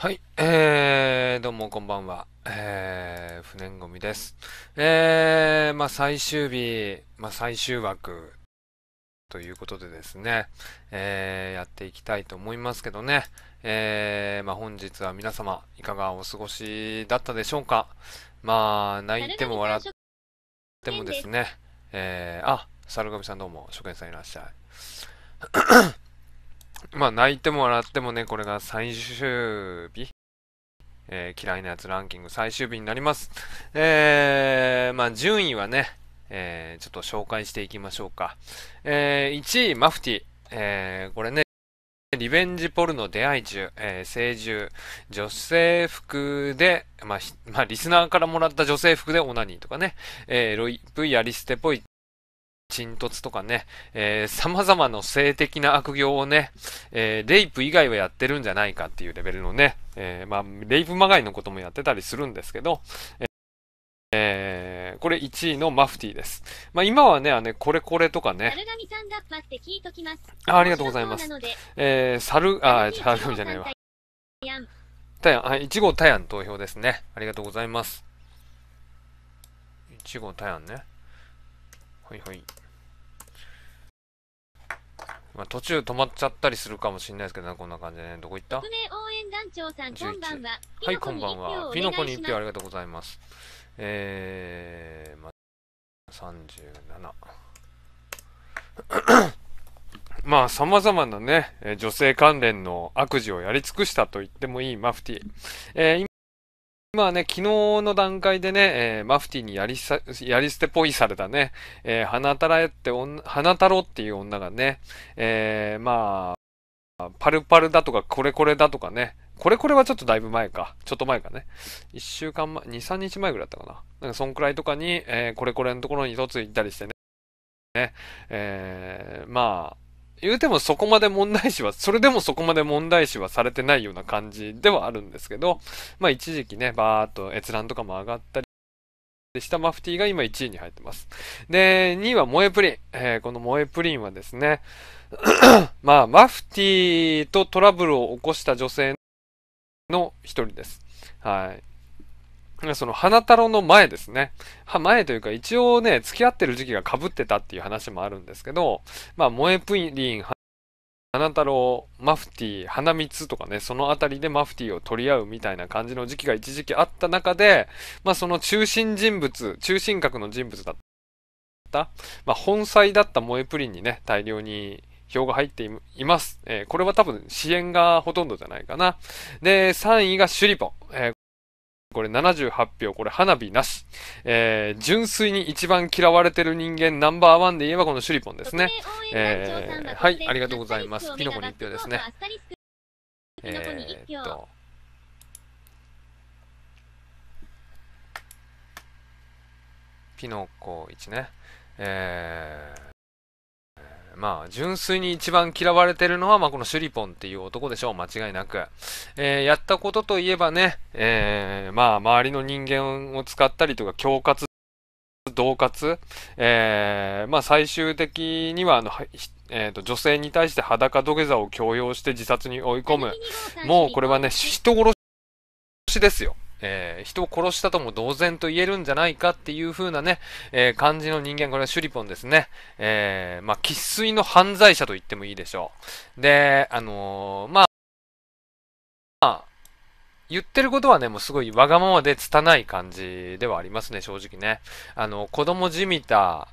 はい、どうもこんばんは。不燃ゴミです。最終日、最終枠ということでですね、やっていきたいと思いますけどね。本日は皆様、いかがお過ごしだったでしょうか。泣いても笑ってもですね、猿神さんどうも、初見さんいらっしゃい。泣いても笑ってもね、これが最終日嫌いなやつランキング最終日になります。順位はね、ちょっと紹介していきましょうか。1位、マフティ。これね、リベンジポルノ出会い中、聖獣、女性服で、リスナーからもらった女性服でオナニーとかね、ロイプやリステポイ沈突とかね、様々な性的な悪行をね、レイプ以外はやってるんじゃないかっていうレベルのね、レイプまがいのこともやってたりするんですけど、これ1位のマフティーです。今はね、これこれとかね、ありがとうございます。サルガミじゃないわ。タヤン、はい、1号タヤン投票ですね。ありがとうございます。1号タヤンね。はいはい。途中止まっちゃったりするかもしれないですけどね、こんな感じでね。どこ行った？ 匿名応援団長さん、こんばんは。 はい、こんばんは。ピノコに1票ありがとうございます。37。様々なね、女性関連の悪事をやり尽くしたと言ってもいいマフティ。今はね、昨日の段階でね、マフティにやり捨てポイされたね、花太郎っていう女がね、パルパルだとか、これこれだとかね、これこれはちょっとだいぶ前か。ちょっと前かね。1週間前、2、3日前ぐらいだったかな。そんくらいとかに、これこれのところに一つ行ったりしてね。言うてもそこまで問題視は、それでもそこまで問題視はされてないような感じではあるんですけど、一時期ね、バーっと閲覧とかも上がったりしたマフティーが今1位に入ってます。で、2位は萌えプリン。この萌えプリンはですね、マフティーとトラブルを起こした女性の一人です。はい。その花太郎の前ですね。前というか一応ね、付き合ってる時期が被ってたっていう話もあるんですけど、萌えプリン、花太郎、マフティー、花蜜とかね、そのあたりでマフティーを取り合うみたいな感じの時期が一時期あった中で、その中心格の人物だった、本妻だった萌えプリンにね、大量に票が入っています。これは多分支援がほとんどじゃないかな。で、3位がシュリポン。これ78票、これ花火なし。純粋に一番嫌われてる人間ナンバーワンで言えばこのシュリポンですね。はい、ありがとうございます。ピノコに1票ですね。えーっと、ピノコ1ね。純粋に一番嫌われてるのは、このシュリポンっていう男でしょう。間違いなく。やったことといえばね、周りの人間を使ったりとか、恫喝、最終的には、女性に対して裸土下座を強要して自殺に追い込む。もうこれはね、人殺しですよ。人を殺したとも同然と言えるんじゃないかっていう風なね、感じの人間、これはシュリポンですね。生粋の犯罪者と言ってもいいでしょう。で、言ってることはね、もうすごいわがままで拙い感じではありますね、正直ね。子供じみた、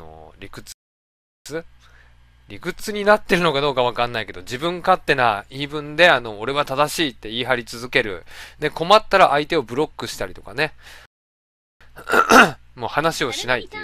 理屈になってるのかどうかわかんないけど、自分勝手な言い分で、俺は正しいって言い張り続ける。で、困ったら相手をブロックしたりとかね。もう話をしないっていう。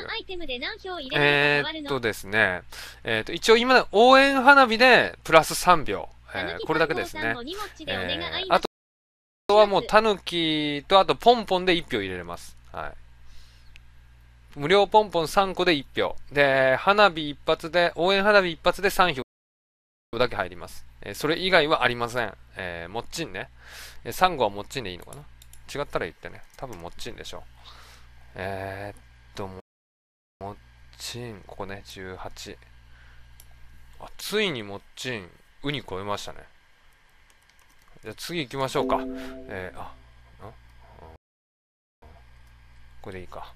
ですね。一応今、応援花火でプラス3秒。これだけですね。あとはもうタヌキとあとポンポンで1票入れれます。はい。無料ポンポン3個で1票。で、応援花火一発で3票だけ入ります。それ以外はありません。もっちんね。サンゴはもっちんでいいのかな？違ったら言ってね。多分もっちんでしょ。もっちん、ここね、18。ついにもっちん、ウニ超えましたね。 じゃあ次行きましょうか。これでいいか。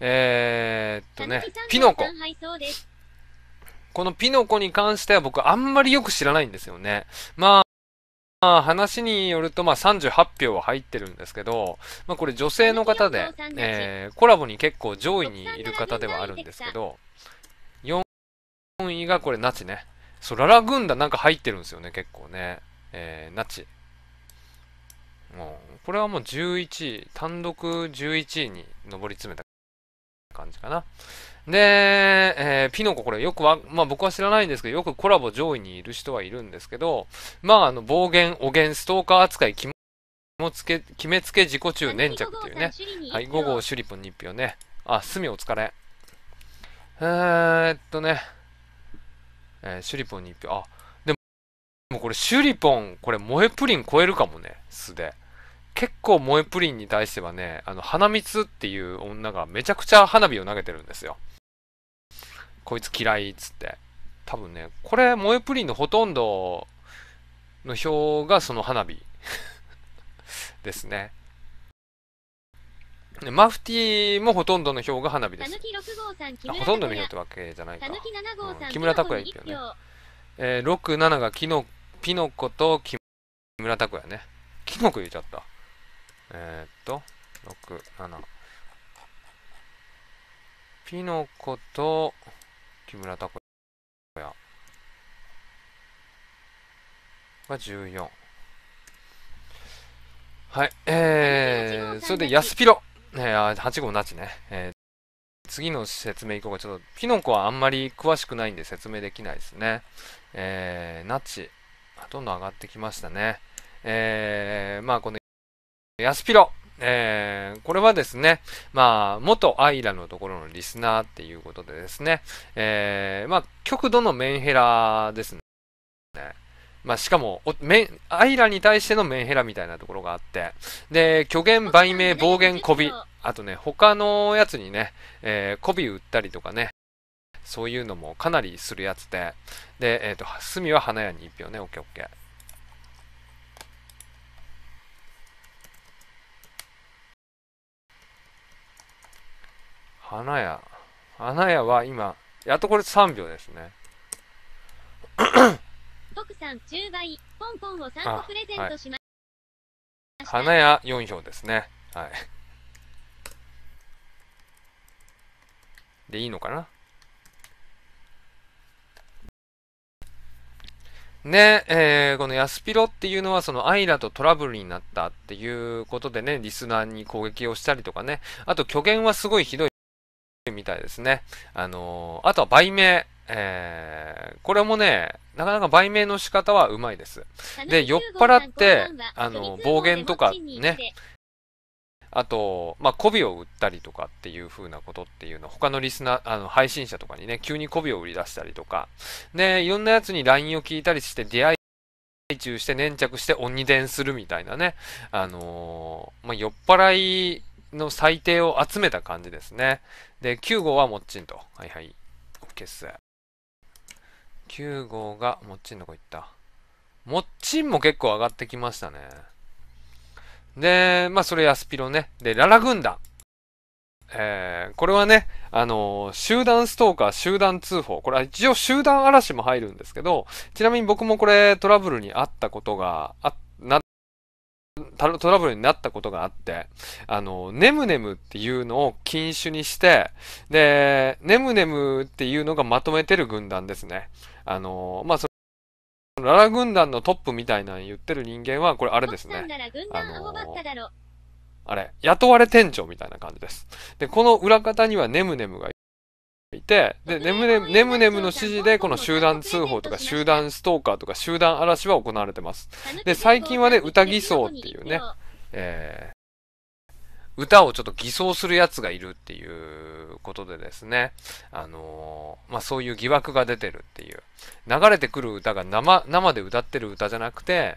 ピノコ。このピノコに関しては僕あんまりよく知らないんですよね。まあ、話によると、38票は入ってるんですけど、これ女性の方で、コラボに結構上位にいる方ではあるんですけど、4位がこれナチね。そう、ララ軍団なんか入ってるんですよね、結構ね。ナチ。もう、これはもう11位、単独11位に上り詰めた感じかな。で、ピノコこれよく僕は知らないんですけど、よくコラボ上位にいる人はいるんですけど、暴言、汚言、ストーカー扱い、決めつけ自己中粘着っていうね。はい、5号シュリポンに1票ね。あ、スミお疲れ。シュリポンに1票。あ、でもこれシュリポン、これ萌えプリン超えるかもね、素で。結構萌えプリンに対してはね、花光っていう女がめちゃくちゃ花火を投げてるんですよ。こいつ嫌いっつって。多分ね、これ萌えプリンのほとんどの票がその花火ですね。マフティーもほとんどの票が花火です。ほとんどの票ってわけじゃないか。木村拓哉1票ね。6、7がピノコと木村拓哉ね。キノコ言っちゃった。6、7。ピノコと木村拓哉が14。はい。それで、ヤスピロ。8号ナチね。次の説明いこうか。ちょっと、ピノコはあんまり詳しくないんで説明できないですね。ナチ。どんどん上がってきましたね。この、ヤスピロ。これはですね、元アイラのところのリスナーっていうことでですね、極度のメンヘラですね。しかも、アイラに対してのメンヘラみたいなところがあって、で、虚言、売名、暴言、媚び、あとね、他のやつにね、媚び売ったりとかね、そういうのもかなりするやつで、で、隅は花屋に1票ね、オッケーオッケー。花屋は今、やっとこれ3票ですね。 徳さん10倍、ポンポンを3個プレゼントしました。 花屋4票ですね。はい。で、いいのかなで、このヤスピロっていうのはそのアイラとトラブルになったっていうことでね、リスナーに攻撃をしたりとかね、あと虚言はすごいひどいみたいですね。あとは売名。これもね、なかなか売名の仕方はうまいです。で、酔っ払って、暴言とかね、あと、媚びを売ったりとかっていう風なことっていうの、他のリスナー、配信者とかにね、急に媚びを売り出したりとか、で、いろんなやつに LINE を聞いたりして、出会い中して粘着して鬼伝するみたいなね、酔っ払いの最低を集めた感じですね。で、9号はもっちんと。はいはい。OK っす。9号がもっちんどこ行った。もっちんも結構上がってきましたね。で、それヤスピロね。で、ララ軍団。これはね、集団ストーカー、集団通報。これは一応集団嵐も入るんですけど、ちなみに僕もこれトラブルにあったことがトラブルになったことがあって、ネムネムっていうのを禁酒にして、で、ネムネムっていうのがまとめてる軍団ですね。ララ軍団のトップみたいなの言ってる人間は、これあれですね。あれ、雇われ店長みたいな感じです。で、この裏方にはネムネムがいて、で、ネムネムの指示でこの集団通報とか集団ストーカーとか集団嵐は行われてます。で、最近はね、歌偽装っていうね、歌をちょっと偽装するやつがいるっていうことでですね、そういう疑惑が出てるっていう。流れてくる歌が生で歌ってる歌じゃなくて、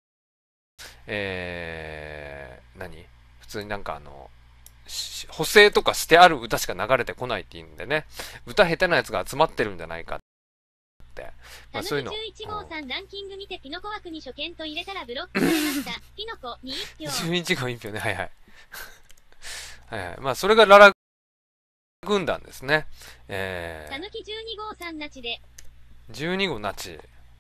普通に補正とかしてある歌しか流れてこないっていうんでね、歌下手なやつが集まってるんじゃないかって。 まあそういうの。 11号さんランキング見てピノコ枠に初見と入れたらブロックされました。ピノコに1票。 11号1票ね。はいはい。はいはい。まあそれがララ軍団ですね。 たぬき12号さんなちで。 12号なち。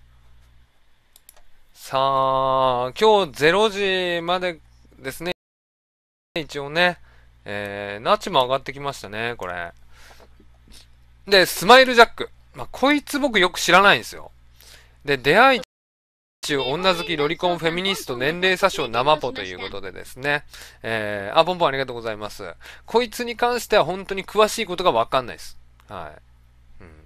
さあ、今日0時までですね。一応ね。ナチも上がってきましたね、これ。で、スマイルジャック。まあ、こいつ僕よく知らないんですよ。で、出会い中女好きロリコンフェミニスト年齢詐称生ポということでですね。ポンポンありがとうございます。こいつに関しては本当に詳しいことがわかんないです。はい。うん。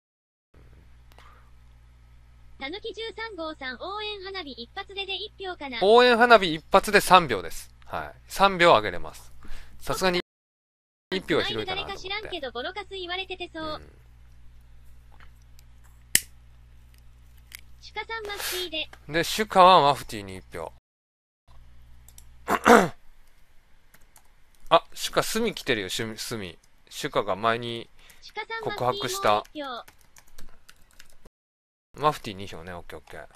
たぬき13号さん応援花火一発で1票かな。 応援花火一発で3秒です。はい。3秒上げれます。さすがに1票は広いかなと思って。 誰か知らんけどボロカス言われててそう。シュカさんマフティーで。 で、シュカはマフティーに1票。あ、シュカ、スミ来てるよ、スミ。シュカが前に告白した。マフティー2票ね、オッケーオッケー。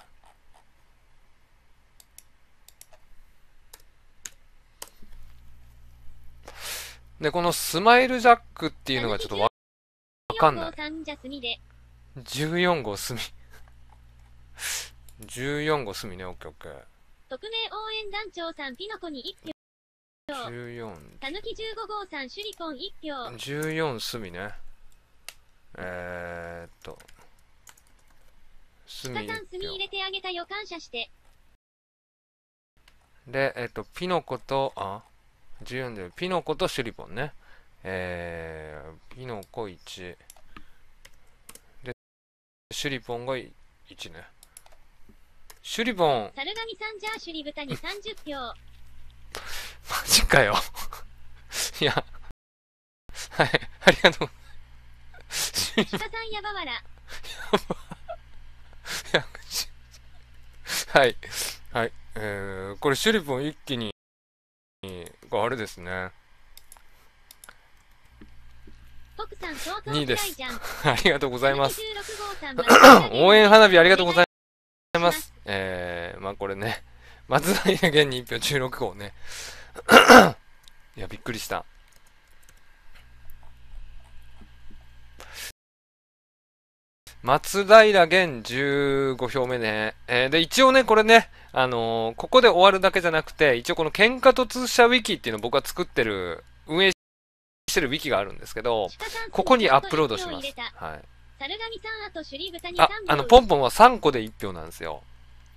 で、このスマイルジャックっていうのがちょっとわかんない。14号スミ。14号スミね、オッケーオッケー。 匿名応援団長さんピノコに1票。 14。 たぬき15号さんシュリポン1票。 14スミね。スミ。 シカさんスミ入れてあげたよ感謝して。 で、ピノコと、14で、ピノコとシュリポンね。ピノコ1。で、シュリポンが1ね。シュリポン。 猿神さんじゃあシュリ豚に30票。 マジかよ。いや。はい、ありがとう。 シカさんやばわら。 はい。はい。これシュリポン一気に、あれですね。2位です。ありがとうございます。応援花火ありがとうございます。まあこれね、松平源に1票16号ね。いや、びっくりした。松平源15票目ね。で、一応ね、これね、ここで終わるだけじゃなくて、一応この喧嘩突者ウィキっていうのを僕が作ってる、運営してるウィキがあるんですけど、ここにアップロードします。はい。ポンポンは3個で1票なんですよ。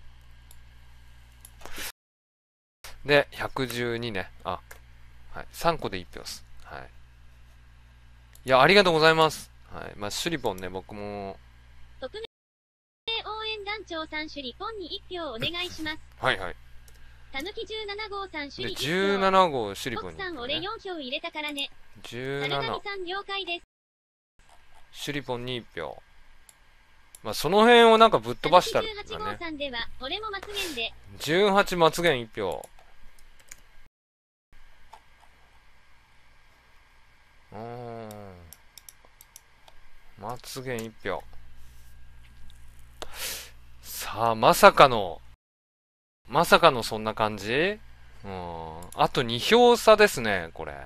で、112ね。はい。3個で1票です。はい。いや、ありがとうございます。はい。まあ、シュリポンね、僕も。 匿名応援団長さんシュリポンに1票お願いします。 はいはい。 たぬき17号さんシュリ 1票。17号シュリポンに、 ね。さん俺4票入れたからね。 17。 猿神さん了解です。 シュリポンに1票。まあ、その辺をなんかぶっ飛ばしたら、ね。 18号さんでは、俺も松源で。 18松源1票。松源1票。さあ、まさかのそんな感じ？あと2票差ですね、これ。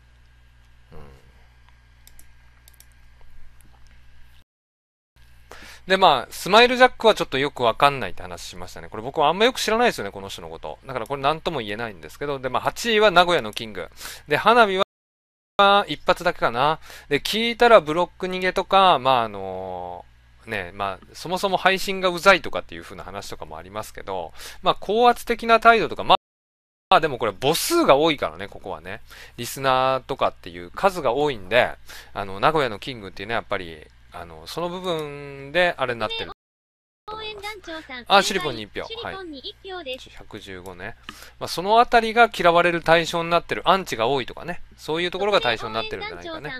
で、まあ、スマイルジャックはちょっとよくわかんないって話しましたね。これ僕はあんまよく知らないですよね、この人のこと。だからこれなんとも言えないんですけど、で、まあ、8位は名古屋のキング。で、花火は一発だけかな。で、聞いたらブロック逃げとか、まあ、まあ、そもそも配信がうざいとかっていう風な話とかもありますけど、まあ、高圧的な態度とか、まあ、でもこれ母数が多いからね、ここはね。リスナーとかっていう数が多いんで、名古屋のキングっていうのはやっぱり、その部分であれになってる。シリポンに1票。はい。115ね。まあ、そのあたりが嫌われる対象になってる。アンチが多いとかね。そういうところが対象になってるんじゃないかね。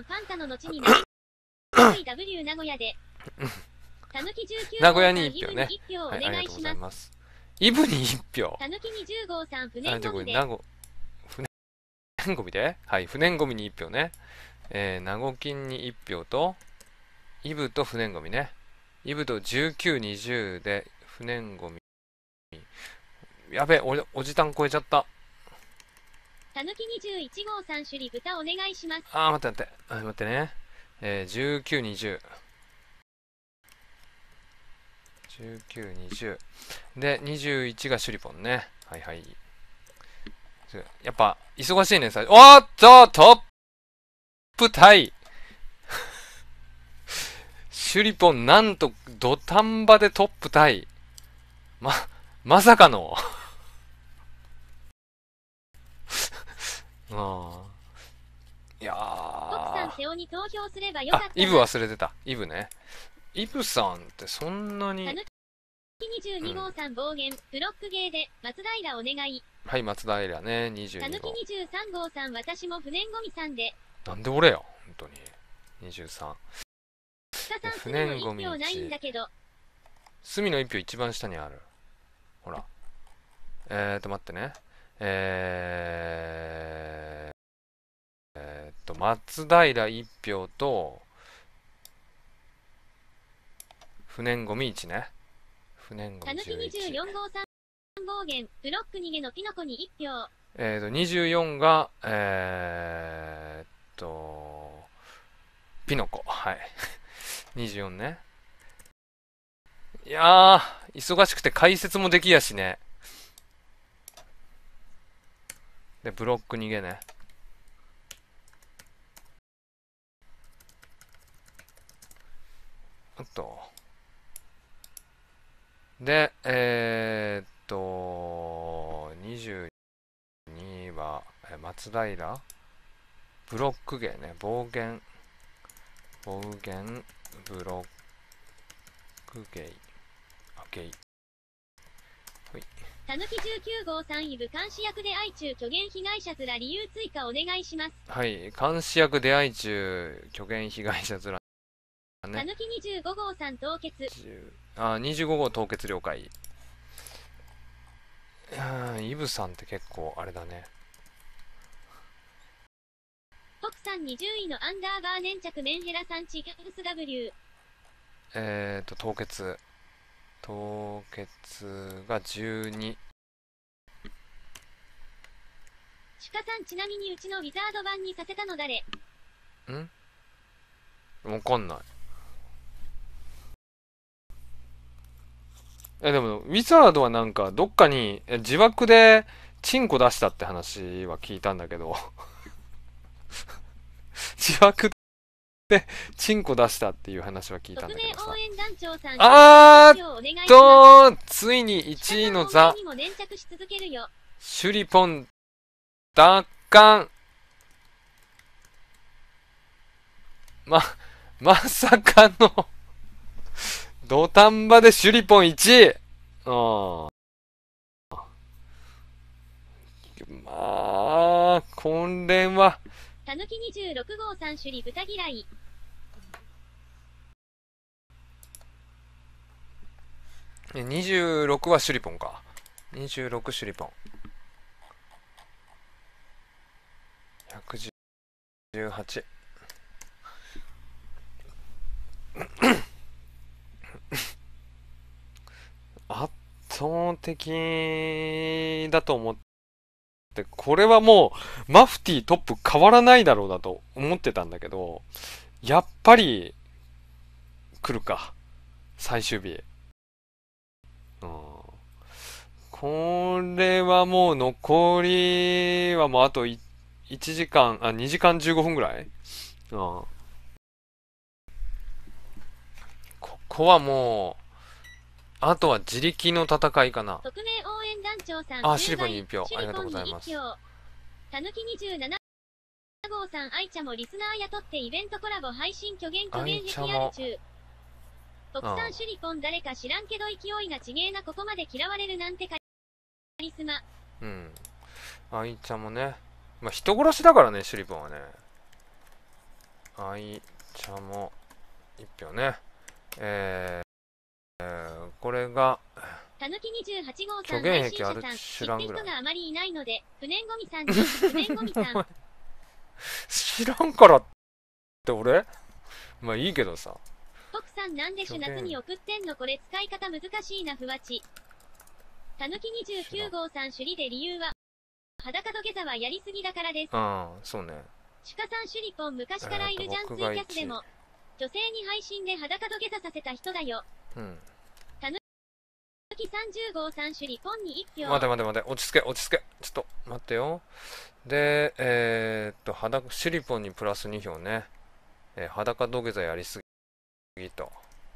名古屋に1票ね。はい、ありがとうございます。イブに1票。船ゴミではい、船ゴミに1票ね。名護金に1票と、イブと船ゴミね。 イブと19、20で不燃ゴミ。やべ、おじたん超えちゃった。 たぬき21号さん首里豚お願いします。 待って。待ってね。19、20。19、20。で、21がシュリポンね。はいはい。やっぱ、忙しいね、最初。おっと、トップタイシュリポン、なんと、土壇場でトップタイ。まさかの。いや奥さん、瀬尾に投票すればよかった。 イブ忘れてた。イブね。イブさんってそんなに。 たぬき22号さん暴言、ブロックゲーで、松平お願い。 はい、松平ね、22号。 たぬき23号さん、私も不燃ゴミさんで。 なんで俺や、本当に。23。 北さん、不燃ゴミ1票ないんだけど。 隅の1票一番下にある。ほら。待ってね。松平1票と、不燃ゴミ1ね。不燃ゴミ11。 たぬき24号さん暴言、ブロック逃げのピノコに1票。 24が、ピノコ。はい。24ね。いやー、忙しくて解説もできやしね。で、ブロック逃げね。おっと。で、22は、松平ブロック芸ね。暴言、ブロック芸。ゲイ。ほい。 たぬき19号さんイブ監視役で愛中虚言被害者ずら理由追加お願いします。 はい。監視役で愛中虚言被害者ずらね。 たぬき25号さん凍結。 25号凍結了解。イブさんって結構あれだね。 北さん20位のアンダーバー粘着メンヘラさんチ FSW。 凍結。凍結が12。 シュカさんちなみにうちのウィザード版にさせたの誰？ わかんない。でも、ウィザードはなんか、どっかに、自爆で、チンコ出したって話は聞いたんだけど。自爆で、チンコ出したっていう話は聞いたんだけどさ。 匿名応援団長さんついに1位の座、 にも粘着し続けるよ。 シュリポン、奪還。まさかの、土壇場でシュリポン1位。これは。 たぬき26号さん首里豚嫌い。 26はシュリポンか。26シュリポン。118。圧倒的だと思って、これはもうマフティートップ変わらないだろうなと思ってたんだけど、やっぱり来るか。最終日。これはもう残りはもうあと1時間、2時間15分ぐらい。ここはもう、あとは自力の戦いかな。 匿名応援団長さん。 シリポンに1票。ありがとうございます。 たぬき27号さん、愛ちゃんもリスナー雇ってイベントコラボ配信虚言壁ある中。国産シュリポン誰か知らんけど勢いがちげえなここまで嫌われるなんてカリスマ。 愛ちゃんもね。人殺しだからね、シュリポンはね。愛ちゃんも1票ね。これが、 たぬき28号さん、 虚言癖ある知らんぐらい。 人があまりいないので、不燃ゴミさんに、不燃ゴミさん。 知らんからって俺いいけどさ。 奥ささんなんでしゅ夏に送ってんのこれ使い方難しいなふわち。たぬき29号さん首里で理由は、裸土下座はやりすぎだからです。 ああ、そうね。 シュカさんシュリポン昔からいるじゃん、ツイキャスでも。女性に配信で裸土下座させた人だよ。 うん。 たぬき30号さんシュリポンに1票。 待て待て待て、落ち着け、落ち着け。ちょっと、待ってよ。で、シュリポンにプラス2票ね。裸土下座やりすぎと。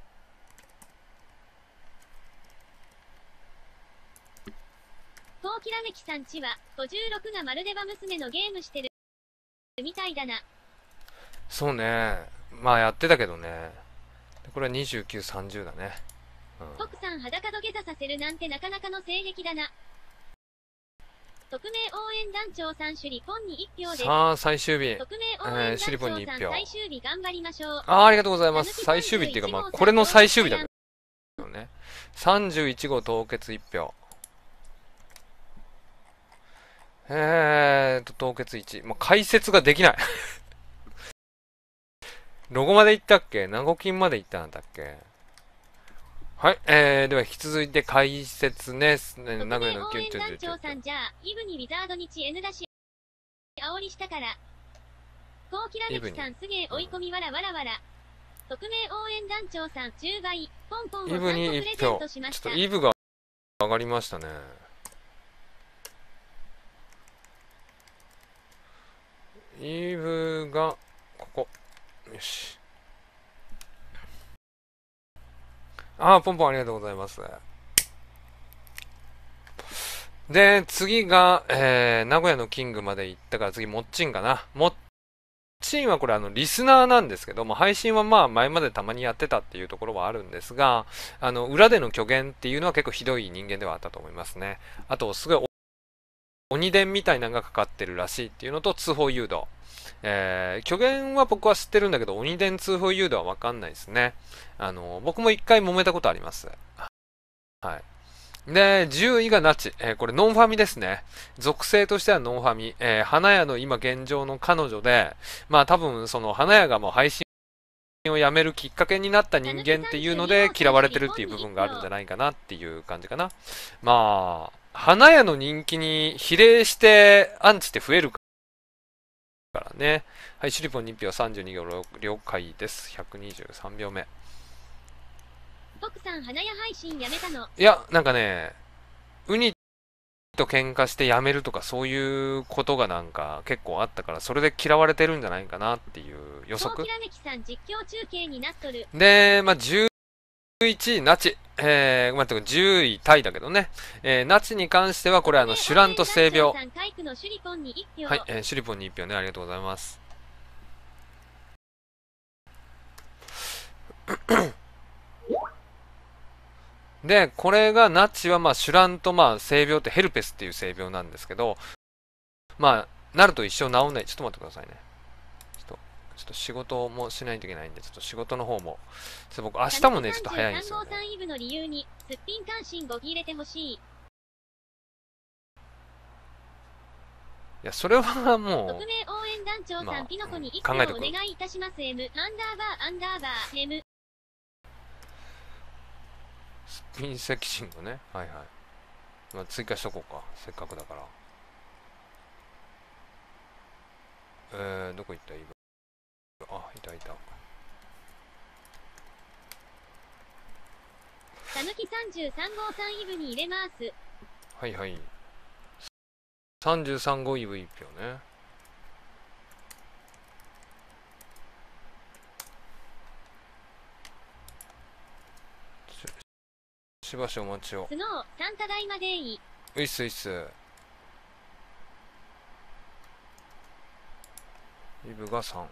トウキラメキさんちは、56がまるでバ娘のゲームしてるみたいだな。 そうね。まあやってたけどね。これは29、30だね。 トクさん裸土下座させるなんてなかなかの性癖だな。匿名応援団長さんシュリポンに1票です。 さあ、最終日。 匿名応援団シュリポンに長さ 1票。 ん最終日頑張りましょう。 ありがとうございます。最終日っていうか、まあ、これの最終日だけどね。31号凍結1票。凍結1。もう解説ができない。どこまで行ったっけ？ナゴキンまで行ったんだっけ？はい、では引き続いて解説ね。 名古屋の応援団長さんじゃあ、イブにウィザードに遅 N だし、煽りしたから。コウキラメキさんすげえ追い込みわらわらわら。匿名応援団長さん10倍、ポンポンを3個プレゼントしました。 ちょっとイブが上がりましたね。イブが、ここ。よし。ポンポンありがとうございます。で、次が、名古屋のキングまで行ったから次、モッチンかな。モッチンはこれリスナーなんですけども、配信はまあ前までたまにやってたっていうところはあるんですが、裏での虚言っていうのは結構ひどい人間ではあったと思いますね。あと、すごい鬼伝みたいなのがかかってるらしいっていうのと、通報誘導。虚言は僕は知ってるんだけど、鬼伝通報誘導はわかんないですね。僕も一回揉めたことあります。はい。で、10位がナチ。これノンファミですね。属性としてはノンファミ。花屋の今現状の彼女で、まあ多分その花屋がもう配信をやめるきっかけになった人間っていうので嫌われてるっていう部分があるんじゃないかなっていう感じかな。まあ、花屋の人気に比例してアンチって増えるからね。はい、シュリポン2票32票了解です。123秒目。 トクさん花屋配信やめたの？ いや、なんかね、ウニと喧嘩してやめるとかそういうことがなんか結構あったから、それで嫌われてるんじゃないかなっていう予測。で、まあ、11位、ナチ。待って、10位タイだけどね。ナチに関しては、これシュランと性病。はい、シュリポンに1票ね、ありがとうございます。で、これが、ナチは、まあ、シュランと、まあ、性病ってヘルペスっていう性病なんですけど、まあ、なると一生治んない。ちょっと待ってくださいね。ちょっと仕事もしないといけないんで、ちょっと仕事の方も。僕、明日もね、ちょっと早いんですよね。 イブの理由に、すっぴん関心5入れてほしい。いや、それはもう、 匿名応援団長さん、ピノコに1票お願いいたします。M、アンダーバー、M。 スピンセキシングね。はいはい。まあ、追加しとこうか。せっかくだから。どこ行ったイブ。いたいた。 たぬき33号さんイブに入れます。 はいはい。33号イブ1票ね。しばしお待ちを。 スノー、サンタダイマデイ。 ういっすういっす。イブが3。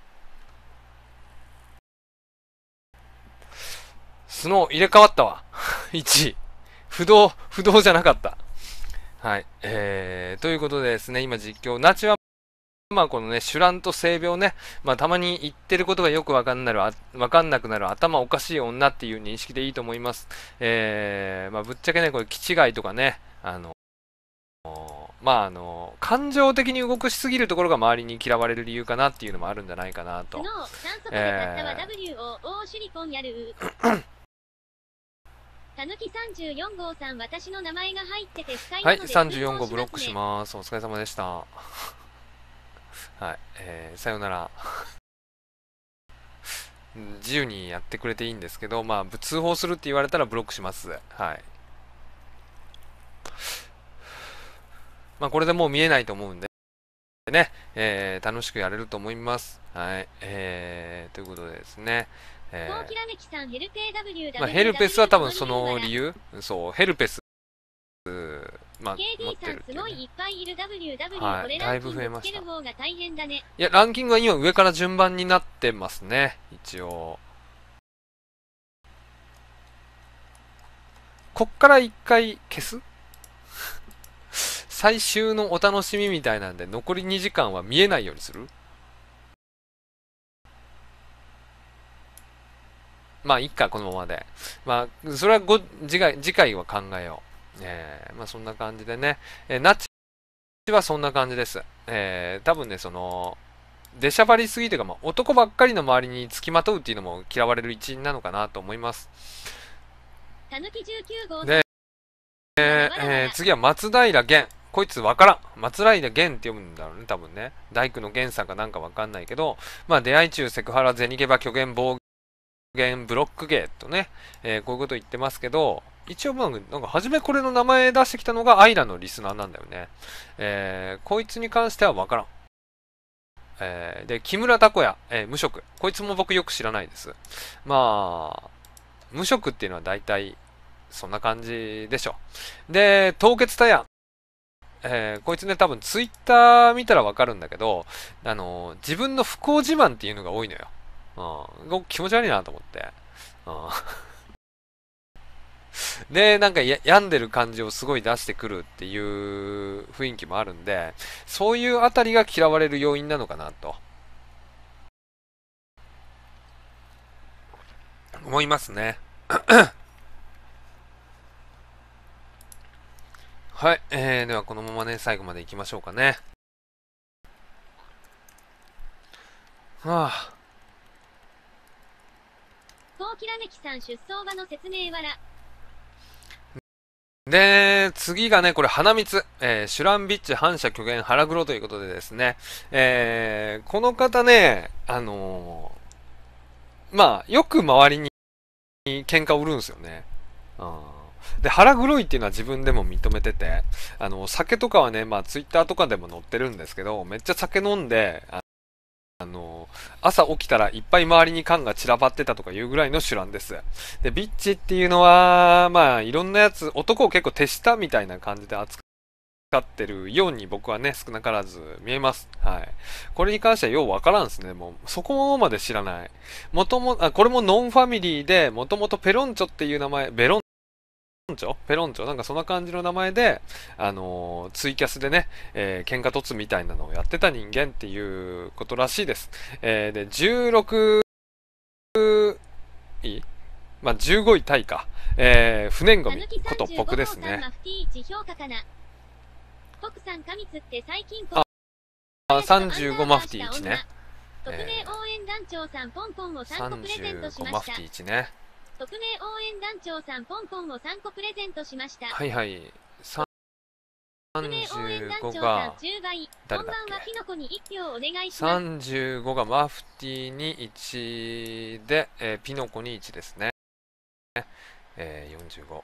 スノー入れ替わったわ。1位。不動じゃなかった。はい。ということでですね、今実況、ナチは、まあこのね、シュランと性病ね、まあたまに言ってることがよくわかんなくなる頭おかしい女っていう認識でいいと思います。まあぶっちゃけね、これ、気違いとかね、 感情的に動くしすぎるところが周りに嫌われる理由かなっていうのもあるんじゃないかなと。 酸素で買ったは WOO シリコンやるたぬき34号さん、私の名前が入ってて不快なのではい、34号ブロックします。お疲れ様でした。はい、さよなら。自由にやってくれていいんですけど、通報するって言われたらブロックします。はい。これでもう見えないと思うんでね、楽しくやれると思います。はい。ということでですね。ヘルペスは多分その理由そう、ヘルペス、 KD さんすごいいっぱいいる WW、 はい、 これランキングつける方が大変だね。 いや、ランキングは今上から順番になってますね、一応。こっから一回消す最終のお楽しみみたいなんで、残り2時間は見えないようにする？いっか、このままで。それは次回は考えよう。そんな感じでね。ナッチはそんな感じです。多分ね、出しゃばりすぎというか、男ばっかりの周りに付きまとうっていうのも嫌われる一因なのかなと思います。で、次は松平源。こいつわからん。松平源って読むんだろうね、多分ね。大工の源さんかなんかわかんないけど、出会い中、セクハラ、銭ゲバ、虚言、暴言、ブロック芸とね、こういうこと言ってますけど、一応なんか初めこれの名前出してきたのがアイラのリスナーなんだよね。こいつに関してはわからん。で、木村拓哉、無職。こいつも僕よく知らないです。無職っていうのは大体、そんな感じでしょ。で、凍結タヤ。こいつね、多分ツイッター見たらわかるんだけど、自分の不幸自慢っていうのが多いのよ。気持ち悪いなと思って。で、なんか病んでる感じをすごい出してくるっていう雰囲気もあるんで、そういうあたりが嫌われる要因なのかなと。思いますね。はい。ではこのままね、最後まで行きましょうかね。はぁ。 きらめきさん出走場の説明わら。 で、次がね、これ、花蜜。シュランビッチ反射虚言腹黒ということでですね。この方ね、よく周りに喧嘩売るんですよね。で、腹黒いっていうのは自分でも認めてて、酒とかはね、ツイッターとかでも載ってるんですけど、めっちゃ酒飲んで、朝起きたらいっぱい周りに缶が散らばってたとかいうぐらいの手段です。で、ビッチっていうのは、いろんなやつ、男を結構手下みたいな感じで扱ってるように僕はね、少なからず見えます。はい。これに関してはようわからんですね。もう、そこまで知らない。これもノンファミリーで、もともとペロンチョっていう名前、ペロンチョなんかそんな感じの名前で、ツイキャスでね、喧嘩突みたいなのをやってた人間っていうことらしいです。で、16位15位タイか。不燃ゴミこと僕ですね。35マフティ1ね。 匿名応援団長さんポンポンを3個プレゼントしました。35マフティ1ね。匿名応援団長さんポンポンを3個プレゼントしました。 はいはい。35が誰だっけ？35がマフティに1で、ピノコに1ですね。45。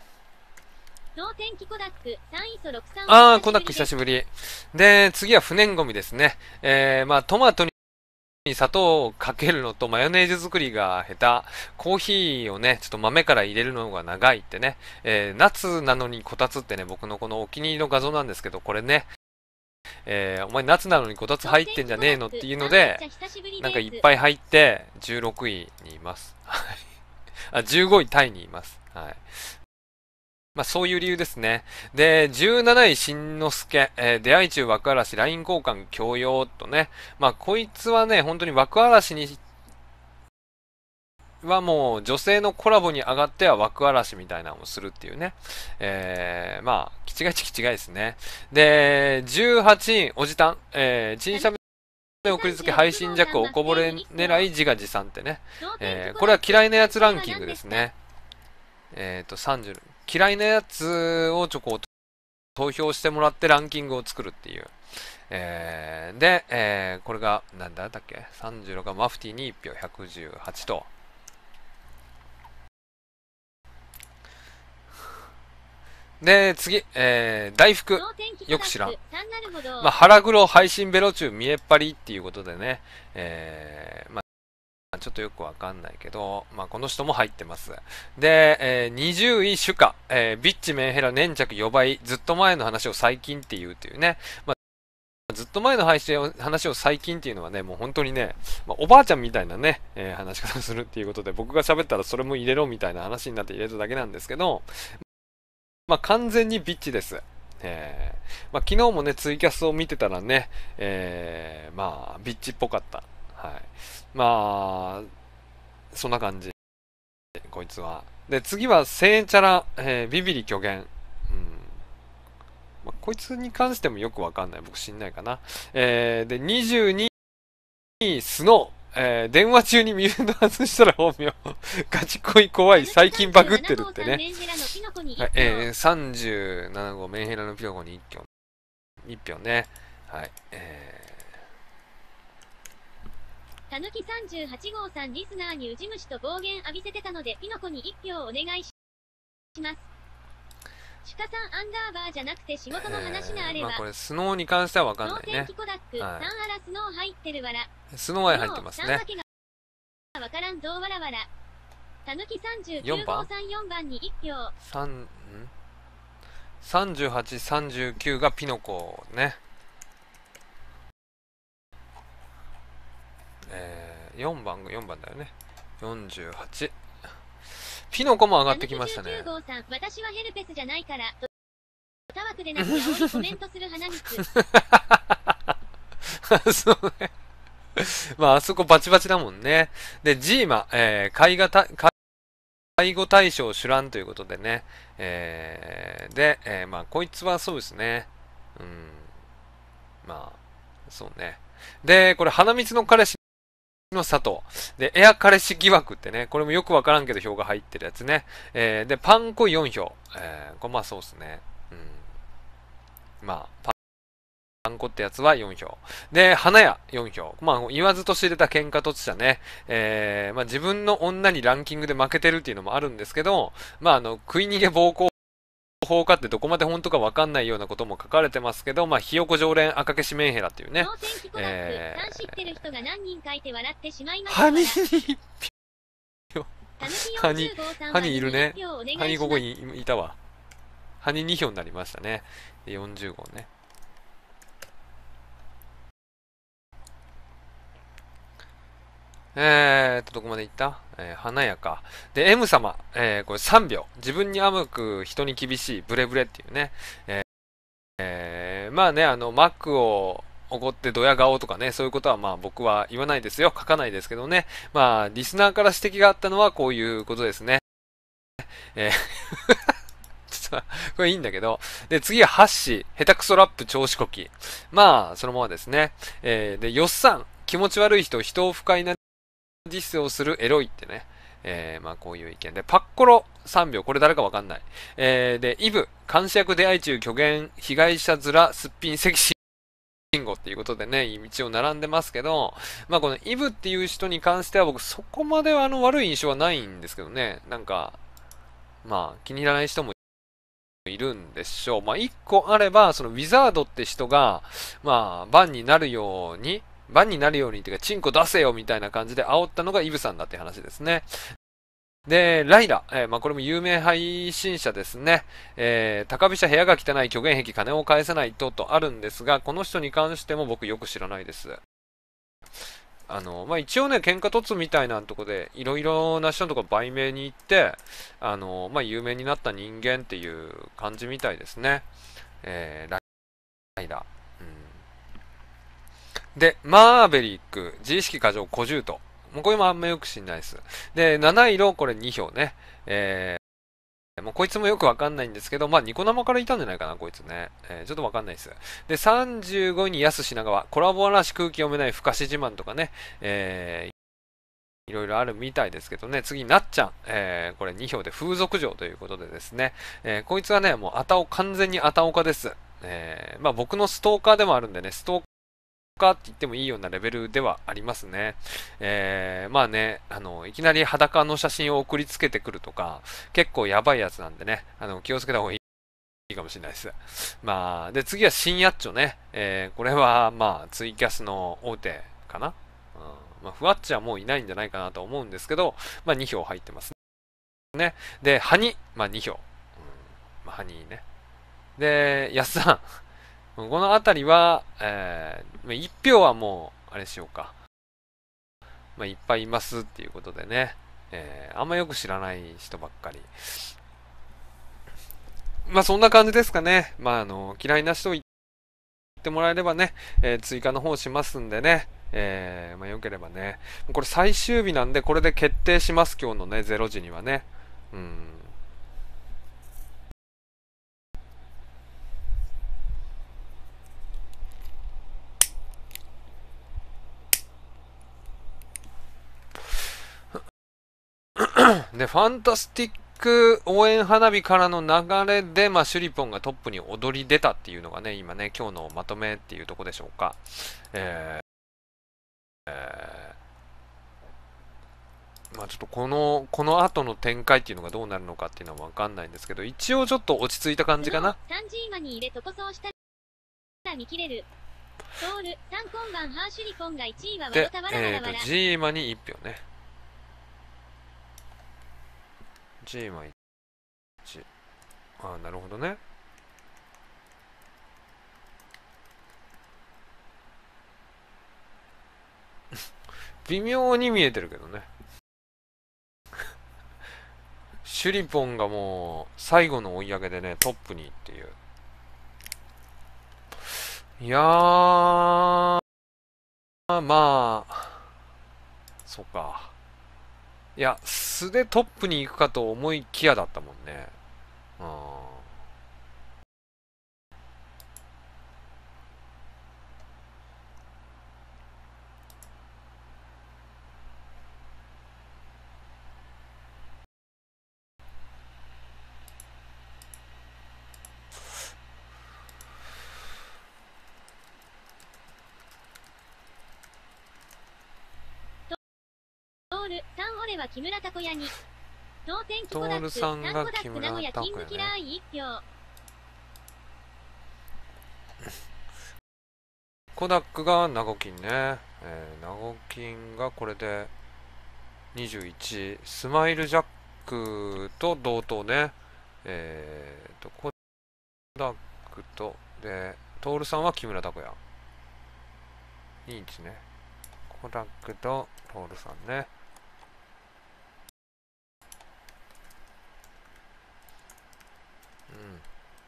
コダック久しぶり。で、次は不燃ゴミですね。トマトに砂糖をかけるのとマヨネーズ作りが下手。コーヒーをね、ちょっと豆から入れるのが長いってね。夏なのにこたつってね、僕のこのお気に入りの画像なんですけど、これね。お前夏なのにこたつ入ってんじゃねえのっていうので、なんかいっぱい入って16位にいます。15位タイにいます。はい。そういう理由ですね。で、17位、しんのすけ、出会い中枠嵐、LINE 交換強要とね。こいつはね、本当に枠嵐にはもう女性のコラボに上がっては枠嵐みたいなのをするっていうね。まあ、気違いですね。で、18位、おじたん。陳謝目送りつけ配信弱おこぼれ狙い自画自賛ってね。これは嫌いなやつランキングですね。30。嫌いなやつを投票してもらってランキングを作るっていう。で、これが、なんだったっけ ?36 がマフティに1票118と。で、次、大福。よく知らん。まあ、腹黒配信ベロ中見えっ張りっていうことでね、まあ、ちょっとよくわかんないけど、まあ、この人も入ってます。で、20位、シュカ、ビッチメンヘラ粘着予売、ずっと前の話を最近っていうというね、まあ、ずっと前の話を最近っていうのはね、もう本当にね、まあ、おばあちゃんみたいなね、話し方をするっていうことで、僕が喋ったらそれも入れろみたいな話になって入れただけなんですけど、まあ、完全にビッチです。まあ、昨日もね、ツイキャスを見てたらね、まあ、ビッチっぽかった。はい。まあ、そんな感じ。こいつは。で、次は、千円チャラ、ビビリ虚言。うん。まあ、こいつに関してもよくわかんない。僕知んないかな。で、22位、スノー。電話中にミュート外したら本名。ガチ恋怖い。最近バグってるってね。はい、37号メンヘラのピノコに1票ね。はい。 たぬき38号さんリスナーにウジ虫と暴言浴びせてたのでピノコに1票お願いします。シュカさんアンダーバーじゃなくて仕事の話があれば。 まあこれスノーに関してはわかんないね。 はい、スノー入ってるわら。 スノーは入ってますね。 わからんぞわらわら。たぬき39号さん4番に1票。 38、39がピノコね。4番だよね。48。ピノコも上がってきましたね。 号さん、私はヘルペスじゃないから。たわくでなく青いコメントする花光。 そうね。まあ、あそこバチバチだもんね。で、ジーマ、介護対象主覧ということでね。で、まあ、こいつはそうですね。まあ、そうね。で、これ、花光の彼氏の佐藤。で、エア彼氏疑惑ってね、これもよくわからんけど票が入ってるやつね。で、パンコ4票。これまあそうですね。まあ、パンコってやつは4票。で、花屋4票。まあ、言わずと知れた喧嘩突者ね。まあ自分の女にランキングで負けてるっていうのもあるんですけど、まあ食い逃げ暴行法かってどこまで本当か分かんないようなことも書かれてますけど、まあ、ひよこ常連赤消しメンヘラっていうね。ハニーハニーいるね。ハニーここにいたわ。ハニー2票になりましたね。40号ね。どこまで行った？華やか。で、M 様、これ3秒。自分に甘く人に厳しい、ブレブレっていうね。まあね、マックを怒ってドヤ顔とかね、そういうことはまあ僕は言わないですよ。書かないですけどね。まあ、リスナーから指摘があったのはこういうことですね。ちょっと、これいいんだけど。で、次はハッシー、下手くそラップ調子こき。まあ、そのままですね。で、よっさん、気持ち悪い人を不快なディスをするエロいってね。まあこういう意見で、パッコロ3秒、これ誰かわかんない。で、イブ、監視役出会い中、虚言、被害者面、すっぴん、セキシンゴっていうことでね、一応並んでますけど、まあこのイブっていう人に関しては僕そこまでは悪い印象はないんですけどね、なんか、まあ気に入らない人もいるんでしょう。まあ一個あれば、そのウィザードって人が、まあバンになるようにっていうか、チンコ出せよみたいな感じで煽ったのがイブさんだって話ですね。で、ライラ、まあこれも有名配信者ですね。高飛車部屋が汚い虚言癖金を返さないとあるんですが、この人に関しても僕よく知らないです。まあ一応ね、喧嘩突みたいなとこで、いろいろな人のとこ売名に行って、まあ有名になった人間っていう感じみたいですね。ライラ。で、マーベリック、自意識過剰小獣と。 もうこれもあんまよく知んないです。で、七色、これ2票ね。もうこいつもよくわかんないんですけど、まあ、ニコ生からいたんじゃないかな、こいつね。ちょっとわかんないです。で、35位に安品川。コラボ嵐空気読めない不可視自慢とかね。いろいろあるみたいですけどね。次、なっちゃん。これ2票で風俗嬢ということでですね。こいつはね、もう完全にあたおかです。まあ僕のストーカーでもあるんでね、ストーカーって言ってもいいようなレベルではありますね。まあね、いきなり裸の写真を送りつけてくるとか、結構やばいやつなんでね、気をつけた方がいいかもしれないです。まあ、で、次は新やっちょね。これは、まあ、ツイキャスの大手かな。まあ、ふわっちはもういないんじゃないかなと思うんですけど、まあ、2票入ってますね。で、ハニ、まあ、2票。まあ、ハニーね。で、やすさん。このあたりは、1票はもう、あれしようか。まあ、いっぱいいますっていうことでね。あんまよく知らない人ばっかり。まあ、そんな感じですかね。まあ、嫌いな人言ってもらえればね、追加の方しますんでね。まあ、よければね。これ最終日なんで、これで決定します。今日のね、0時にはね。うん。で、ファンタスティック応援花火からの流れで、まあ、シュリポンがトップに躍り出たっていうのがね、今ね、今日のまとめっていうとこでしょうか。まあちょっとこの後の展開っていうのがどうなるのかっていうのはわかんないんですけど、一応ちょっと落ち着いた感じかな。 3ジーマに入れとこそうしたら見切れる。トール、3今晩ハーシュリポンが1位はわで、 ろたわらわらわら。 ジーマに1票ね。ジーマ1。ああ、なるほどね。微妙に見えてるけどね。シュリポンがもう最後の追い上げでね、トップにっていう。いやー、まあ、そうか。いや、素でトップに行くかと思いきやだったもんね。うん。 トール、3俺は木村拓哉に。当選キトールコダック、3 さんがコダック名古屋木村拓キングキラ哉ね。 ー1票。 コダックがナゴキンね。ナゴキンがこれで21。スマイルジャックと同等ね。コダックと、で、トールさんは木村拓哉。21ね。コダックとトールさんね。うん。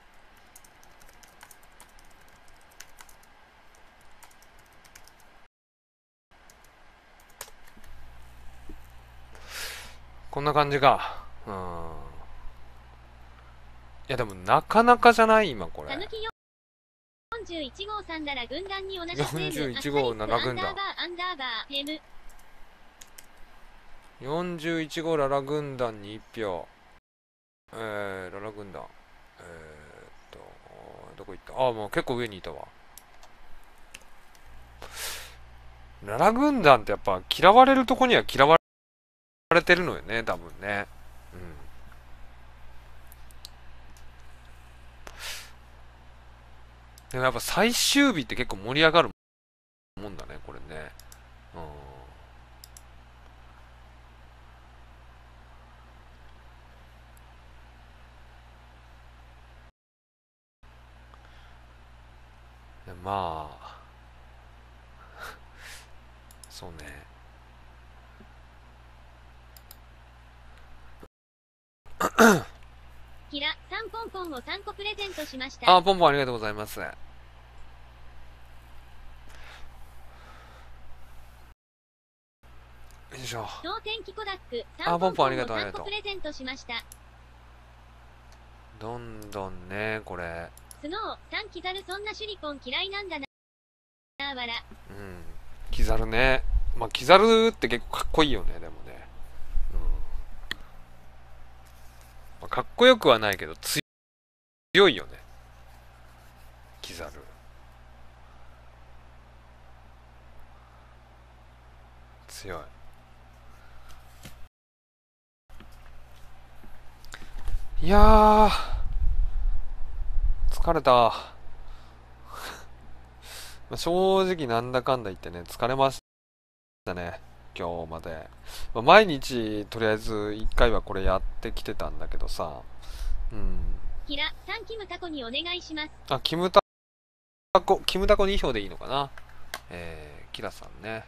こんな感じか。うん。いやでもなかなかじゃない今これ。 たぬき41号さんなら軍団に同じスエム、 41号7軍団。 アンダーバー、ヘム。 41号ララ軍団に1票。ララ軍団。どこ行った？あ、もう結構上にいたわ。ララ軍団ってやっぱ嫌われるとこには嫌われてるのよね、多分ね。うん。でもやっぱ最終日って結構盛り上がるもんだね、これね。うん。まあ、そうね。 キラ、3ポンポンを3個プレゼントしました。 あ、ポンポンありがとうございます。 しょ。 脳天気コダックあ、ポンポンありがとう、あり 3 がとう。 個プレゼントしました。 どんどんね、これ。 スノー、3キザルそんなシュリポン嫌いなんだな。わら。 うん。キザルね。まあ、キザルって結構かっこいいよね、でもね。うん。まあ、かっこよくはないけど、強いよね。キザル。強い。いやー、疲れた。まあ正直なんだかんだ言ってね、疲れましたね。今日まで。まあ毎日、とりあえず1回はこれやってきてたんだけどさ。うん。 キラ、3キムタコにお願いします。 あ、キムタコ2票でいいのかな。キラさんね。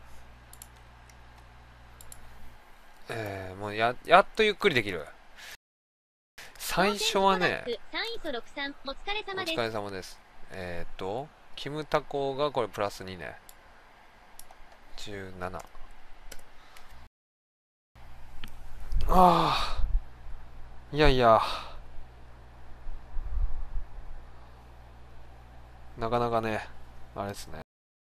もうやっとゆっくりできる。最初はね、 3位ソ63、お疲れお様です。 疲れ様です。キムタコがこれプラス2ね。17。ああ、いやいや、なかなかね、あれですね。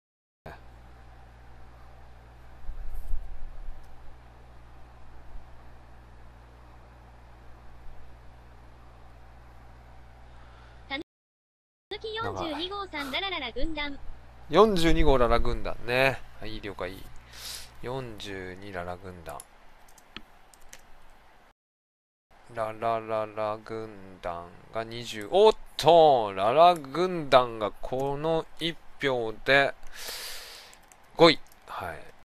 抜き42号さんララララ軍団。 42号ララ軍団ね。はい、了解。42ララ軍団。ララララ軍団が20。おっと、ララ軍団がこの1票で5位。はい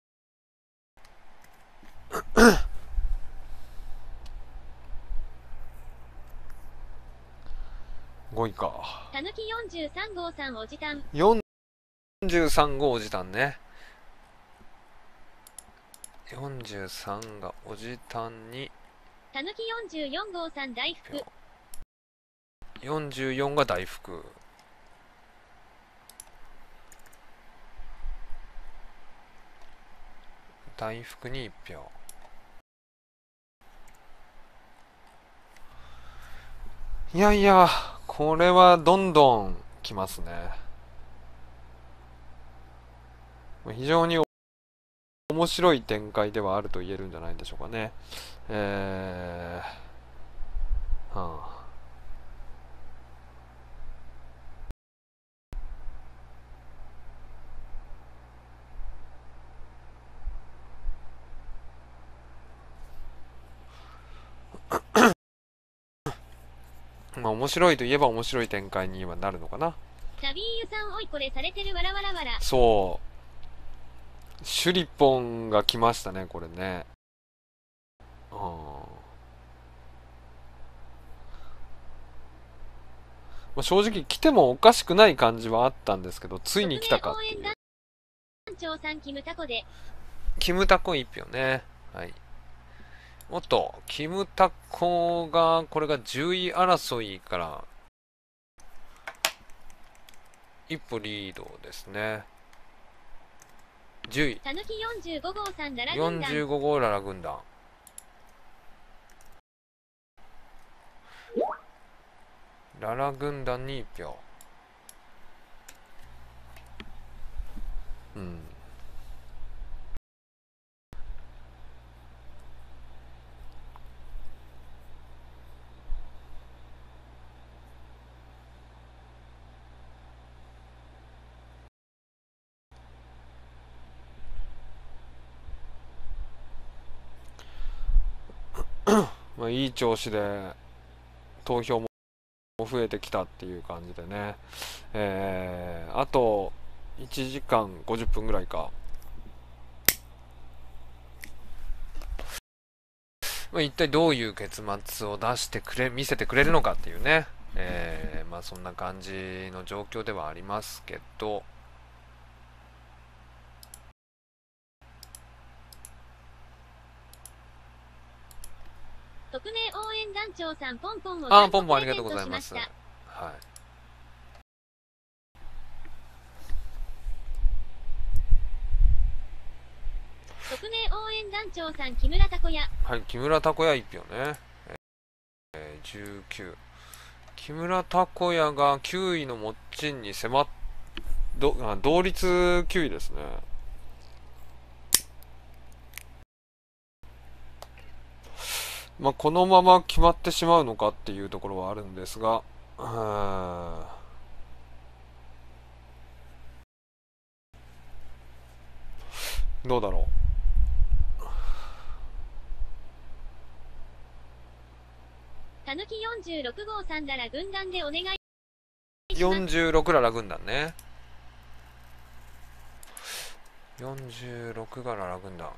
。5位か。 たぬき43号さんおじたん。 43号おじたんね。43がおじたんに。 たぬき44号さん大福。 44が大福。大福に1票。いやいや、これはどんどん来ますね。非常に面白い展開ではあると言えるんじゃないでしょうかね。はあ、まあ面白いといえば面白い展開にはなるのかな。 タビーユさんおいこれされてるわらわらわら。 そう。シュリポンが来ましたね、これね。うん。まあ、正直来てもおかしくない感じはあったんですけど、ついに来たかっていう。 団長さんキムタコで。 キムタコ1票ね。はい。おっと、キムタコが、これが10位争いから一歩リードですね。10位。 たぬき45号さんララ軍団。 45号ララ軍団。ララ軍団に1票。うん。まあ、いい調子で投票も増えてきたっていう感じでね。あと1時間50分ぐらいか。まあ、一体どういう結末を見せてくれるのかっていうね。まあそんな感じの状況ではありますけど、 特命応援団長さんポンポンをポンポンありがとうございます。はい。 特命応援団長さん、木村拓哉。 はい、木村拓哉1票ね。19。木村拓哉が9位のもっちんに同率9位ですね。まあ、このまま決まってしまうのかっていうところはあるんですが、どうだろたぬき46号さんなら軍団でお願いします。 46ララ軍団ね。46がララ軍団。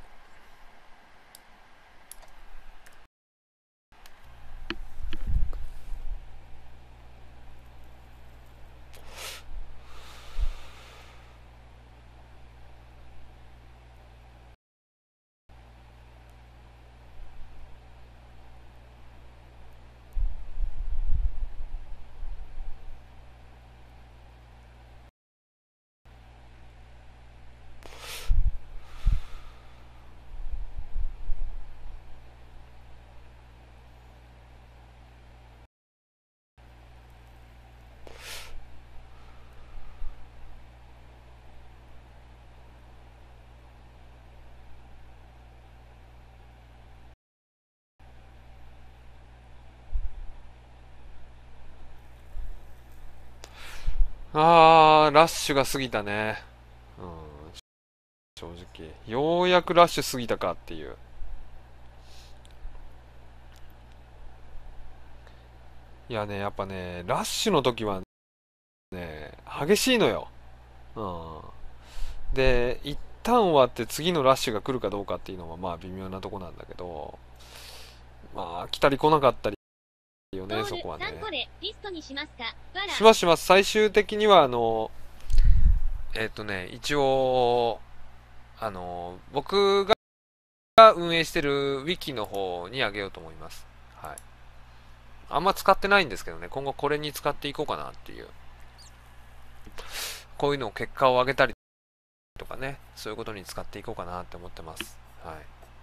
ラッシュが過ぎたね。うん、正直。ようやくラッシュ過ぎたかっていう。いやね、やっぱね、ラッシュの時はね、激しいのよ。うん。で、一旦終わって次のラッシュが来るかどうかっていうのはまあ微妙なとこなんだけど、まあ来たり来なかったりよね、そこはね。 これリストにしますか？ しますします。最終的には一応、僕が運営してるウィキの方にあげようと思います。はい。あんま使ってないんですけどね、今後これに使っていこうかなっていう。こういうのを結果を上げたりとかね、そういうことに使っていこうかなって思ってます。はい。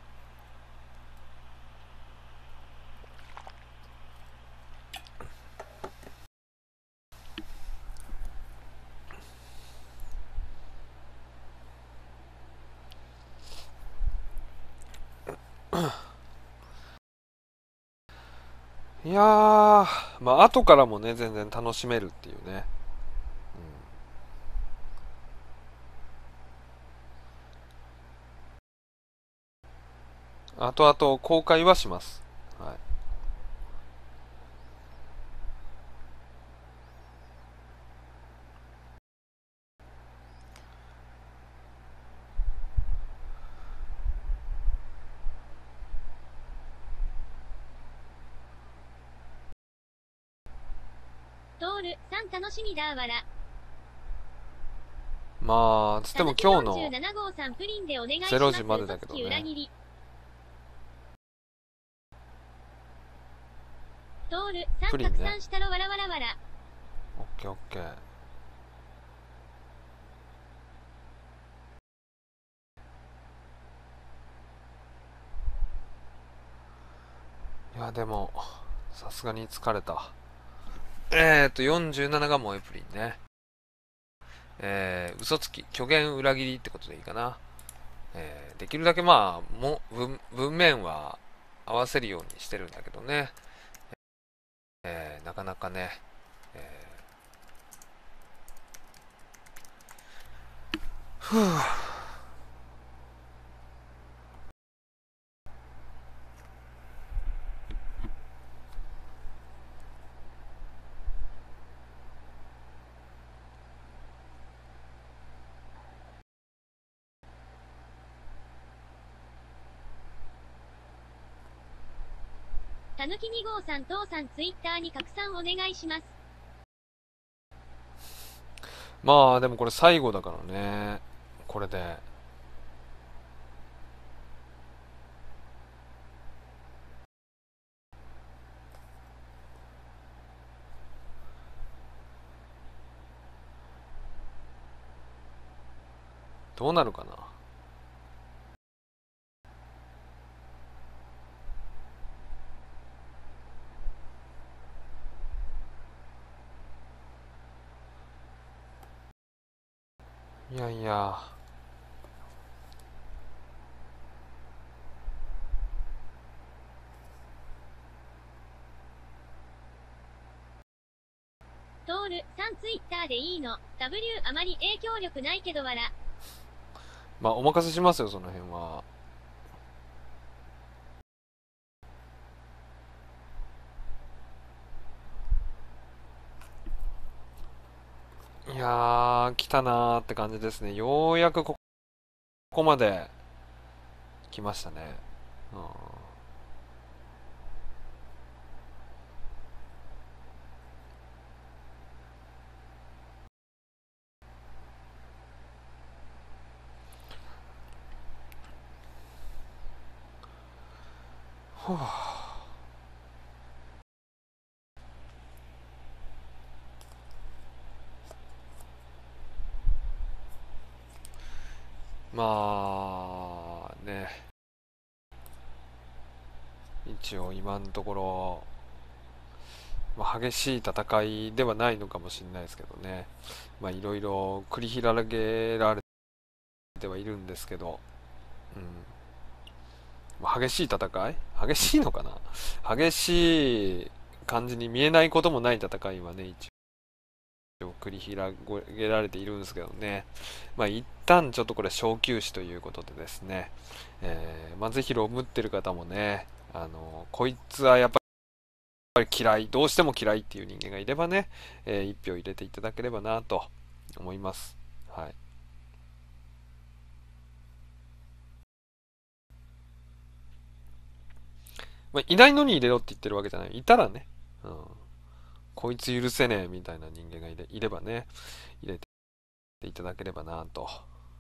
いやー、まあ後からもね、全然楽しめるっていうね。後々公開はします。はい。 トールさん楽しみだわら。 まあ、つっても今日の 47号さんプリンでお願いします。 0時までだけどね。 裏切り。トールさん拡散したろわらわらわら。 オッケーオッケー。いや、でも、さすがに疲れた。47が萌えプリンね。嘘つき、虚言裏切りってことでいいかな。できるだけまあ、文面は合わせるようにしてるんだけどね。なかなかね、ふぅ。 たぬき2号さん父さんツイッターに拡散お願いします。 まあ、でもこれ最後だからね。これで。どうなるかな。 いやいや。 トール、さんツイッターでいいの。W あまり影響力ないけど笑。 まあ、お任せしますよ、その辺は。いやー、来たなーって感じですね。ようやくこまで来ましたね。うん。ふぅ。まあ、ね。一応今のところ、まあ、激しい戦いではないのかもしれないですけどね。まあ、いろいろ繰り広げられてはいるんですけど、うん。まあ、激しい戦い激しいのかな。激しい感じに見えないこともない戦いはね、一応繰り広げられているんですけどね。まあ、一旦ちょっとこれ小休止ということでですね、まあ、ぜひロムってる方もね、こいつはやっぱり嫌い、どうしても嫌いっていう人間がいればね、一票入れていただければなと思います。はい。まあ、いないのに入れろって言ってるわけじゃない。いたらね、うん、こいつ許せねえみたいな人間がいればね、入れていただければなと。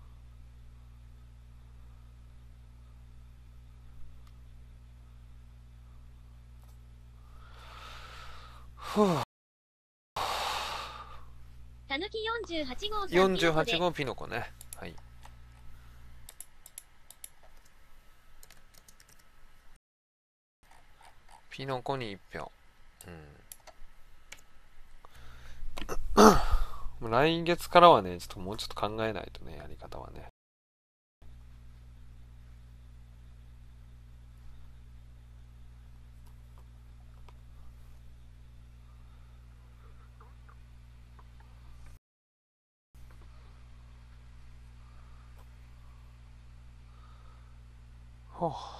ふぅ。 たぬき48号さんピノ 48 コで。 号ピノコね。はい。ピノコに1票。うん。来月からはね、ちょっともうちょっと考えないとね、やり方はね。ほう。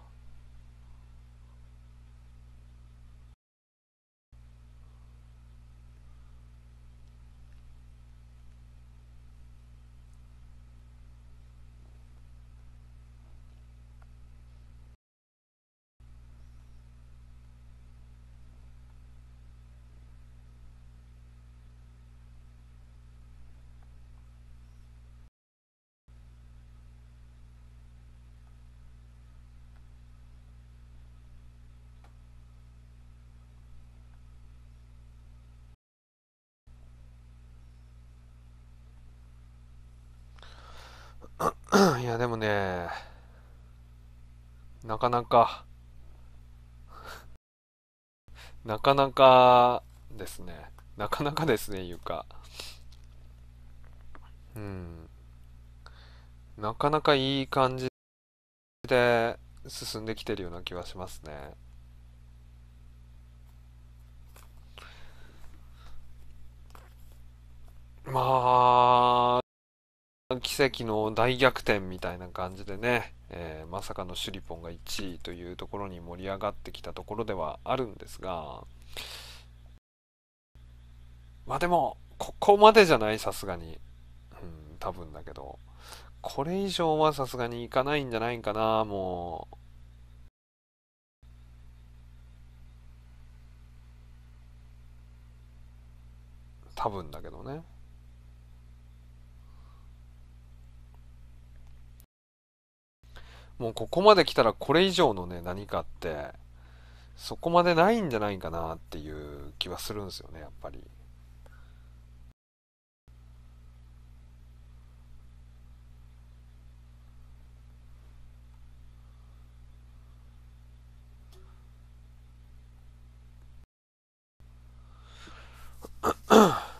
いや、でもね、なかなか、なかなかですね。なかなかですね、いうか。うん。なかなかいい感じで進んできてるような気はしますね。まあ、奇跡の大逆転みたいな感じでね、まさかのシュリポンが1位というところに盛り上がってきたところではあるんですが、まあでも、ここまでじゃない、さすがに。うん、多分だけど。これ以上はさすがにいかないんじゃないかな、もう。多分だけどね。もうここまで来たらこれ以上のね、何かって、そこまでないんじゃないかなっていう気はするんですよね、やっぱり。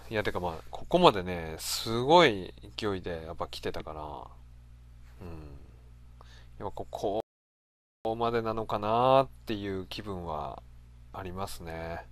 いや、てかまあ、ここまでね、すごい勢いでやっぱ来てたから、うん。やっぱここまでなのかなっていう気分はありますね。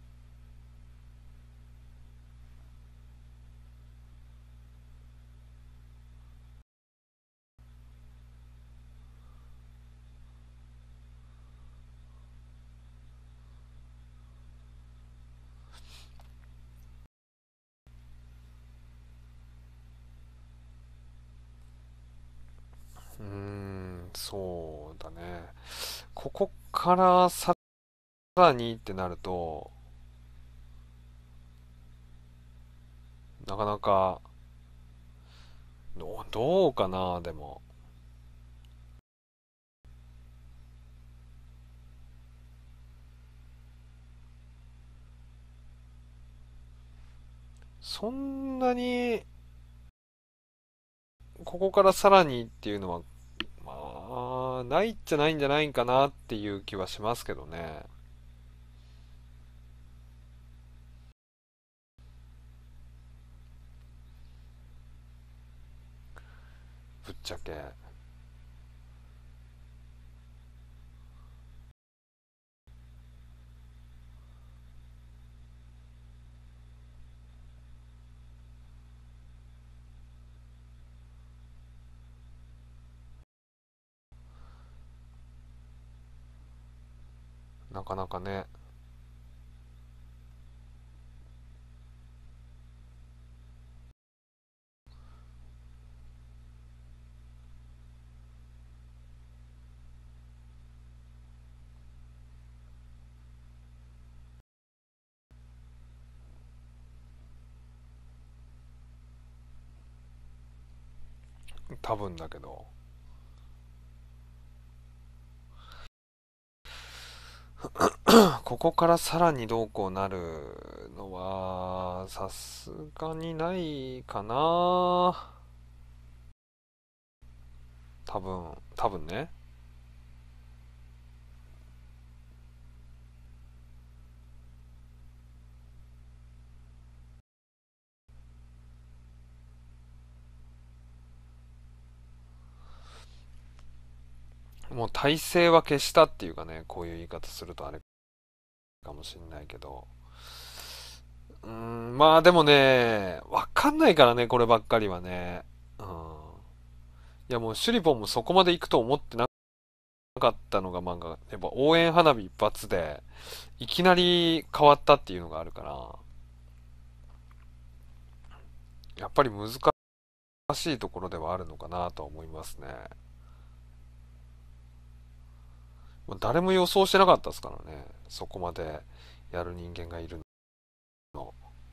そうだね。ここからさらにってなると、なかなか、どうかな、でも。そんなに、ここからさらにっていうのは、まあ、ないっちゃないんじゃないんかなっていう気はしますけどね。ぶっちゃけ。なかなかね。多分だけど。ここからさらにどうこうなるのは、さすがにないかな。多分ね。もう体勢は消したっていうかね、こういう言い方するとあれかもしんないけど。まあでもね、わかんないからね、こればっかりはね。うん。いやもうシュリポンもそこまで行くと思ってなかったのが、まあ、やっぱ応援花火一発で、いきなり変わったっていうのがあるから、やっぱり難しいところではあるのかなとは思いますね。もう誰も予想してなかったですからね。そこまでやる人間がいるの。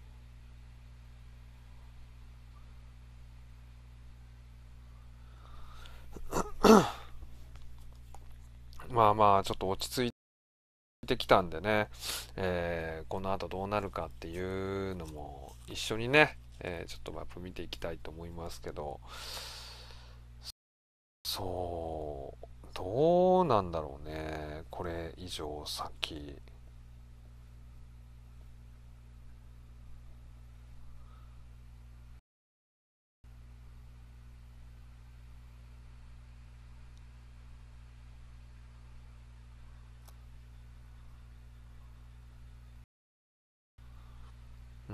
まあまあ、ちょっと落ち着いてきたんでね、この後どうなるかっていうのも一緒にね、ちょっとやっぱ見ていきたいと思いますけど、そう、どうなんだろうね。これ以上先。うん、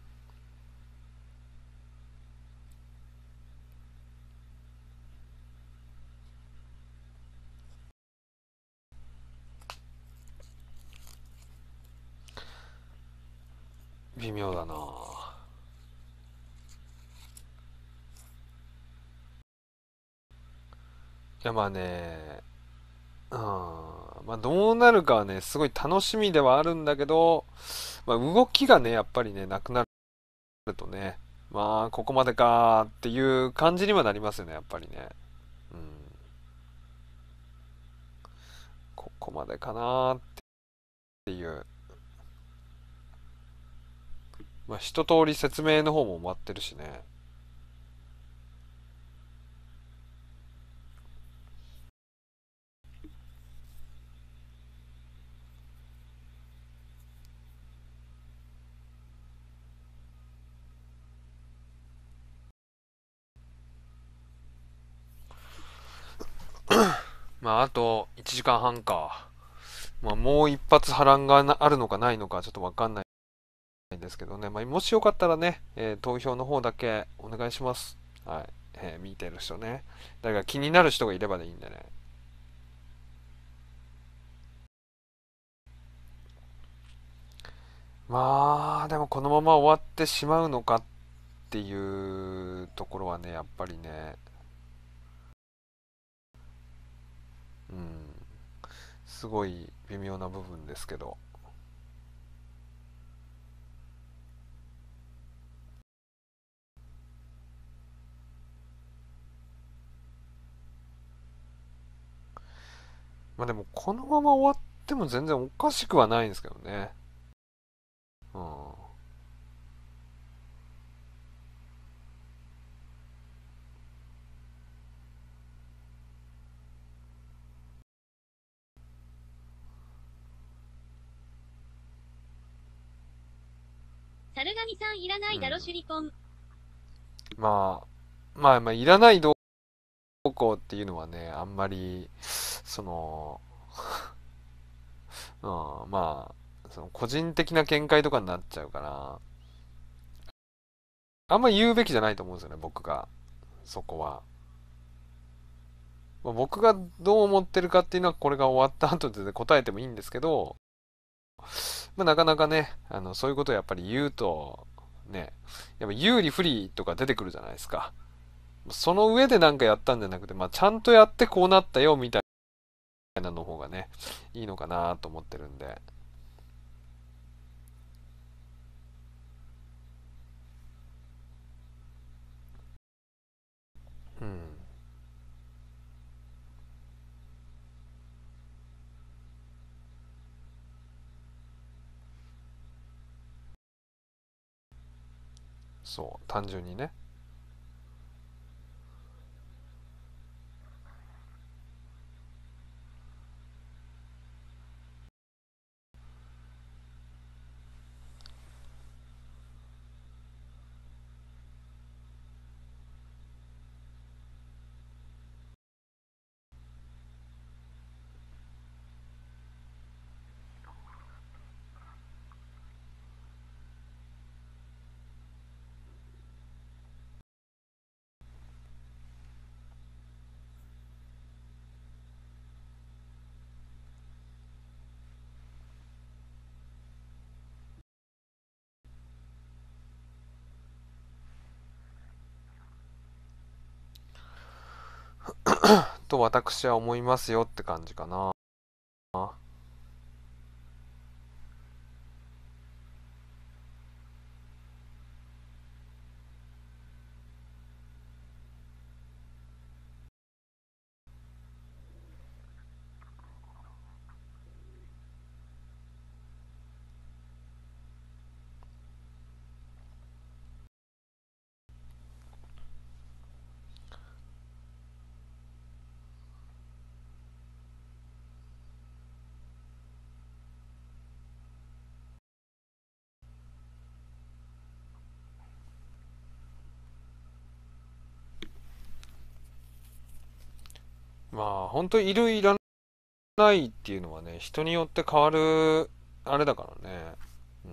微妙だな。いやまあね、うん、まあどうなるかはね、すごい楽しみではあるんだけど、まあ動きがね、やっぱりね、なくなるとね、まあここまでかーっていう感じにはなりますよね、やっぱりね。うん、ここまでかなーっていう。まあ一通り説明の方も終わってるしね。 まあ、あと1時間半か。まあ、もう一発波乱があるのかないのかちょっとわかんないんですけどね。まあ、もしよかったらね、投票の方だけお願いします。はい。見てる人ね。誰か気になる人がいればでいいんでね。まあ、でもこのまま終わってしまうのかっていうところはね、やっぱりね、うん、すごい微妙な部分ですけど。まあでもこのまま終わっても全然おかしくはないんですけどね。うん。 猿神さんいらないだろ、 うん。 シュリコン。 まあ、いらないどうこうっていうのはね、あんまり、その、うん、まあ、その個人的な見解とかになっちゃうから、あんま言うべきじゃないと思うんですよね、僕が。そこは。まあ僕がどう思ってるかっていうのはこれが終わった後で答えてもいいんですけど、まあ、なかなかね、そういうことをやっぱり言うと、ね、やっぱ有利不利とか出てくるじゃないですか。その上でなんかやったんじゃなくて、まあ、ちゃんとやってこうなったよみたいなの方がね、いいのかなと思ってるんで。うん。そう、単純にね。と私は思いますよって感じかな。まあ、本当いるいらないっていうのはね、人によって変わる、あれだからね。うん。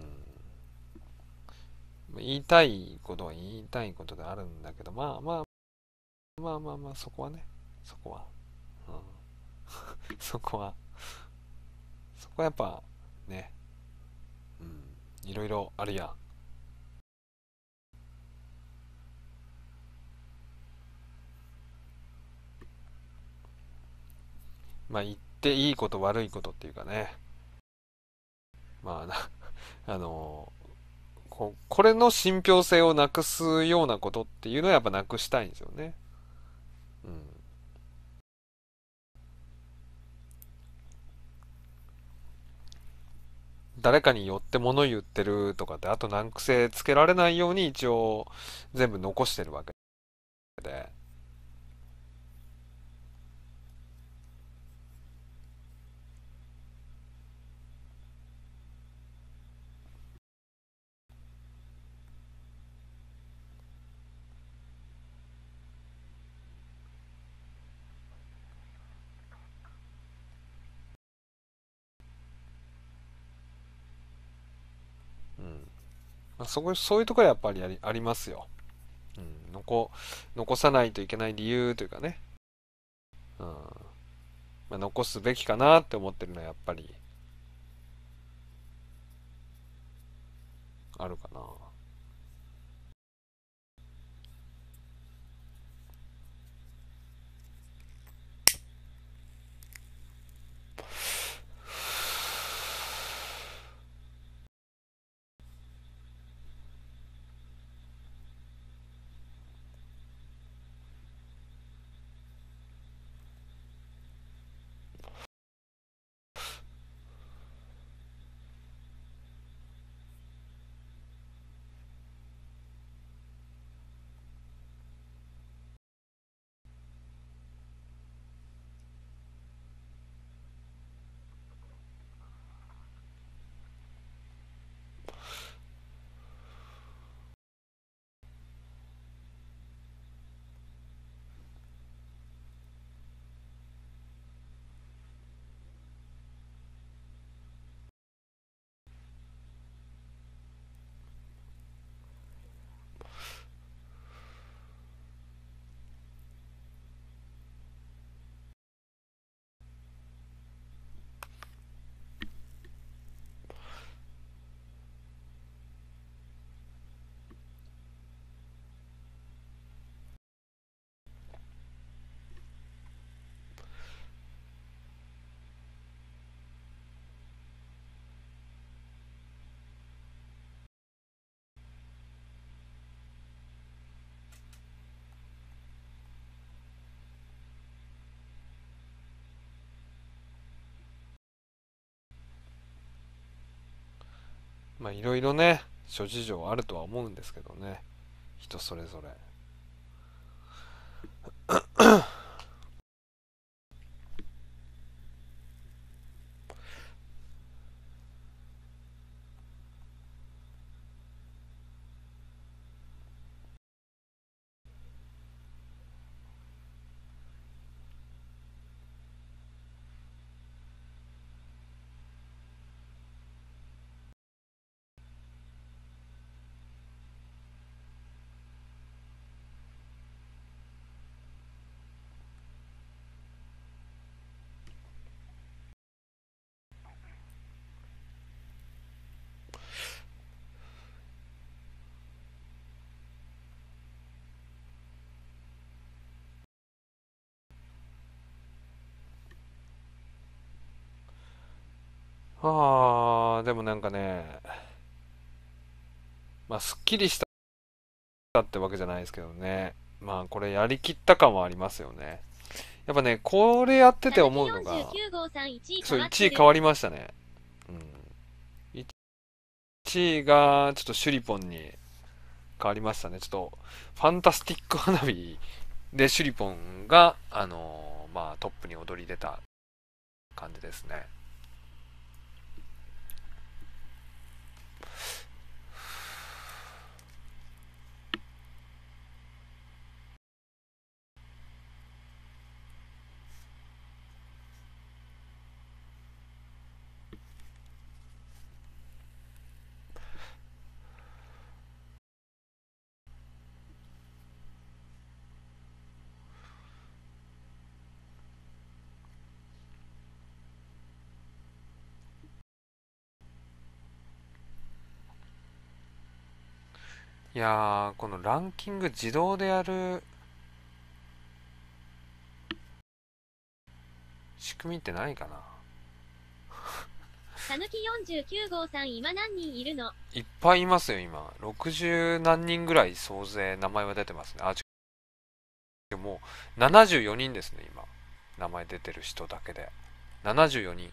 言いたいことは言いたいことであるんだけど、まあ、そこはね、そこは、うん、そこは、そこはやっぱ、ね、うん、いろいろあるやん。まあ、言っていいこと悪いことっていうかね、まあな、あのこれの信憑性をなくすようなことっていうのはやっぱなくしたいんですよね。うん。誰かによって物言ってるとかって、あと難癖つけられないように一応全部残してるわけで。 そういうところはやっぱりありますよ。うん、残さないといけない理由というかね。うん。まあ、残すべきかなって思ってるのはやっぱりあるかな。まあいろいろね、諸事情あるとは思うんですけどね。人それぞれ。でもなんかね、まあすっきりしたってわけじゃないですけどね。まあこれやりきった感はありますよね。やっぱね、これやってて思うのが、 49号さん1位そう、 変わって 1位る。 変わりましたね。うん。1位が、ちょっとシュリポンに変わりましたね。ちょっと、ファンタスティック花火でシュリポンが、まあトップに躍り出た感じですね。いやー、このランキング自動でやる仕組みってないかな。 たぬき49号さん今何人いるの？ いっぱいいますよ、今。60何人ぐらい総勢名前は出てますね。もう74人ですね、今。名前出てる人だけで。74人。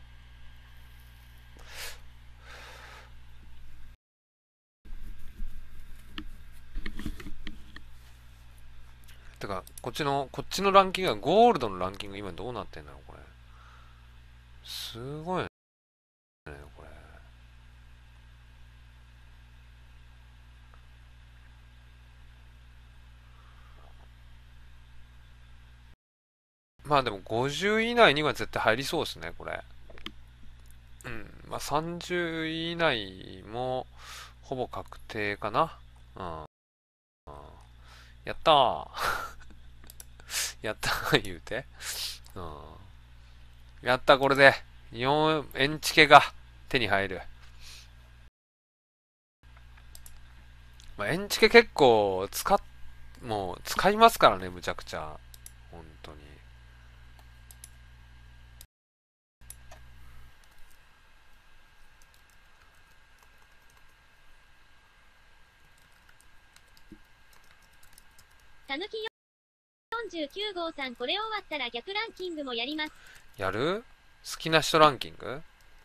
てか、こっちのランキングはゴールドのランキング今どうなってんだろう、これ。すごいね、これ。まあでも50位以内には絶対入りそうですね、これ。うん。まあ30位以内もほぼ確定かな。うん。やったー。やったー言うて。うん。やった、これで。4、エンチケが手に入る。まあ、エンチケ結構もう使いますからね、むちゃくちゃ。本当に。 たぬき49号さん、これ終わったら逆ランキングもやります。 やる？好きな人ランキング？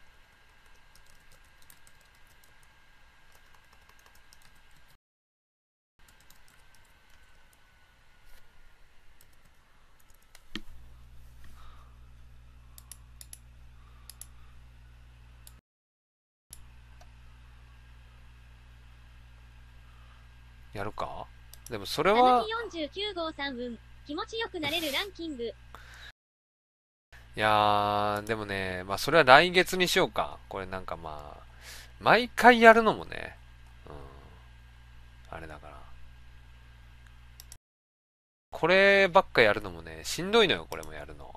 やるか？でもそれたぬは、 き49号さん、気持ちよくなれるランキング。 いやー、でもね、まあそれは来月にしようか。これなんかまあ、毎回やるのもね、うん、あれだから。こればっかやるのもね、しんどいのよ、これもやるの。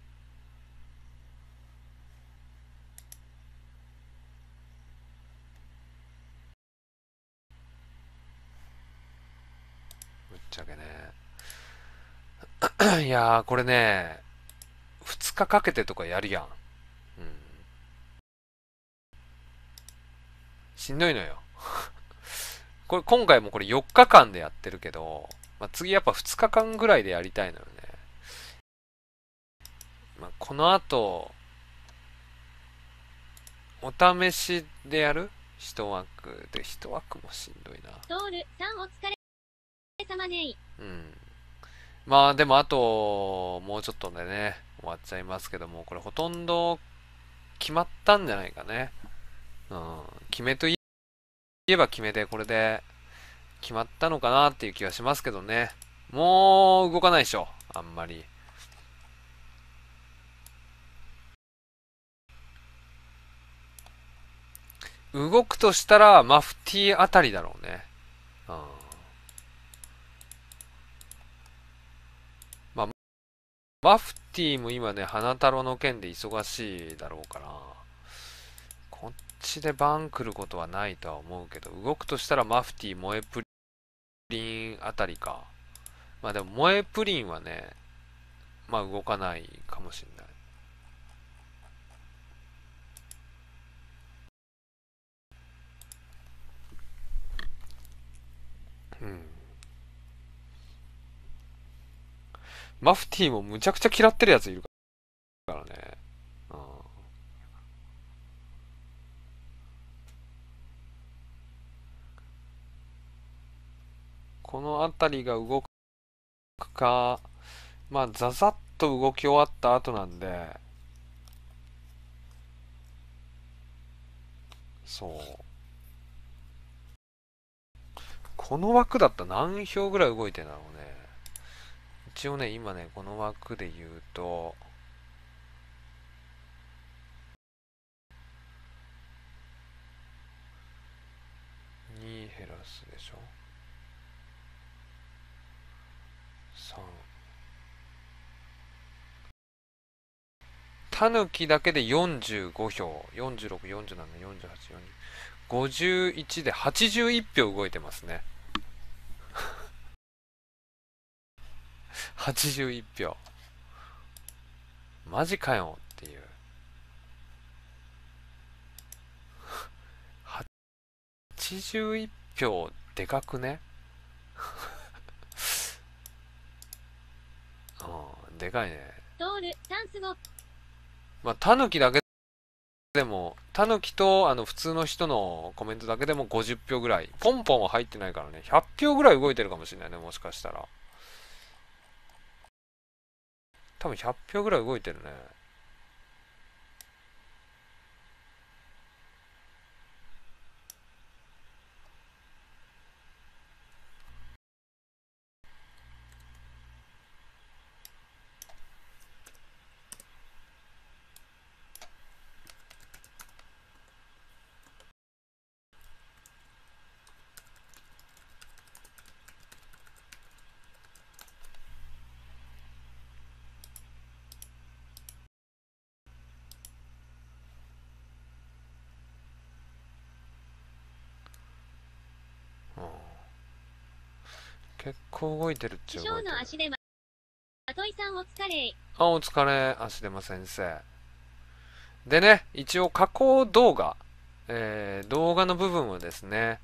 ぶっちゃけね。いやー、これね、2日かけてとかやるやん。うん。しんどいのよ。これ、今回もこれ4日間でやってるけど、まあ、次やっぱ2日間ぐらいでやりたいのよね。まあ、この後、お試しでやる一枠で、一枠もしんどいな。 トールさん、お疲れ様ねい。 うん。まあでもあと、もうちょっとでね、終わっちゃいますけども、これほとんど決まったんじゃないかね。うん。決めといえば決めで、これで決まったのかなっていう気はしますけどね。もう動かないでしょ。あんまり。動くとしたら、マフティーあたりだろうね。うん。まあ、マフティーも今ね、花太郎の件で忙しいだろうから、こっちでバン来ることはないとは思うけど、動くとしたらマフティー、萌えプリンあたりか。まあでも、萌えプリンはね、まあ動かないかもしれない。うん。マフティーもむちゃくちゃ嫌ってるやついるからね。うん。このあたりが動くか、まあザザッと動き終わった後なんで、そう。この枠だったら何票ぐらい動いてんだろうね。一応ね、今ね、この枠で言うと、2減らすでしょ？ 3。タヌキだけで45票。46、47、48、40、51で81票動いてますね。81票。マジかよっていう。81票でかくね？うん、でかいね。 トール、タンスゴ。 まあ、タヌキだけでも、タヌキと普通の人のコメントだけでも50票ぐらい。ポンポンは入ってないからね。100票ぐらい動いてるかもしれないね、もしかしたら。多分100票ぐらい動いてるね。 結構動いてるっちゃ師匠動いてる。 の足でまといさんお疲れ。 あ、お疲れ、足手間先生。でね、一応加工動画、動画の部分はですね、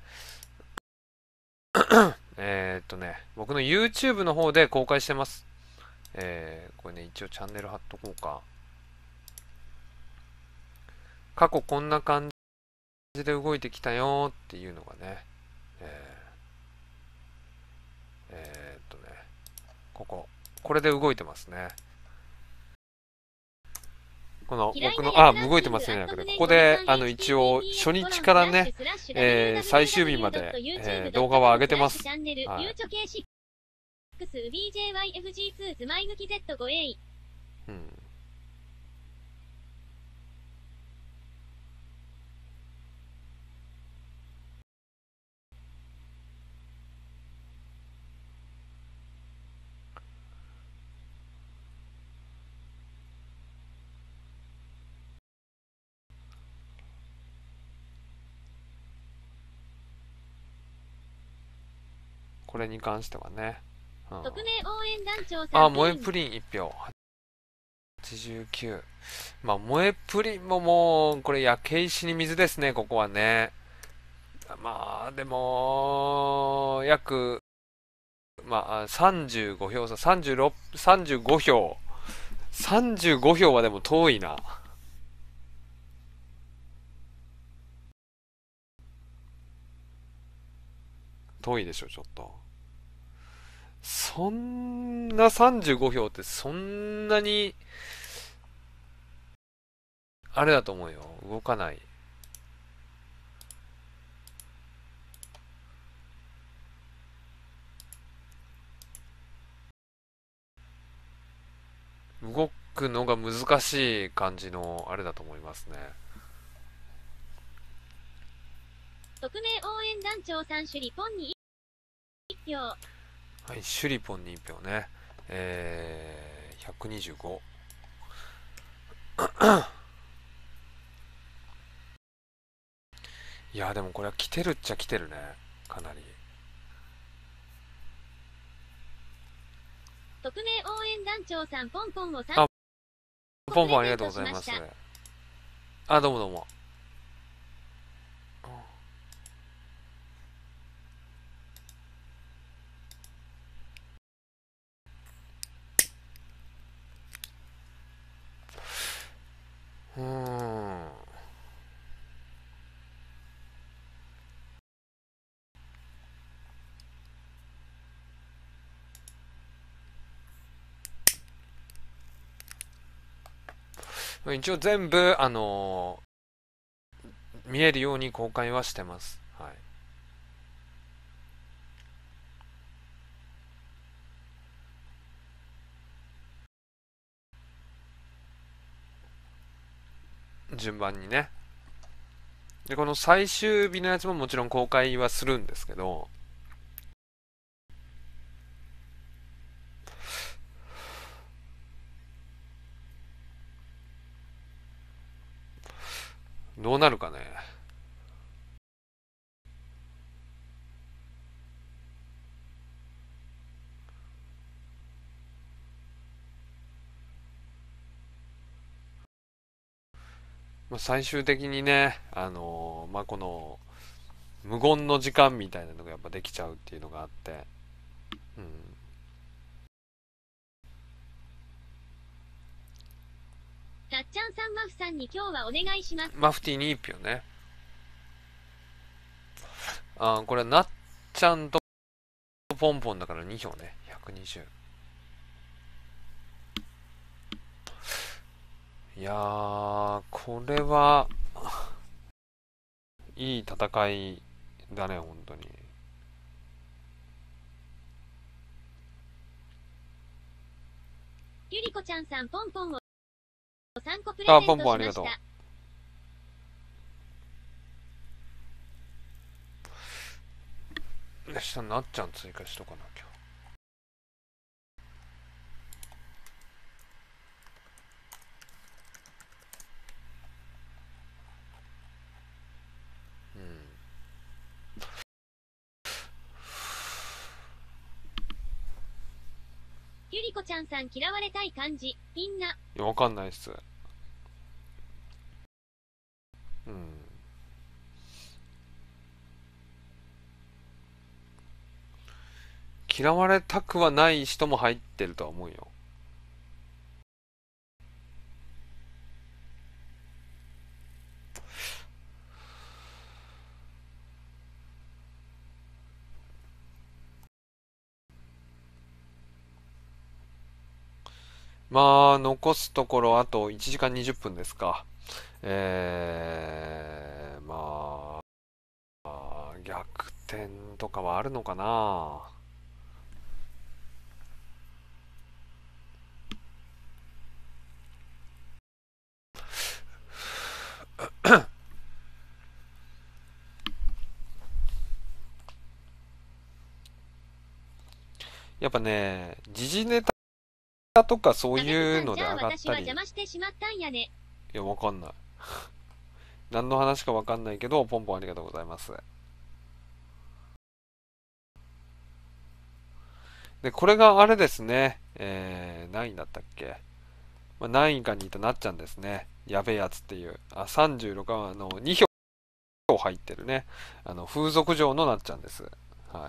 僕の YouTube の方で公開してます。これね、一応チャンネル貼っとこうか。過去こんな感じで動いてきたよっていうのがね、ええーっとね、これで動いてますね。この僕の、動いてますね。ここで、一応、初日からね、最終日まで、動画は上げてます。はい。うん。これに関してはね。うん、 匿名応援団長さん。 萌えプリン1票。89。まあ、萌えプリンももう、これ焼け石に水ですね、ここはね。まあ、でも、35票差、35票。35票はでも遠いな。遠いでしょ、ちょっと。そんな35票ってそんなに、あれだと思うよ。動かない。動くのが難しい感じの、あれだと思いますね。 匿名応援団長さん、シュリポンに1票。はい、シュリポンに1票ね。125。いや、でもこれは来てるっちゃ来てるね。かなり。 匿名応援団長さん、ポンポンをポンポンありがとうございます。どうもどうも。うーん。一応全部、見えるように公開はしてます。はい。順番にね。で、この最終日のやつももちろん公開はするんですけど、どうなるかね。最終的にね、この、無言の時間みたいなのがやっぱできちゃうっていうのがあって、うん。 たっちゃんさん、マフさんに今日はお願いします。 マフティーに1票ね。これなっちゃんとポンポンだから2票ね。120。いやー、これは、いい戦いだね、本当に。 ゆりこちゃんさん、ポンポンを3個プレゼントしました。 ポンポンありがとう。下なっちゃん追加しとかなきゃ。 こちゃんさん嫌われたい感じ、みんな。 いや、わかんないっす。うん。嫌われたくはない人も入ってるとは思うよ。まあ、残すところあと1時間20分ですか。まあ、逆転とかはあるのかな。やっぱね、時事ネタとかそうあげずいうさん、じゃあので上がっ私は邪たり、 魔してしまったんやね。 いや、わかんない。何の話かわかんないけど、ポンポンありがとうございます。で、これがあれですね。何位だったっけ。まあ、何位かにいたなっちゃんですね。やべえやつっていう。あ、36は2票入ってるね。風俗嬢のなっちゃんです。はい。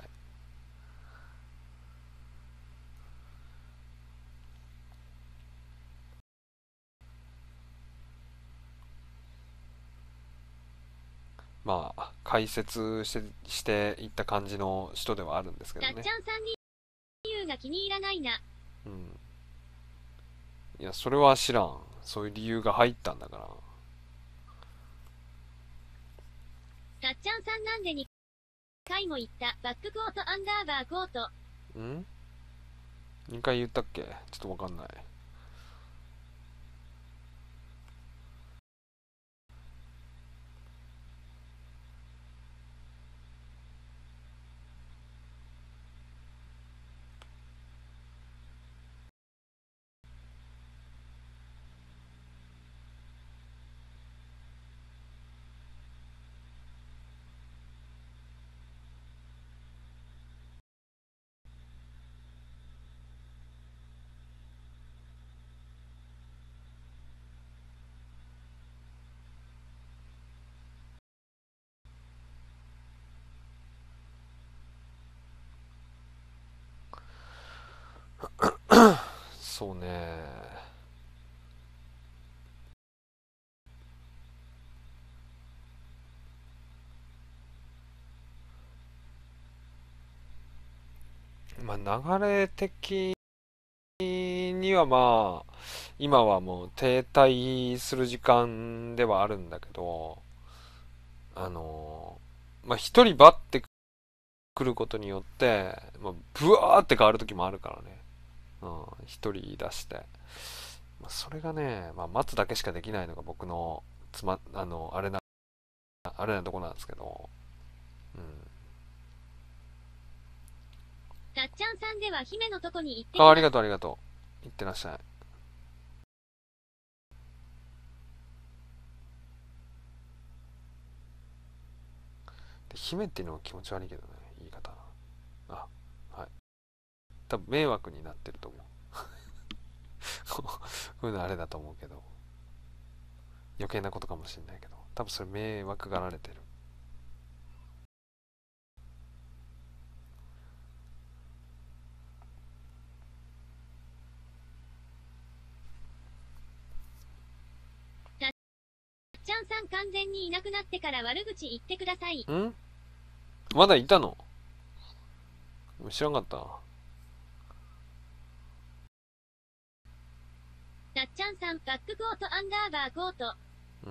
まあ、解説していった感じの人ではあるんですけどね。 たっちゃんさん理由が気に入らないな。 うん。いや、それは知らん。そういう理由が入ったんだから。 たっちゃんさんなんで2回も言った。バックコートアンダーバーコート。 ん ?2 回言ったっけちょっとわかんない。そうね。まあ、流れ的にはまあ、今はもう停滞する時間ではあるんだけど、まあ一人バッて来ることによって、まあ、ブワーって変わる時もあるからね。うん、一人出して。まあ、それがね、まあ待つだけしかできないのが僕のあれなとこなんですけど、うん。 たっちゃんさんでは姫のとこに行ってきあ、あます。 りがとうありがとう。いってらっしゃい。で姫っていうのは気持ち悪いけどね、言い方。あ、はい。多分迷惑になってると思う。こういうのあれだと思うけど、余計なことかもしれないけど、多分それ迷惑がられてる。 たっちゃんさん完全にいなくなってから悪口言ってください。 んまだいたの？知らんかった。 たっちゃんさん、バックコートアンダーバーコート。 うん。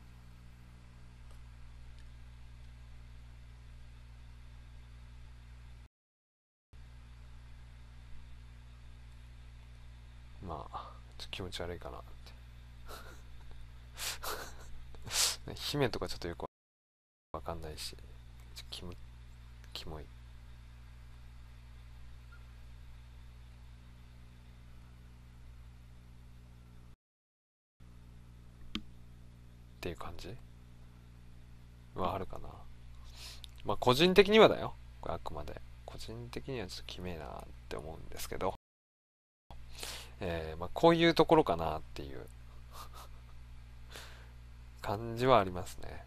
まあ、ちょっと気持ち悪いかなって。姫とかちょっとよくわかんないし、ちょキモい。っていう感じはあるかな。まあ個人的にはだよ。これあくまで。個人的にはちょっとキメえなって思うんですけど。 まあ、こういうところかなっていう感じはありますね。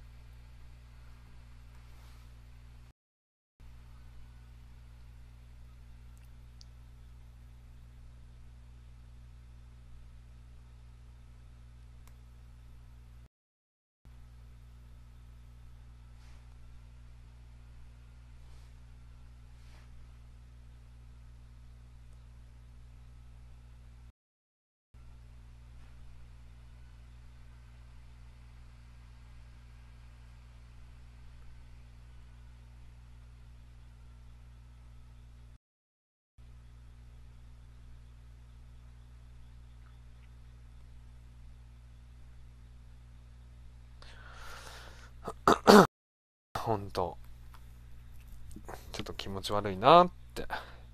本当ちょっと気持ち悪いなって、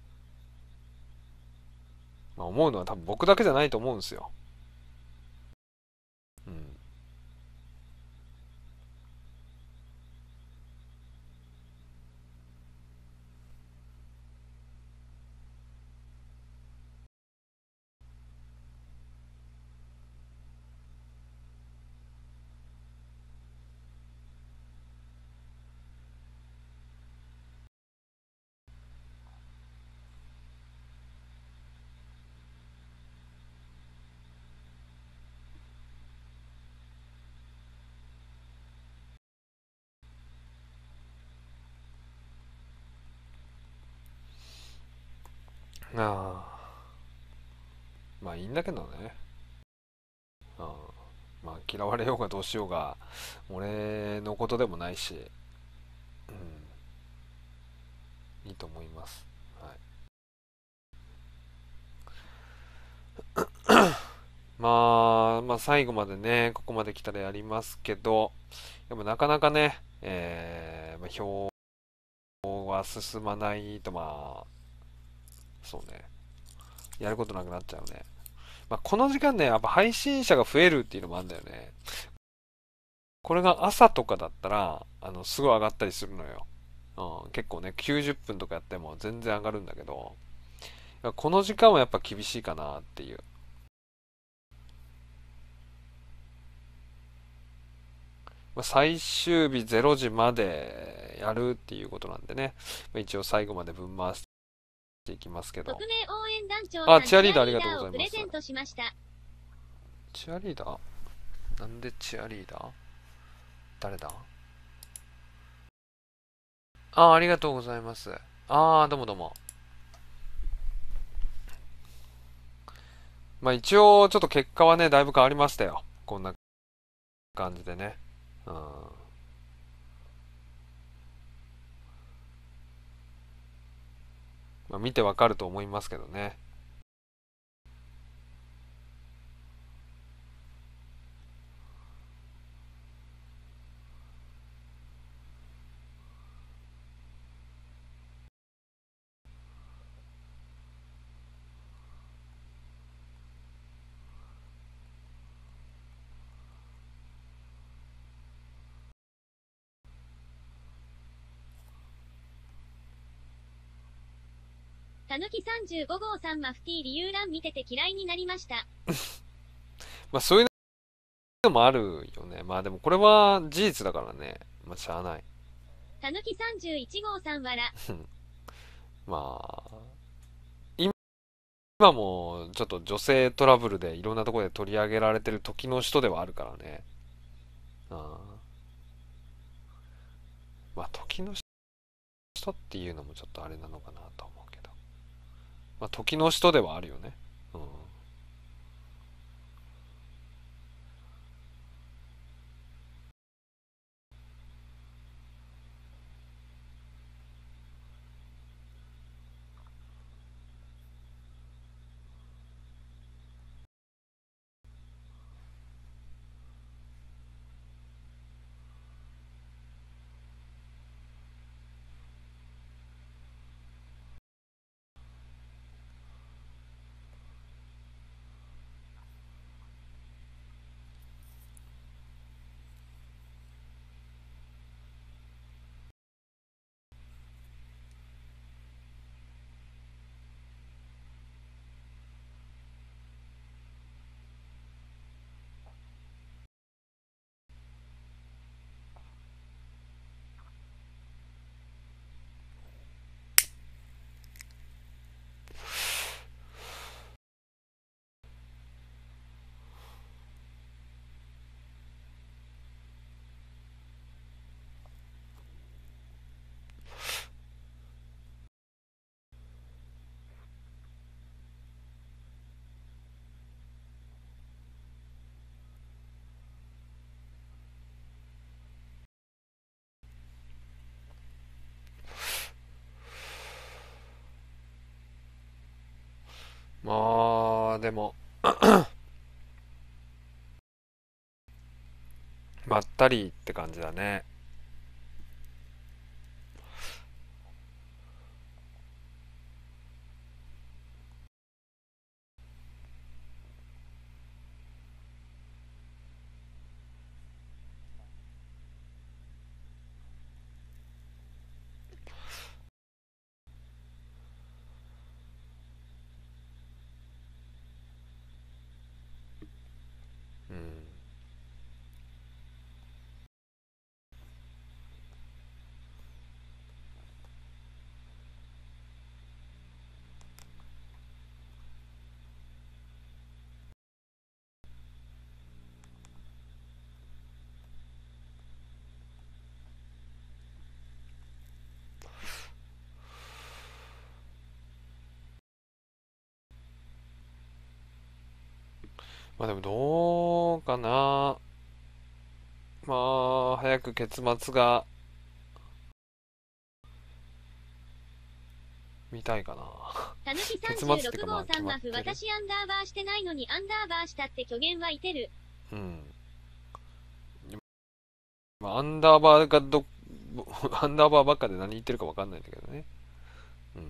まあ、思うのは多分僕だけじゃないと思うんですよ。うん。ああ、まあいいんだけどね。うん。まあ嫌われようがどうしようが、俺のことでもないし、うん、いいと思います。はい。まあ最後までね、ここまで来たらやりますけど、でもなかなかね、まあ、票は進まないと、まあ、そうね、やることなくなっちゃうね。まあ、この時間ね、やっぱ配信者が増えるっていうのもあるんだよね。これが朝とかだったら、すごい上がったりするのよ。うん、結構ね、90分とかやっても全然上がるんだけど、この時間はやっぱ厳しいかなっていう。まあ、最終日0時までやるっていうことなんでね、まあ、一応最後まで分回していきますけど。 匿名応援団長あ、 さんチアリーダーありがとうございます。 をプレゼントしました。 チアリーダーなんでチアリーダー誰だ？あ、ありがとうございます。どうもどうも。まあ一応ちょっと結果はね、だいぶ変わりましたよ。こんな感じでね。うん。まあ見てわかると思いますけどね。 たぬき35号さんマフティー理由欄見てて嫌いになりました。 まあそういうのもあるよね。まあでもこれは事実だからね。まあしゃあない。 たぬき31号さんわら。 まあ、今もちょっと女性トラブルでいろんなところで取り上げられてる時の人ではあるからね。うん。まあ時の人っていうのもちょっとあれなのかなと思うけど。まあ時の人ではあるよね。うん。 まあ、でも、まったりって感じだね。うん。まあでもどうかな。まあ、早く結末が見たいかな。 たぬき結末っていうかま 36 あ決号さんマフまってる。 私アンダーバーしてないのにアンダーバーしたって虚言はいてる。 うん。まあ、アンダーバーがアンダーバーばっかで何言ってるかわかんないんだけどね。うん。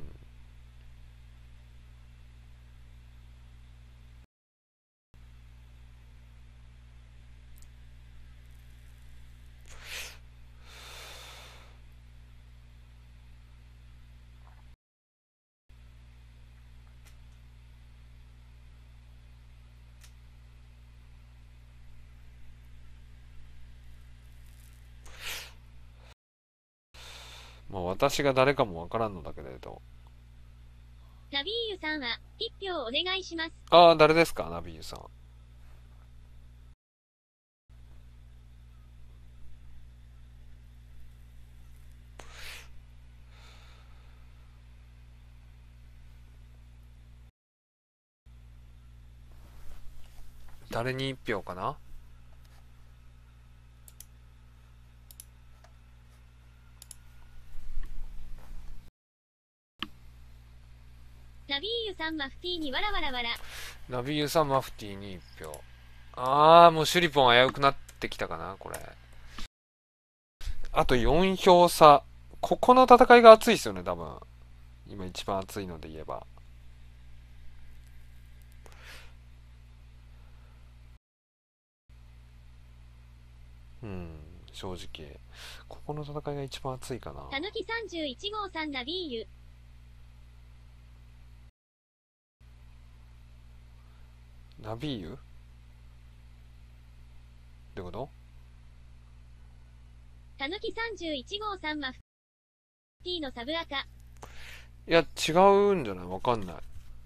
まあ私が誰かもわからんのだけれど。 ナビーユさんは一票お願いします。 ああ、誰ですか、ナビーさん。誰に一票かな。 ナビーユさんマフティーにわらわらわら。 ナビーさん、マフティーに一票。ああ、もうシュリポン危うくなってきたかな、これ。あと4票差。ここの戦いが熱いですよね、多分。今一番熱いので言えば。うん、正直。ここの戦いが一番熱いかな。 たぬき31号さんナビーユ。 ナビーユってこと。 たぬき31号さんマフティーのサブアカ。 いや、違うんじゃない、わかんない。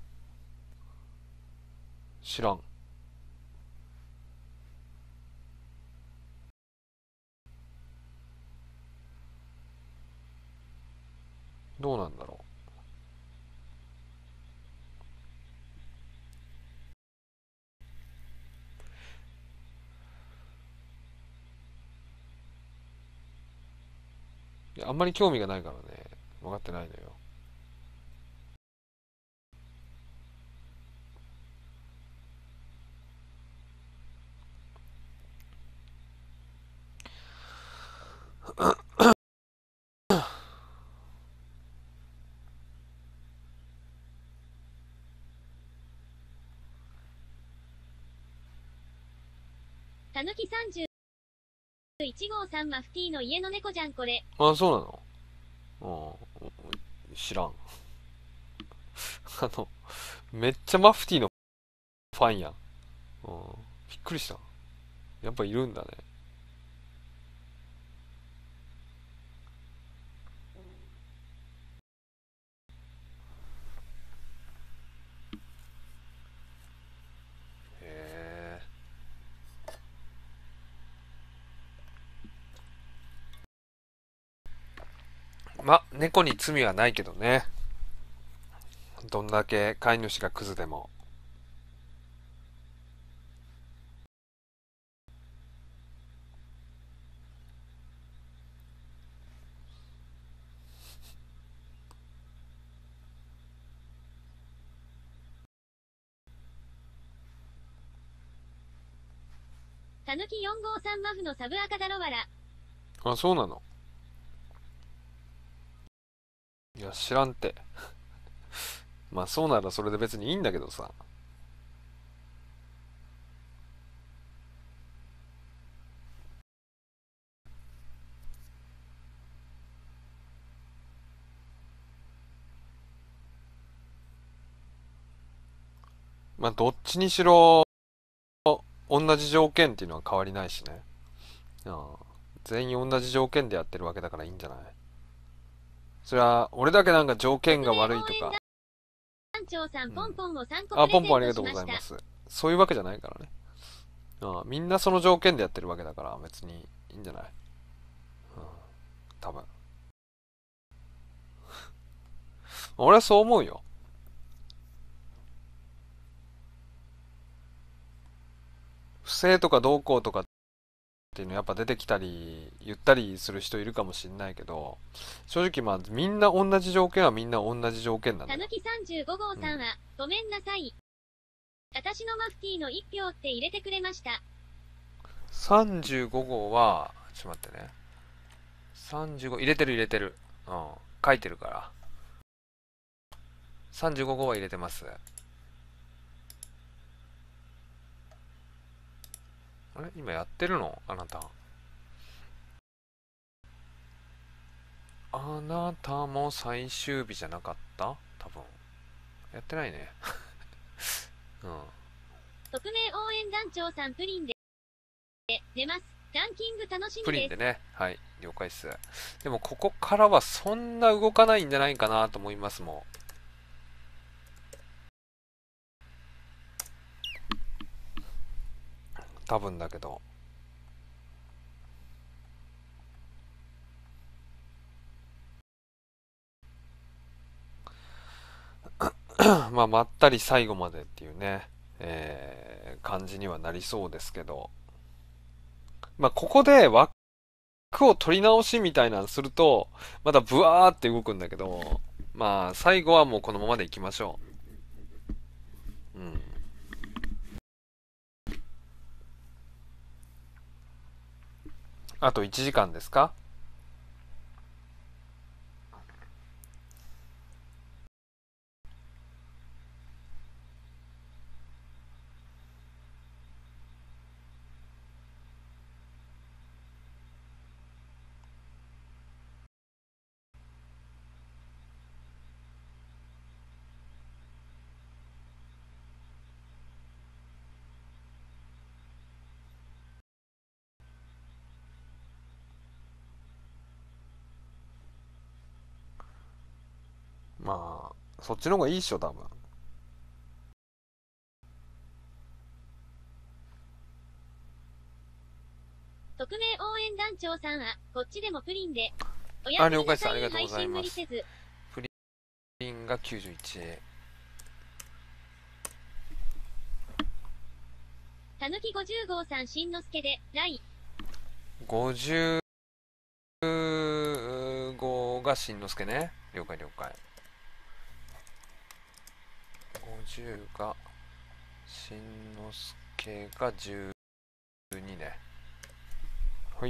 知らん。どうなんだろう。いや、あんまり興味がないからね。分かってないのよ。 たぬき31号さんマフティーの家の猫じゃんこれ。 あ、そうなの。うん。知らん。あの、めっちゃマフティーのファンやん。うん。びっくりした。やっぱいるんだね。へえ。ま、猫に罪はないけどね。どんだけ飼い主がクズでも。 たぬき453マフのサブ赤だろわら。 あ、そうなの？いや、知らんて。まあそうならそれで別にいいんだけどさ。まあどっちにしろ同じ条件っていうのは変わりないしね。うん。全員同じ条件でやってるわけだからいいんじゃない？それは俺だけなんか条件が悪いとか。 団長さん、ポンポンを3個あ、 プレゼポンポンありがとうントしました。 ございます。そういうわけじゃないからね。みんなその条件でやってるわけだから別にいいんじゃない？多分。俺はそう思うよ。不正とかどうこうとかっていうのやっぱ出てきたり言ったりする人いるかもしんないけど、正直まあみんな同じ条件はみんな同じ条件なんだよ。 たぬき35号さんは、ごめんなさい。私のマフティーの1票って入れてくれました。 35号は、ちょっと待ってね。35、入れてる入れてる。うん。書いてるから。35号は入れてます。あれ今やってるのあなた。あなたも最終日じゃなかった多分。やってないね。うん。 匿名応援団長さんプリンで出ます。ランキング楽しプみです。 リンでね。はい。了解っす。でもここからはそんな動かないんじゃないかなと思いますもん。多分だけど。まあ、まったり最後までっていうね、感じにはなりそうですけど。まあ、ここで枠を取り直しみたいなのすると、またブワーって動くんだけど、まあ、最後はもうこのままでいきましょう。うん。あと1時間ですか？まあ、そっちの方がいいっしょ、多分。 匿名応援団長さんは、こっちでもプリンで。おやあ、 すみな了解です。ありがとうごさい配ざいます。 信無理せず。 プリンが91。 たぬき50号さんしんのすけで、ライ。 55がしんのすけね。了解了解。50がしんのすけが12ね。はい。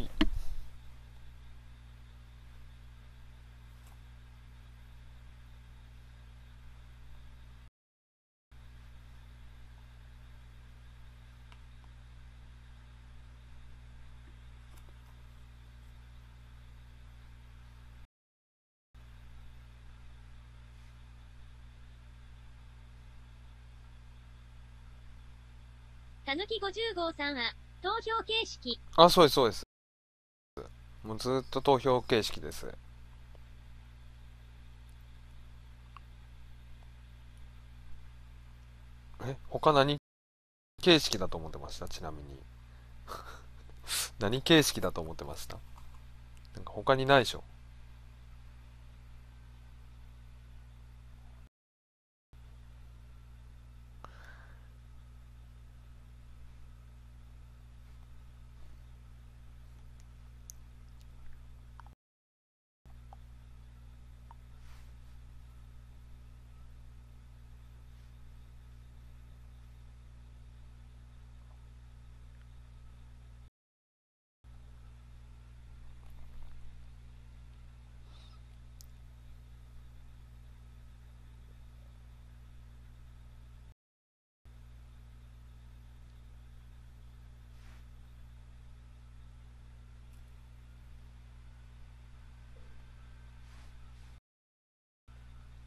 たぬき50号さんは、投票形式。 あ、そうです、そうです。もうずっと投票形式です。他何形式だと思ってましたちなみに。何形式だと思ってました？なんか他にないでしょ？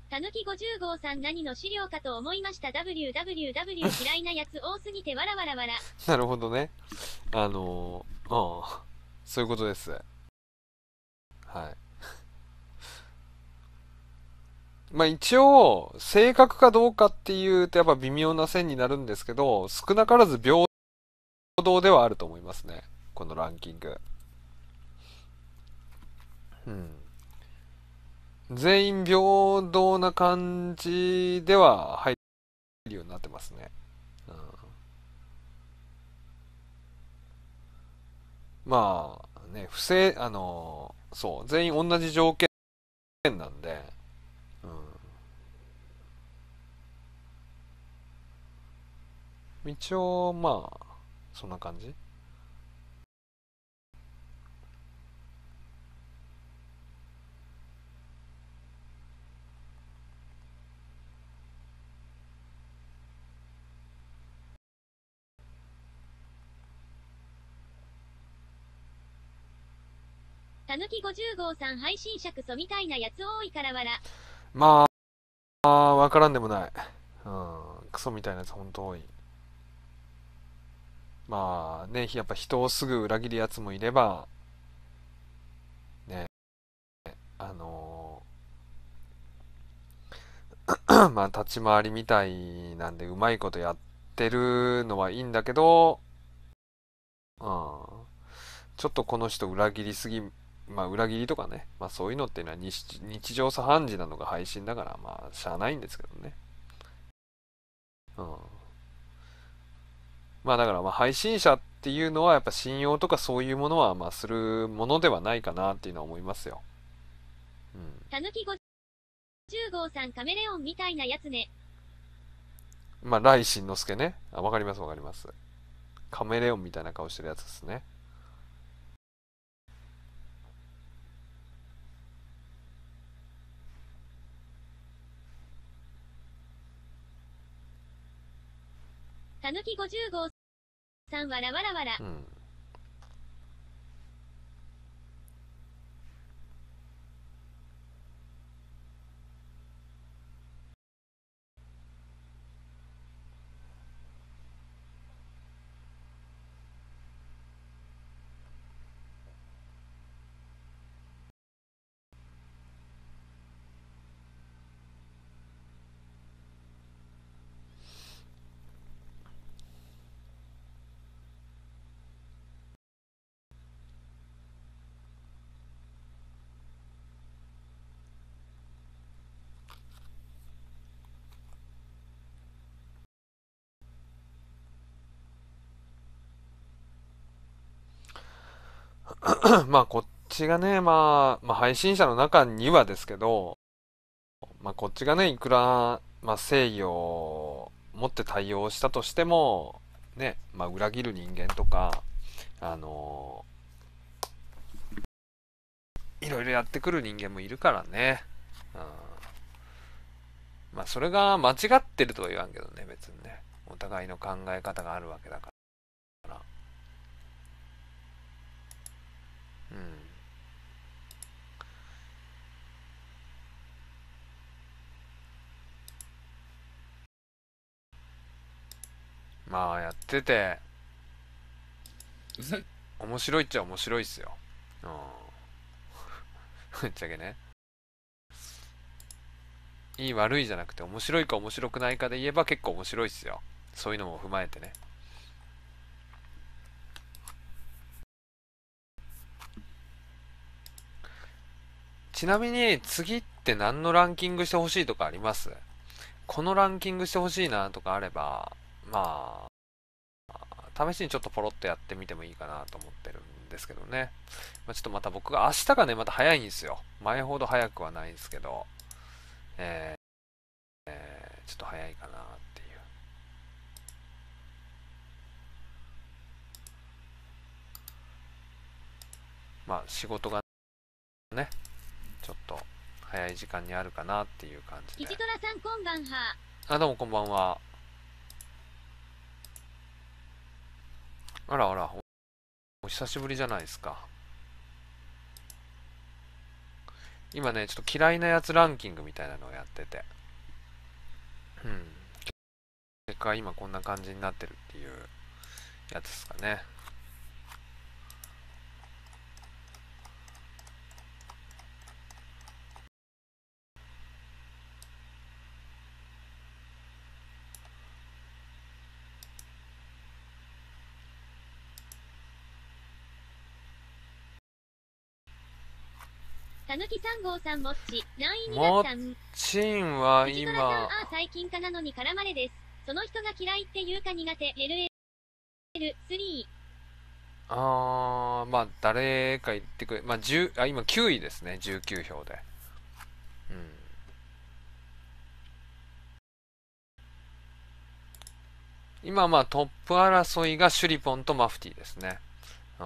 たぬき50号さん何の資料かと思いました。www 嫌いなやつ多すぎてわらわらわら。 なるほどね。そういうことです。はい。まあ一応、正確かどうかっていうとやっぱ微妙な線になるんですけど、少なからず平等ではあると思いますね。このランキング。うん。全員平等な感じでは入るようになってますね。うん、まあね、不正、そう、全員同じ条件なんで、うん、一応、まあ、そんな感じ。 たぬき50号さん配信者クソみたいなやつ多いからわら。 まあ、わからんでもない。うん、クソみたいなやつ本当多い。まあね、やっぱ人をすぐ裏切るやつもいれば、ね、あのまあ立ち回りみたいなんでうまいことやってるのはいいんだけど、うん、ちょっとこの人裏切りすぎ、まあ裏切りとかね、まあそういうのっていうのは日常茶飯事なのが配信だから、まあしゃあないんですけどね。うん。まあだからまあ配信者っていうのはやっぱ信用とかそういうものはまあするものではないかなっていうのは思いますよ。うん。 たぬき50号さんカメレオンみたいなやつね。 まあ来新之助ね。あ、わかりますわかります。カメレオンみたいな顔してるやつですね。 たぬき50号さんわらわらわら。 うん。まあこっちがね、まあ配信者の中にはですけど、まあこっちがね、いくら、まあ誠意を持って対応したとしても、ね、まあ裏切る人間とか、あのいろいろやってくる人間もいるからね。うん、まあそれが間違ってるとは言わんけどね、別にね。お互いの考え方があるわけだから。うん。まあやってて、面白いっちゃ面白いっすよ。うん。ぶっちゃけね。いい悪いじゃなくて面白いか面白くないかで言えば結構面白いっすよ。そういうのも踏まえてね。ちなみに次って何のランキングしてほしいとかあります？このランキングしてほしいなとかあれば、まあ、試しにちょっとポロッとやってみてもいいかなと思ってるんですけどね。まあ、ちょっとまた僕が明日がね、また早いんですよ。前ほど早くはないんですけど、えちょっと早いかなっていう。まあ仕事がね、ちょっと早い時間にあるかなっていう感じで。 キジトラさんこんばんは。 あ、どうもこんばんは。あらあら、お久しぶりじゃないですか。 今ね、ちょっと嫌いなやつランキングみたいなのをやってて。うん。結果今こんな感じになってるっていうやつですかね。 たぬき3号さんもっち、何位になもっったん？ ちんは藤虎さん、 今、 ああ最近かなのに絡まれです。その人が嫌いっていうか苦手、LL3。 まあ、誰か言ってくれ、まあ、今9位ですね、19票で。うん。今まあトップ争いがシュリポンとマフティーですね。うん。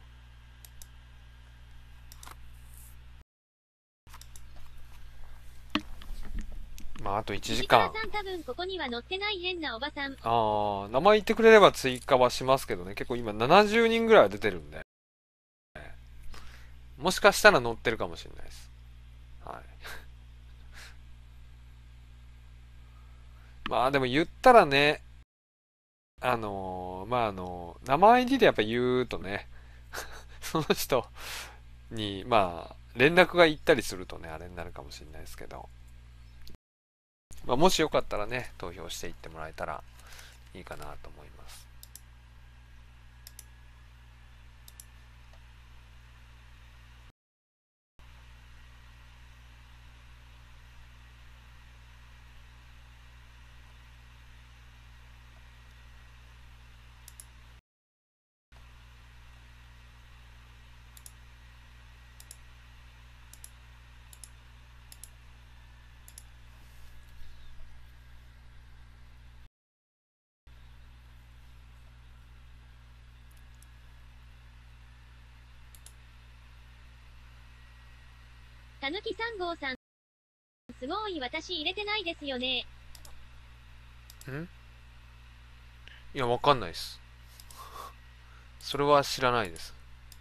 まあ、あと1 藤時間。 虎さん多分ここには載ってない変なおばさん。 名前言ってくれれば追加はしますけどね、結構今70人ぐらいは出てるんで、もしかしたら載ってるかもしれないです。はい。まあでも言ったらね、生 ID でやっぱ言うとね、その人に、まあ、連絡が行ったりするとね、あれになるかもしれないですけど、まあ、もしよかったらね、投票していってもらえたらいいかなと思います。 たぬき3号さん、すごい私入れてないですよね。 いや、わかんないです。それは知らないです。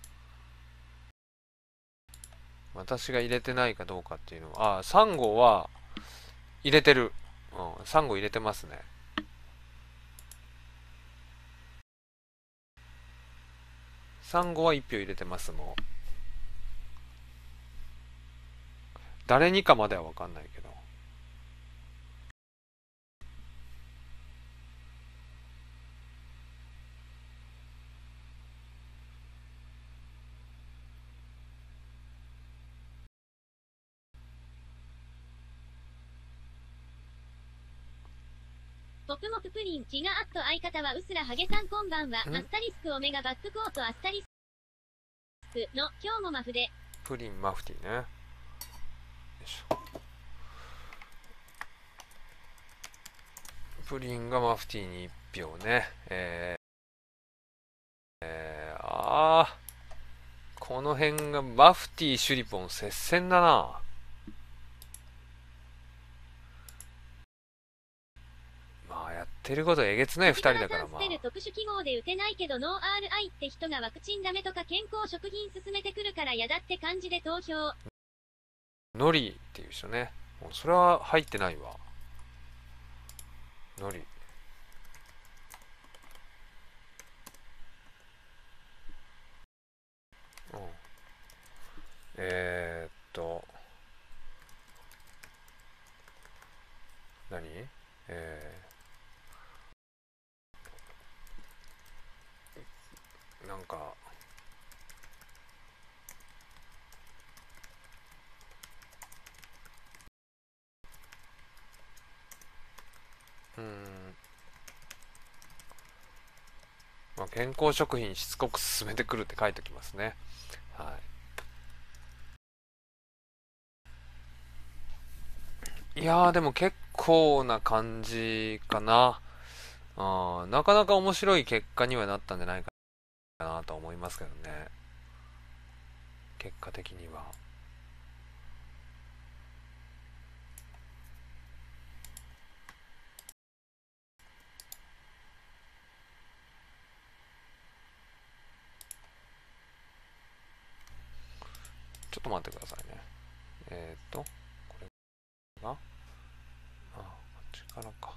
私が入れてないかどうかっていうのは、サンゴは入れてる。うん、サンゴ入れてますね。サンゴは1票入れてます、もう。誰にかまではわかんないけど。 ポップモププリン、チガアット相方はうすらハゲさんこんばんは。アスタリスクオメガバックコートアスタリスクの今日もマフで。 プリン、マフティーね。よいしょ。プリンがマフティーに1票ね。この辺がマフティー、シュリポン接戦だな。まあやってることえげつない2人だからまあ。 ステル特殊記号で打てないけどノー RI って人がワクチンダメとか健康食品進めてくるから嫌だって感じで投票。 ノリっていう人ね。もうそれは入ってないわ。ノリ。うん。何なんか、うーん、まあ、健康食品しつこく勧めてくるって書いておきますね。はい。いやーでも結構な感じかな。なかなか面白い結果にはなったんじゃないかなと思いますけどね。結果的には。ちょっと待ってくださいね。 これが、こっちからか。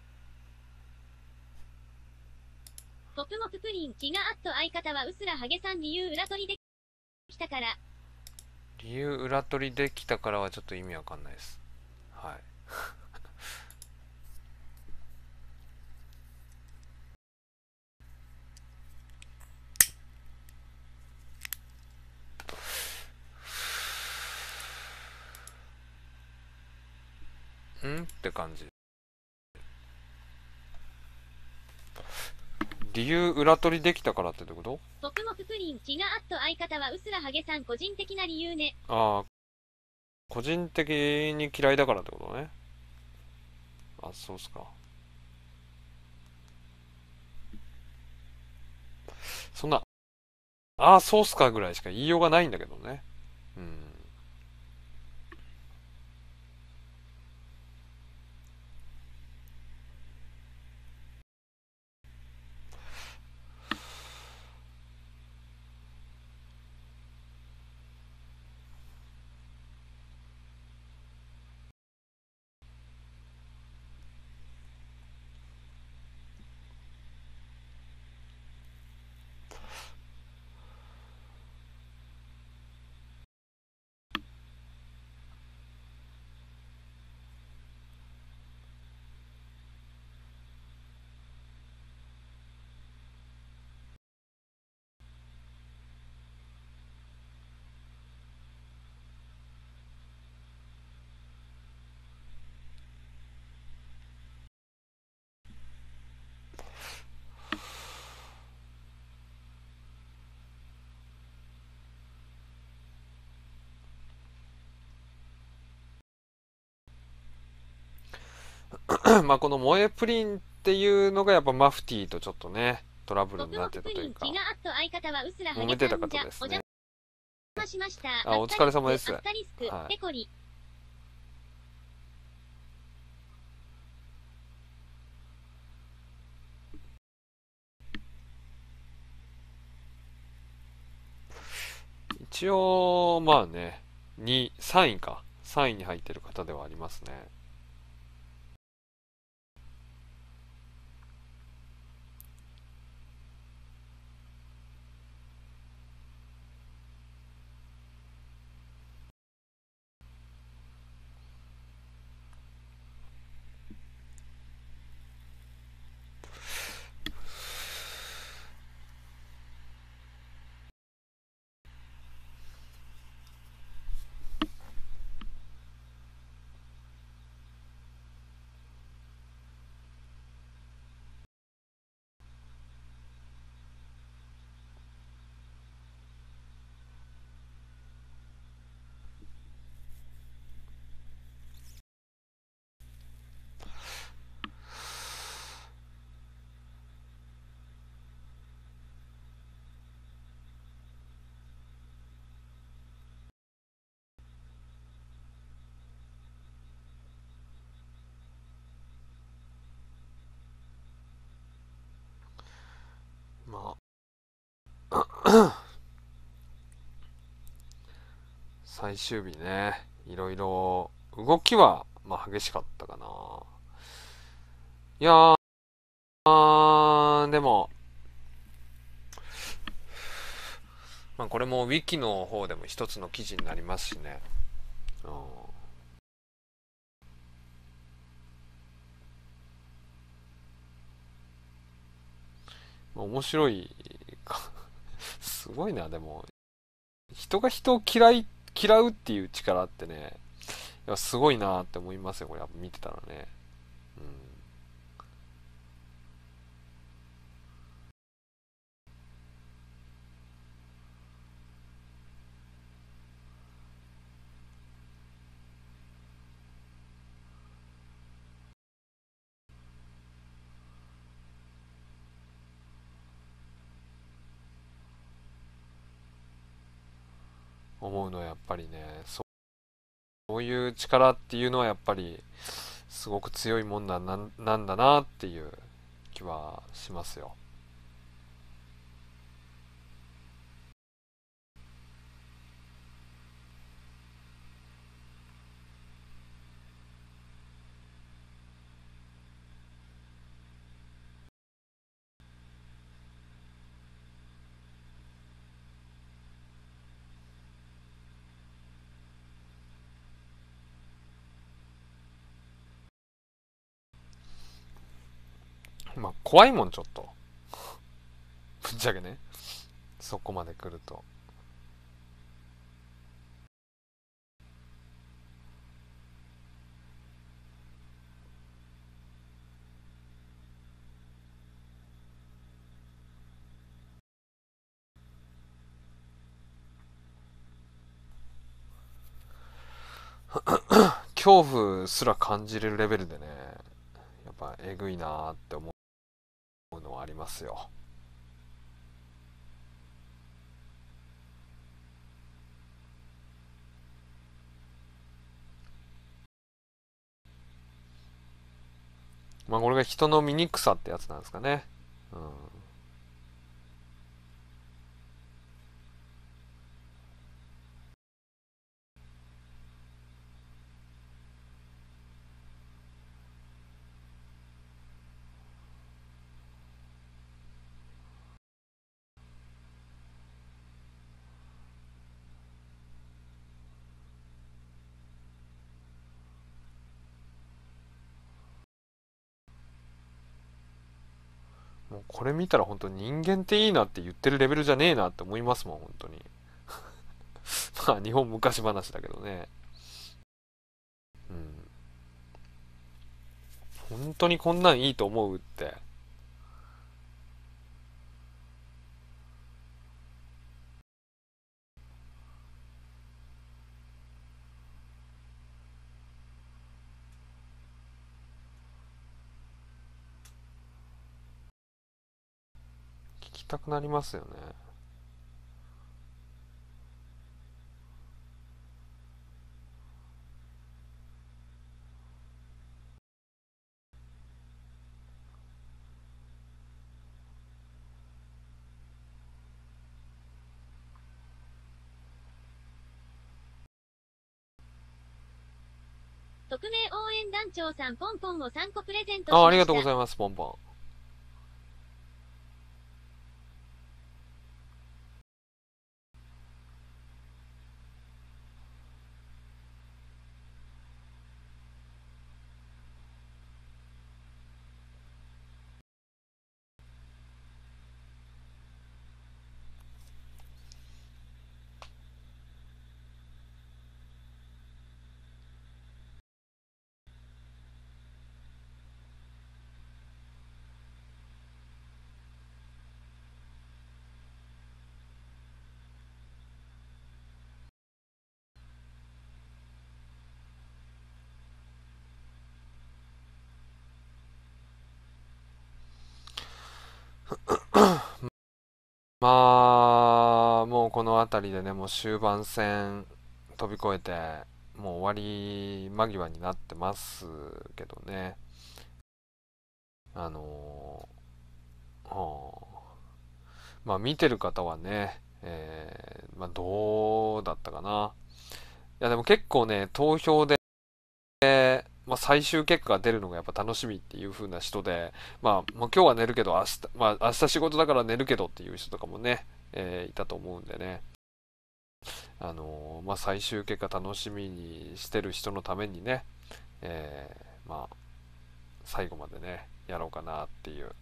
ポップモププリン、気があっと相方はうすらハゲさん理由裏取りできたから。 理由裏取りできたからはちょっと意味わかんないです。はい。んって感じ。理由裏取りできたからってどういうこポップモププリン、気があっと相方はうすらハゲさん個人的な理由ね。 と？ああ、個人的に嫌いだからってことね。あ、そうっすか。そんな、ああ、そうっすかぐらいしか言いようがないんだけどね。うん。まあこの萌えプリンっていうのがやっぱマフティーとちょっとね、トラブルになってたというか、 気があっと相方はうすらハ揉めてたゲさんじゃ、 方ですね。 お邪魔しました。 あ、お疲れ様です。 アスタリスク、 はペコリ。 い。一応、まあね、3位か。3位に入ってる方ではありますね。まあ、最終日ね、いろいろ動きは、まあ激しかったかな。いやでも、まあこれもウィキの方でも一つの記事になりますしね。うん、まあ面白いか、すごいな、でも、人が人を嫌うっていう力ってね、いやすごいなって思いますよ、これ、見てたらね。うん、思うのはやっぱりね、そういう力っていうのはやっぱり、すごく強いもんなんだなっていう気はしますよ。 まあ、怖いもん、ちょっと。ぶっちゃけね。そこまで来ると。恐怖すら感じれるレベルでね、やっぱえぐいなーって思うのはありますよ。まあこれが人の醜さってやつなんですかね。うん。もうこれ見たら本当に人間っていいなって言ってるレベルじゃねえなって思いますもん、本当に。まあ日本昔話だけどね。うん。本当にこんなんいいと思うって。聞きたくなりますよね。 匿名応援団長さんポンポンを3個プレゼントしあ、ありがました。 とうございます、ポンポン。まあ、もうこの辺りでね、もう終盤戦飛び越えて、もう終わり間際になってますけどね。あのまあ見てる方はね、まあどうだったかな。いやでも結構ね、投票で、まあ最終結果が出るのがやっぱ楽しみっていう風な人で、まあもう今日は寝るけど明日、まあ明日仕事だから寝るけどっていう人とかもね、いたと思うんでね。まあ最終結果楽しみにしてる人のためにね、まあ最後までね、やろうかなっていう。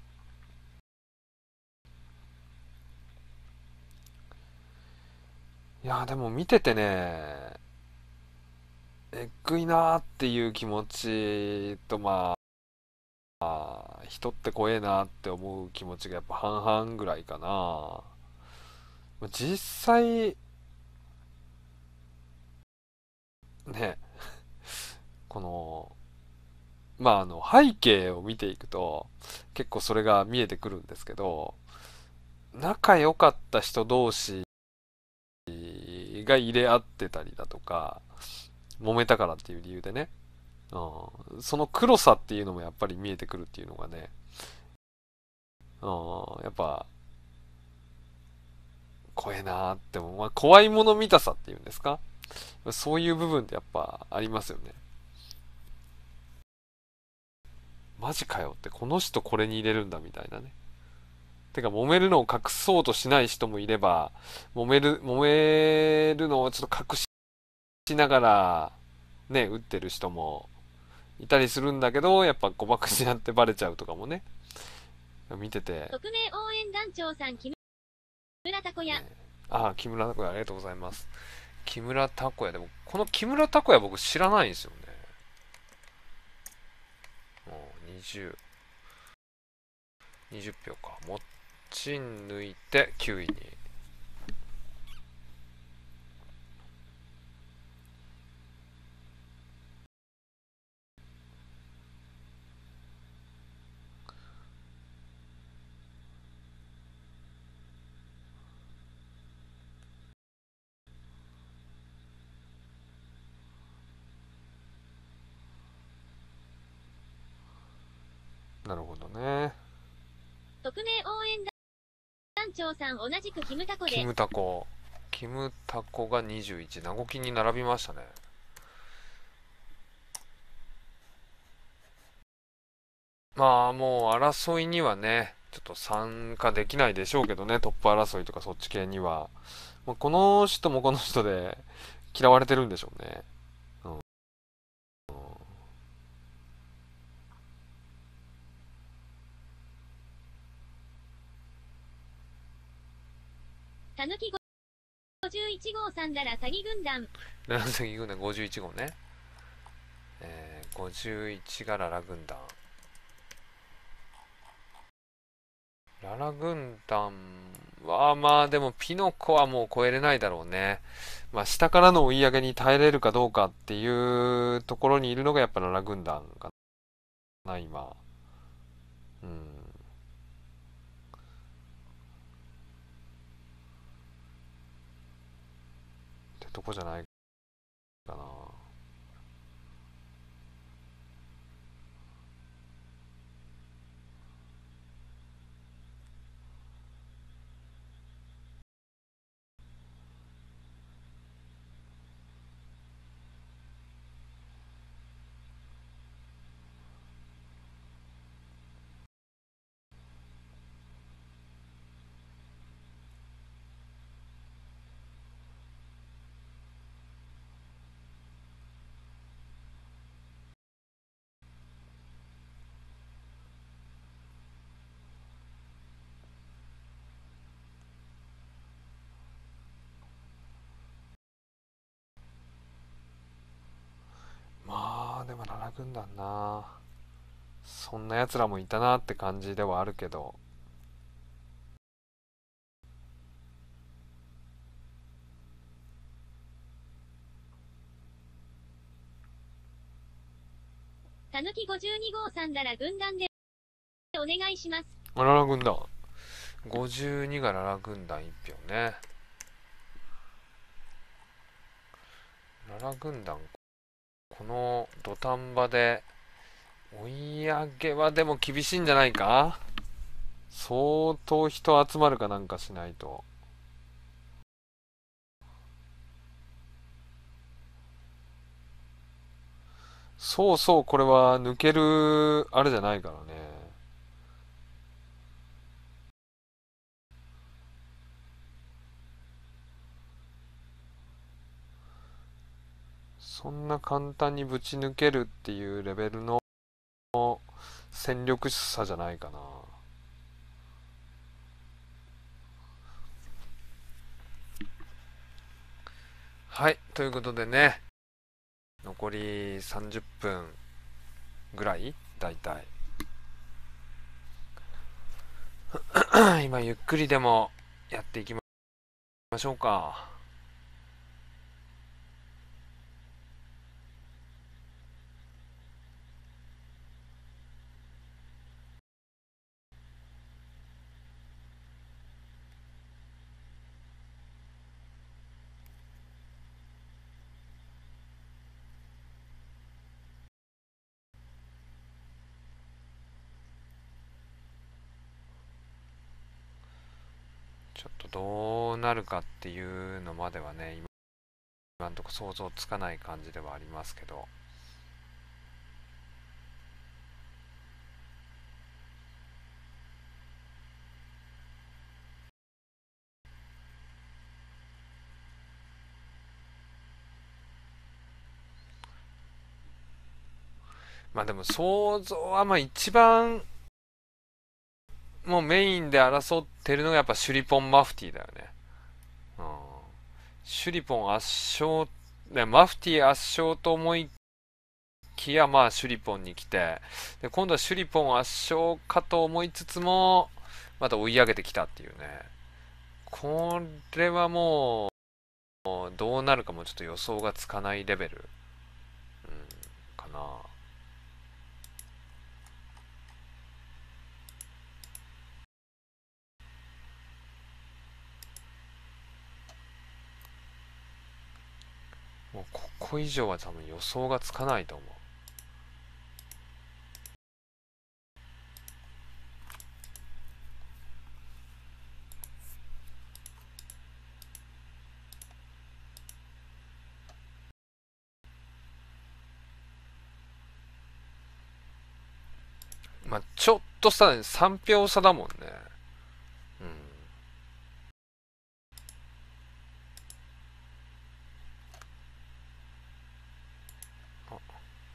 いやでも見ててね、えっぐいなーっていう気持ちと、まあ、人って怖えなって思う気持ちがやっぱ半々ぐらいかな。実際、ね、この、まあ背景を見ていくと、結構それが見えてくるんですけど、仲良かった人同士が入れ合ってたりだとか、揉めたからっていう理由でね、その黒さっていうのもやっぱり見えてくるっていうのがね、やっぱ怖えなーっても、まあ、怖いもの見たさっていうんですか、そういう部分ってやっぱありますよね。マジかよって、この人これに入れるんだみたいなね。てか、揉めるのを隠そうとしない人もいれば、揉めるのをちょっと隠しながら、ね、打ってる人もいたりするんだけど、やっぱ誤爆し合ってバレちゃうとかもね、 見てて、 匿名応援団長さん、木村拓哉。 木村拓哉ありがとうございます。木村拓哉でも、この木村拓哉僕知らないんですよね。20、20票か。もっちん抜いて9位に。なるほどね。 匿名応援団長さん、同じくキムタコで。 キムタコ。キムタコが21。名護きに並びましたね。まあもう争いにはね、ちょっと参加できないでしょうけどね、トップ争いとかそっち系には。まあ、この人もこの人で嫌われてるんでしょうね。うん。 たぬき51号さんなら詐欺軍団。 ララ軍団51号ね。51がララ軍団。ララ軍団は、まあでもピノコはもう超えれないだろうね。まあ下からの追い上げに耐えれるかどうかっていうところにいるのがやっぱララ軍団かな、今。うん。ってとこじゃないかな。まあでもララ軍団な。そんな奴らもいたなって感じではあるけど。 たぬき52号さんなら軍団でお願いします。 ララ軍団。52がララ軍団1票ね。ララ軍団、この土壇場で追い上げはでも厳しいんじゃないか。相当人集まるかなんかしないと。そうそう、これは抜ける、あれじゃないからね。そんな簡単にぶち抜けるっていうレベルの戦力差じゃないかな。はい、ということでね、残り30分ぐらいだいたい。今ゆっくりでもやっていきましょうか。ちょっとどうなるかっていうのまではね、今んとこ想像つかない感じではありますけど。まあでも想像はまあ一番もうメインで争ってるのがやっぱシュリポンマフティーだよね。うん。シュリポン圧勝、ね、マフティー圧勝と思いきや、まあシュリポンに来て、で、今度はシュリポン圧勝かと思いつつも、また追い上げてきたっていうね。これはもう、どうなるかもちょっと予想がつかないレベル、うん、かな。もうここ以上は多分予想がつかないと思う。まあちょっとさ、3票差だもんね。うん。あ、よ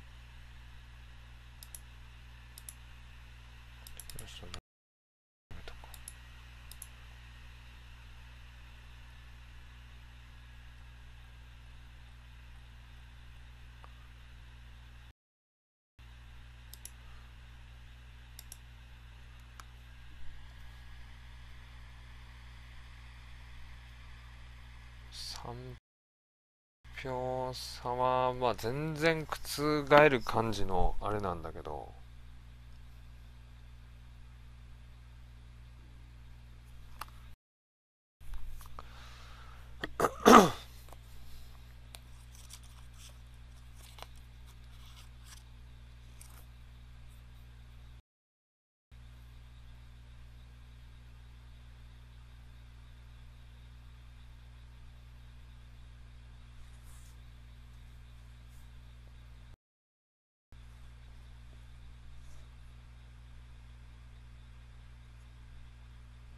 し、3票差は、まあ全然覆る感じのあれなんだけど、うん。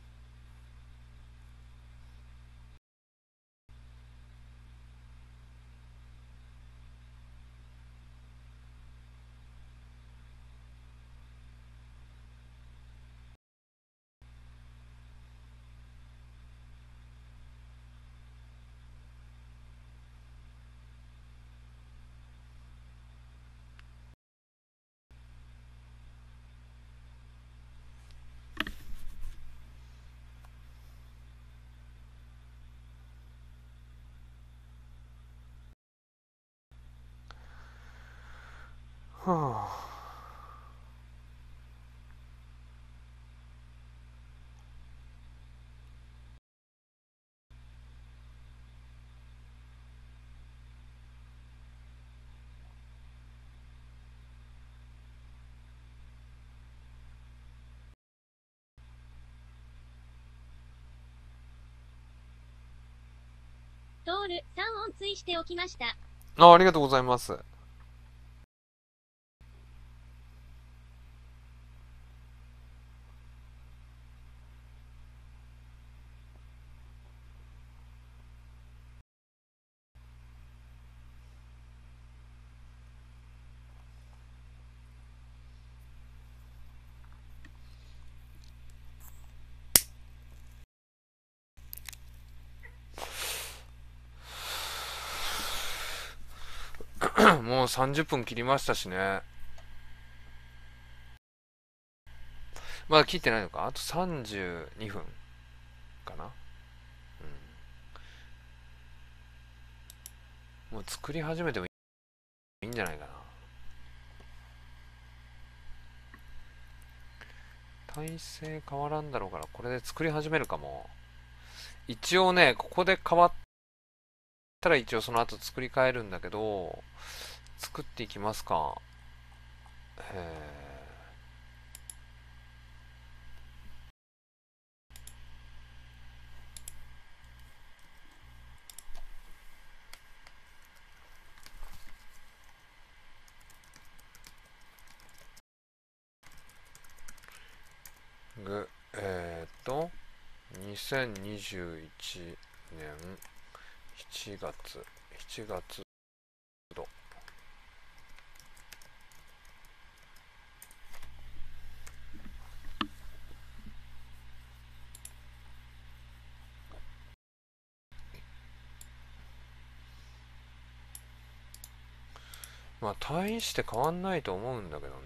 はあ。 トール、3音追しておきました。 あ、ありがとうございます。もう30分切りましたしね。まだ切ってないのか、あと32分かな。もう作り始めてもいいんじゃないかな。体勢変わらんだろうから、これで作り始めるかも。一応ね、ここで変わったら一応その後作り変えるんだけど、作っていきますか。2021年7月、7月度。 まあ大して変わんないと思うんだけどね。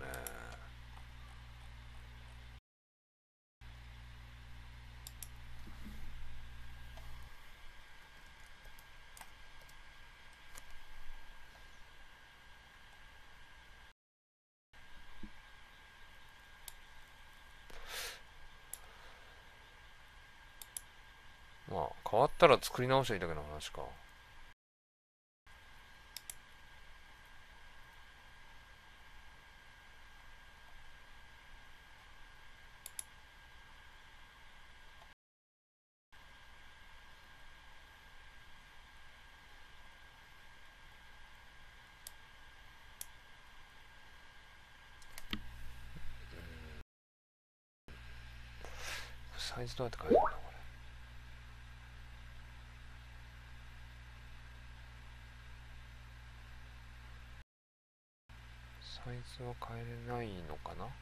まあ変わったら作り直していいだけの話か。サイズどうやって変えるんだこれ。サイズは変えれないのかな。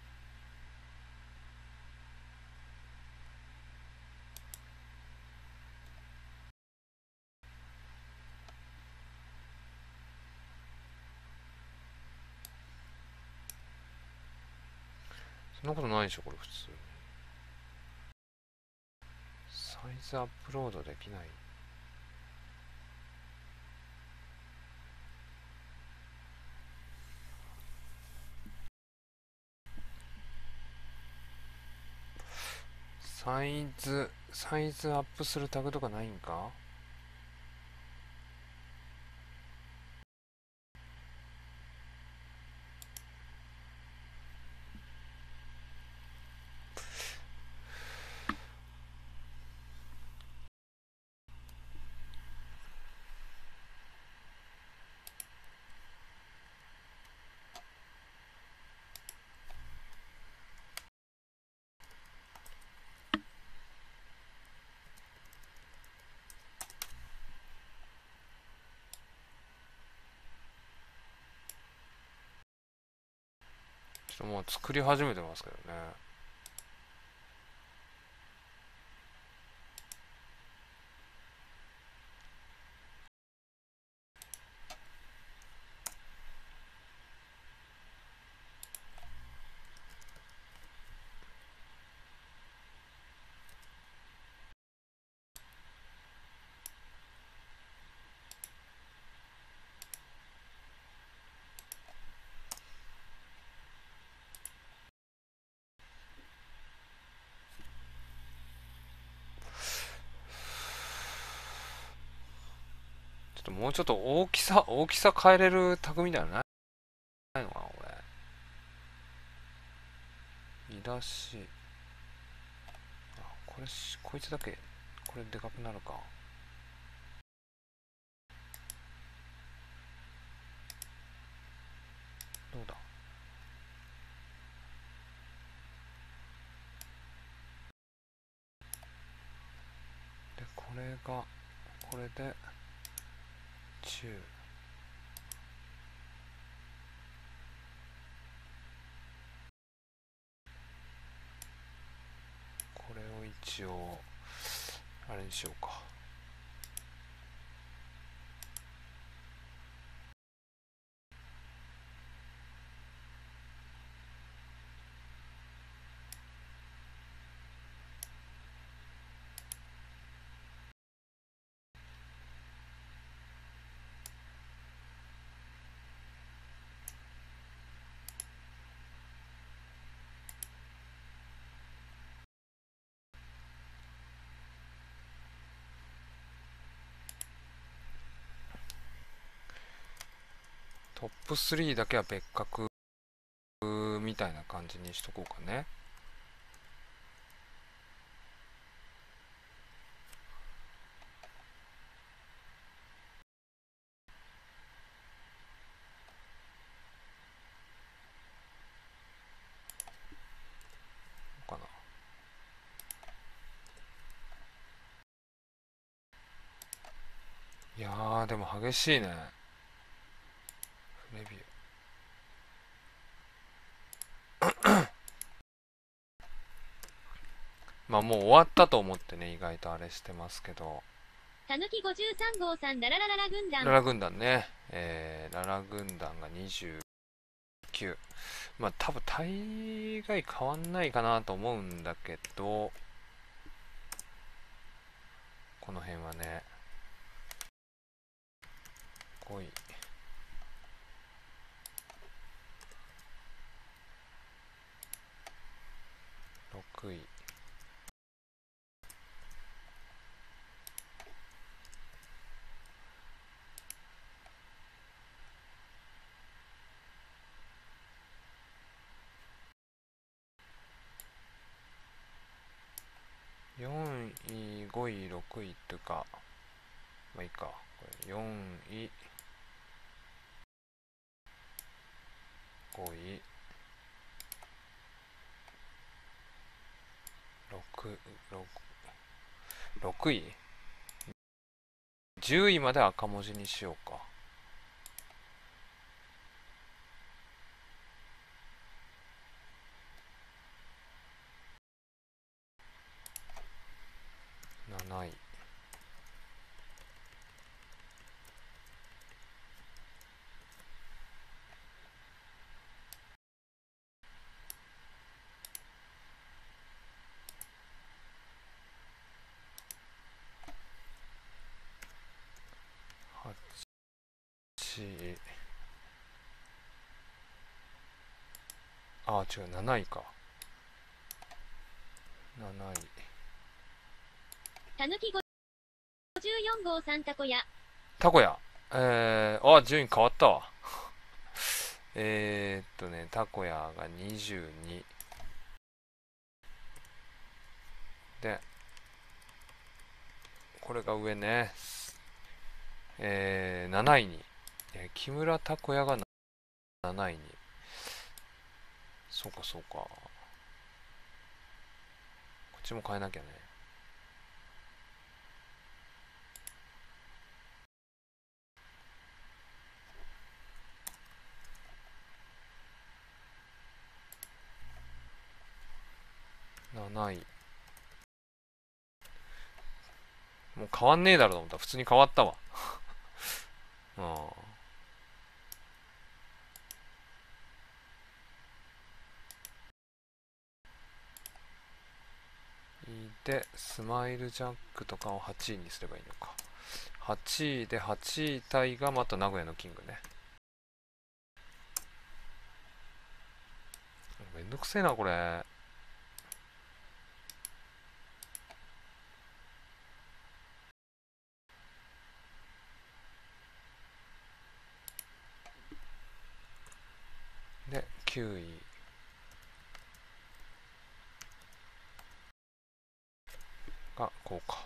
そんなことないでしょこれ普通に。サイズアップロードできない。サイズアップするタグとかないんか。ちょっともう作り始めてますけどね。ちょっともうちょっと大きさ変えれるタグみたいなのないのかなこれ。見出し。こいつだけこれでかくなるか。どうだ。でこれで中。これを一応あれにしようか。トップ3だけは別格みたいな感じにしとこうかね。かな。いやーでも激しいね。レビュー。まあもう終わったと思ってね、意外とあれしてますけど。 たぬき53号さん、ラララララ軍団。 ララ軍団ね。ララ軍団が29。まあ多分大概変わんないかなと思うんだけど、この辺はね、5位。6位。4位、5位、6位っていうか、まあいいか。これ4位、5位、6位 ?10 位まで赤文字にしようか。7位。8位。あ、違う、7位か。7位。 たぬき54号さん、たこや。 タコヤ。順位変わったわ。タコヤが22。で、これが上ね。7位に。木村タコヤが7位に。そうかそうか。こっちも変えなきゃね。7位。もう変わんねえだろうと思ったら普通に変わったわ。うん。で、スマイルジャックとかを8位にすればいいのか。8位で8位タイがまた名古屋のキングね。めんどくせえな、これ。で、9位。が、こうか。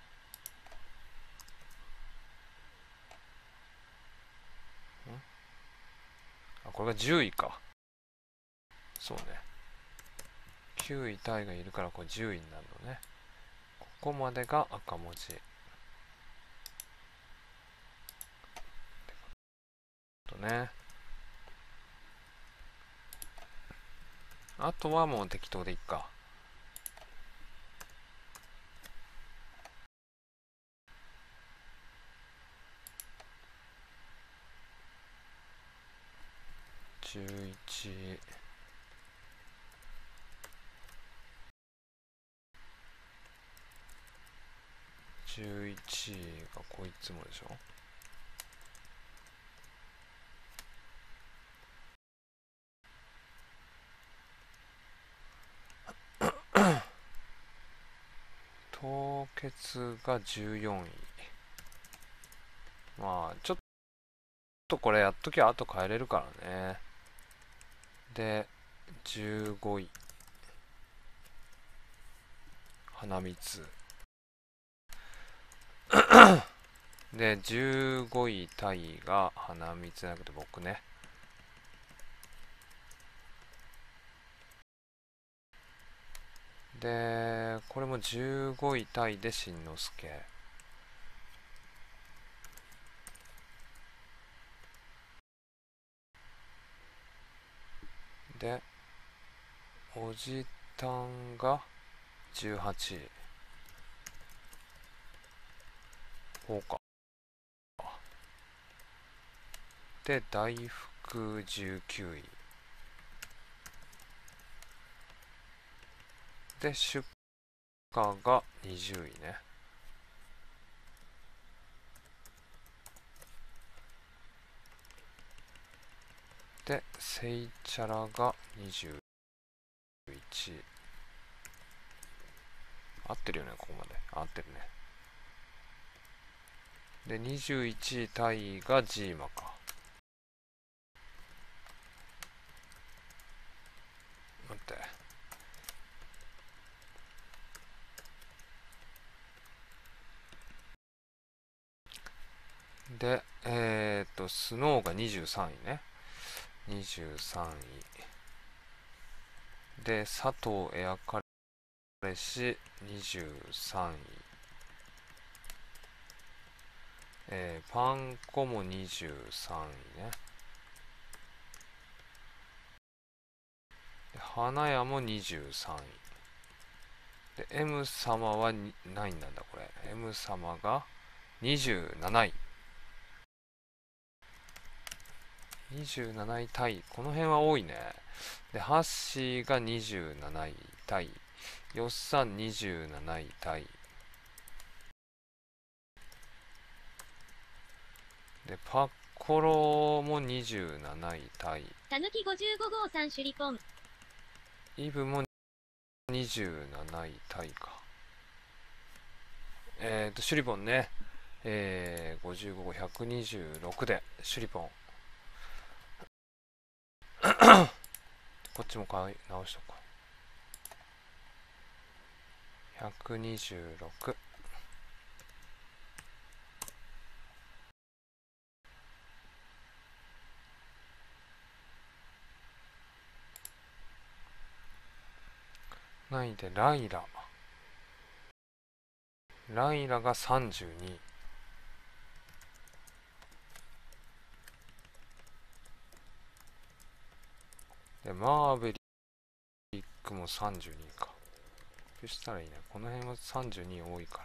これが10位か。そうね。9位タイがいるからこれ10位になるのね。ここまでが赤文字。とね。あとはもう適当でいっか。11。11位がこいつもでしょ。凍結が14位。まあ、ちょっとこれやっときゃ後変えれるからね。で、15位。花光。で、15位タイが花光じゃなくて僕ね。で、これも15位タイでしんのすけ。で、おじたんが18位。 方か。で、大福19位。で、出荷が20位ね。で、セイチャラが21位。合ってるよね、ここまで。合ってるね。で、21位タイがジーマか。待って。で、スノーが23位ね。23位。で、佐藤エア彼氏23位。パンコも23位ね。で花屋も23位。で、M 様は何位なんだこれ。M 様が27位。27位タイ。この辺は多いね。で、ハッシーが27位タイ。ヨッサン27位タイ。で、パッコロも27位タイ。 たぬき55号さんシュリポン。 イブも27位タイか。シュリポンね。55号126で、シュリポン。こっちも買い直しとこう。126。何位でライラ。ライラが32。で、マーベリックも32か。そしたらいいね。この辺は32多いから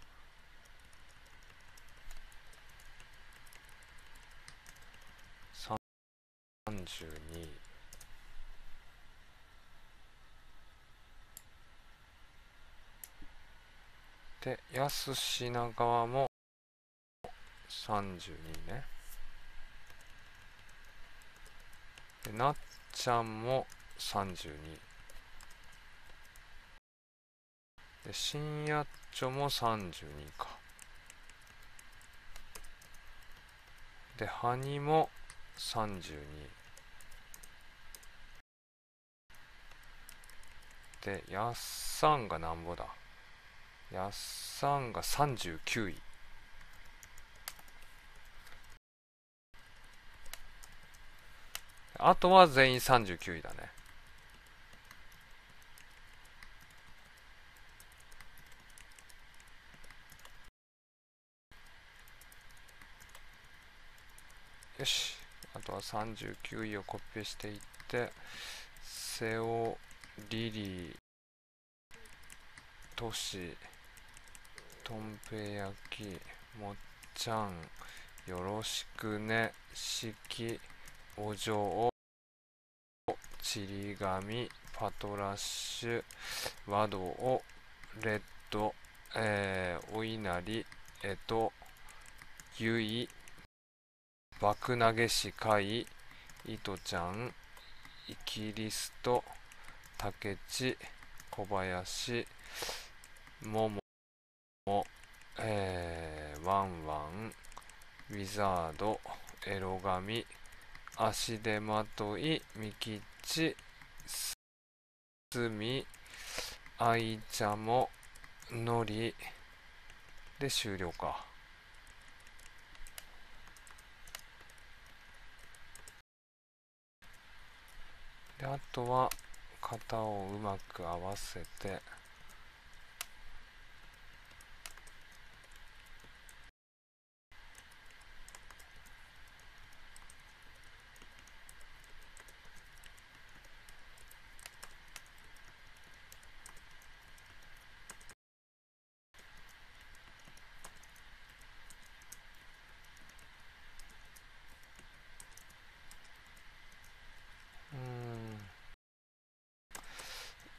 。32。で、安品川も32ね。で、なっちゃんも32。で、新やっちょも32か。で、ハニも32。で、やっさんがなんぼだ。やっさんが39位。あとは全員39位だね。よし。あとは39位をコピーしていって、セオ、リリー、トシ、とんぺ焼き、もっちゃん、よろしくね、しき、お嬢、ちりがみ、パトラッシュ、和道、レッド、お稲荷、ゆい、爆投げしかい、いとちゃん、イキリスト、たけち、小林、もも、ワンワン、ウィザード、エロガミ、足手まとい、みきっち、すみ、あいちゃも、のり、で終了か。で、あとは、型をうまく合わせて、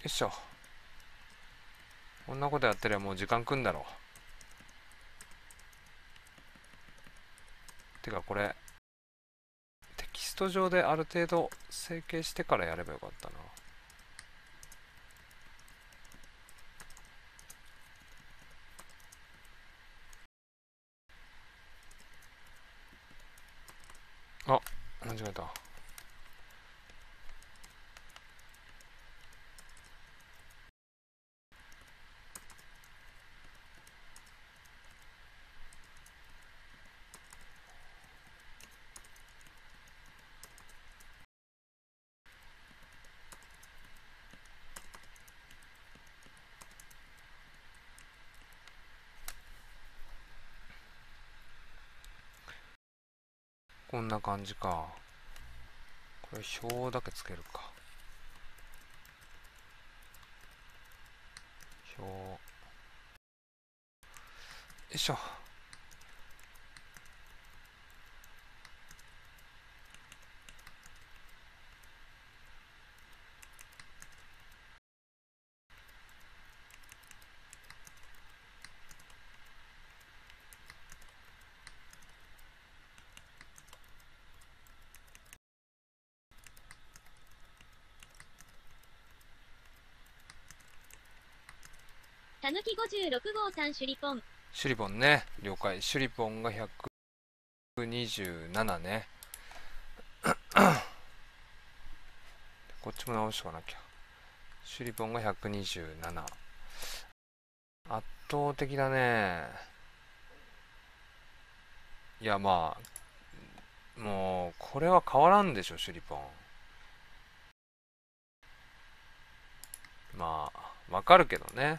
いしょ。こんなことやってりゃもう時間くんだろう。てかこれ、テキスト上である程度整形してからやればよかったな。あ、間違えた。こんな感じか。これ表だけつけるか。表。よいしょ。 たぬき56号さんシュリポン。 シュリポンね。了解。シュリポンが127ね。こっちも直しとかなきゃ。シュリポンが127。圧倒的だね。いや、まあ、もう、これは変わらんでしょ、シュリポン。まあ、わかるけどね。よ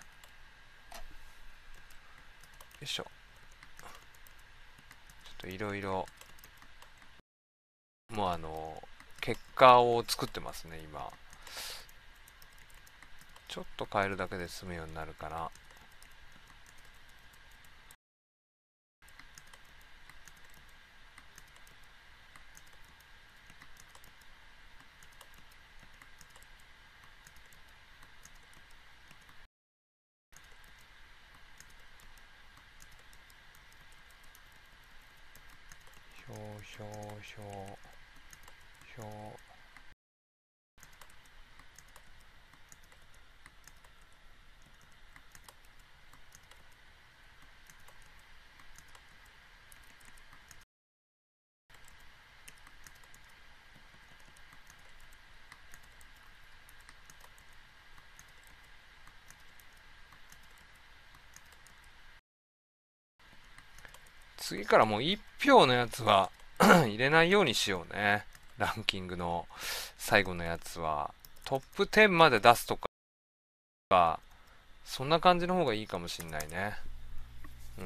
いしょ。ちょっといろいろ、もう結果を作ってますね、今。ちょっと変えるだけで済むようになるから。表。次からもう1票のやつは入れないようにしようね。ランキングの最後のやつは。トップ10まで出すとか、そんな感じの方がいいかもしんないね。うん。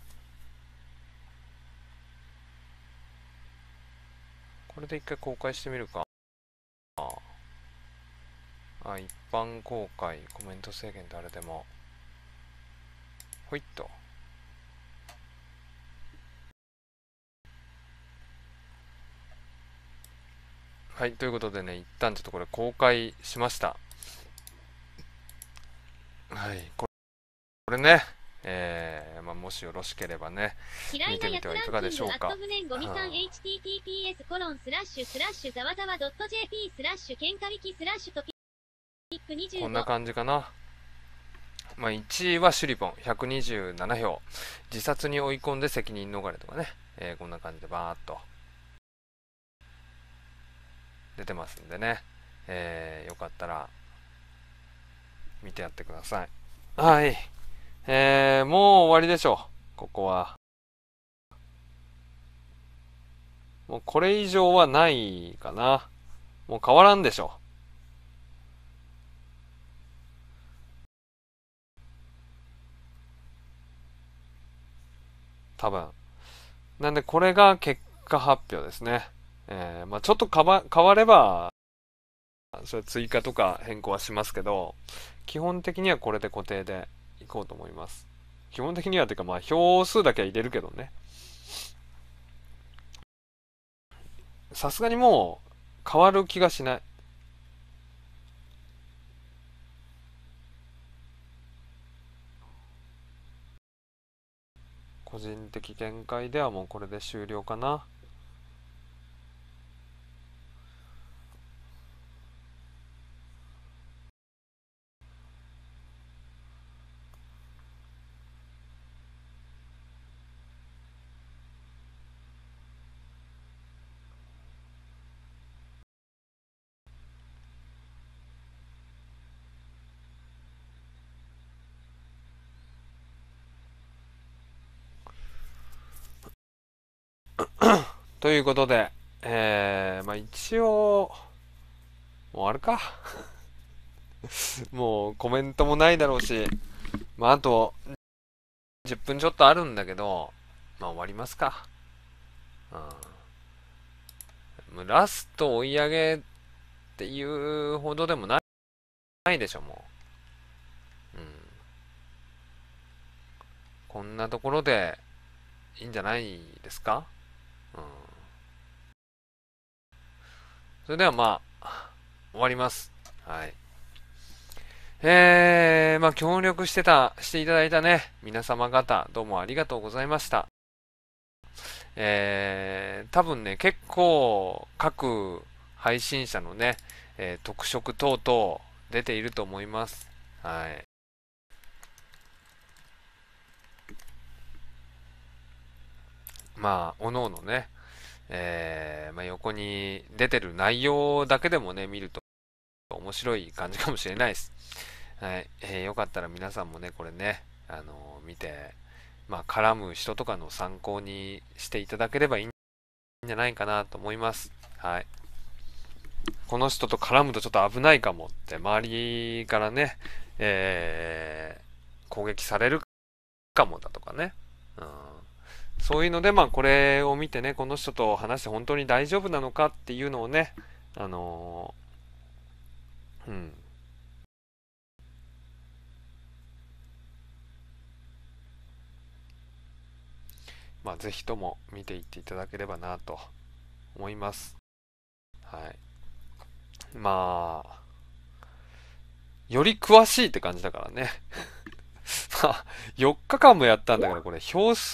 これで一回公開してみるか。一般公開、コメント制限誰でも。ほいっと。はい、ということでね、一旦ちょっとこれ公開しました。はい、これね、まあ、もしよろしければね、見てみてはいかがでしょうか。 https コロンスラッシュスラッシュざわざわ .jp スラッシュ喧嘩引きスラッシュトピック25。 こんな感じかな。まあ、1位はシュリポン127票。自殺に追い込んで責任逃れとかね、こんな感じでバーっと出てますんでね、よかったら見てやってください。はい。もう終わりでしょう。ここは。もうこれ以上はないかな。もう変わらんでしょう。多分。なんでこれが結果発表ですね。まあちょっと変われば、それ追加とか変更はしますけど、基本的にはこれで固定でいこうと思います。基本的にはというかまあ票数だけは入れるけどね。さすがにもう変わる気がしない。 個人的見解ではもうこれで終了かな。ということで、まあ一応、もうあれか。もうコメントもないだろうし、まああと10分ちょっとあるんだけど、まあ終わりますか。もうラスト追い上げっていうほどでもないでしょ、もう。こんなところでいいんじゃないですか。それではまあ、終わります。はい。まあ、協力していただいたね、皆様方、どうもありがとうございました。多分ね、結構、各配信者のね、特色等々出ていると思います。はい。まあ、おのおのね、まあ、横に出てる内容だけでもね、見ると面白い感じかもしれないです。はい。よかったら皆さんもね、これね、見て、まあ、絡む人とかの参考にしていただければいいんじゃないかなと思います。はい。この人と絡むとちょっと危ないかもって周りからね、攻撃されるかもだとかね。そういうので、まあこれを見てね、この人と話して本当に大丈夫なのかっていうのをね、あのーうん。まあぜひとも見ていっていただければなと思います。はい。まあ、より詳しいって感じだからね。まあ、4日間もやったんだけど、これ、票数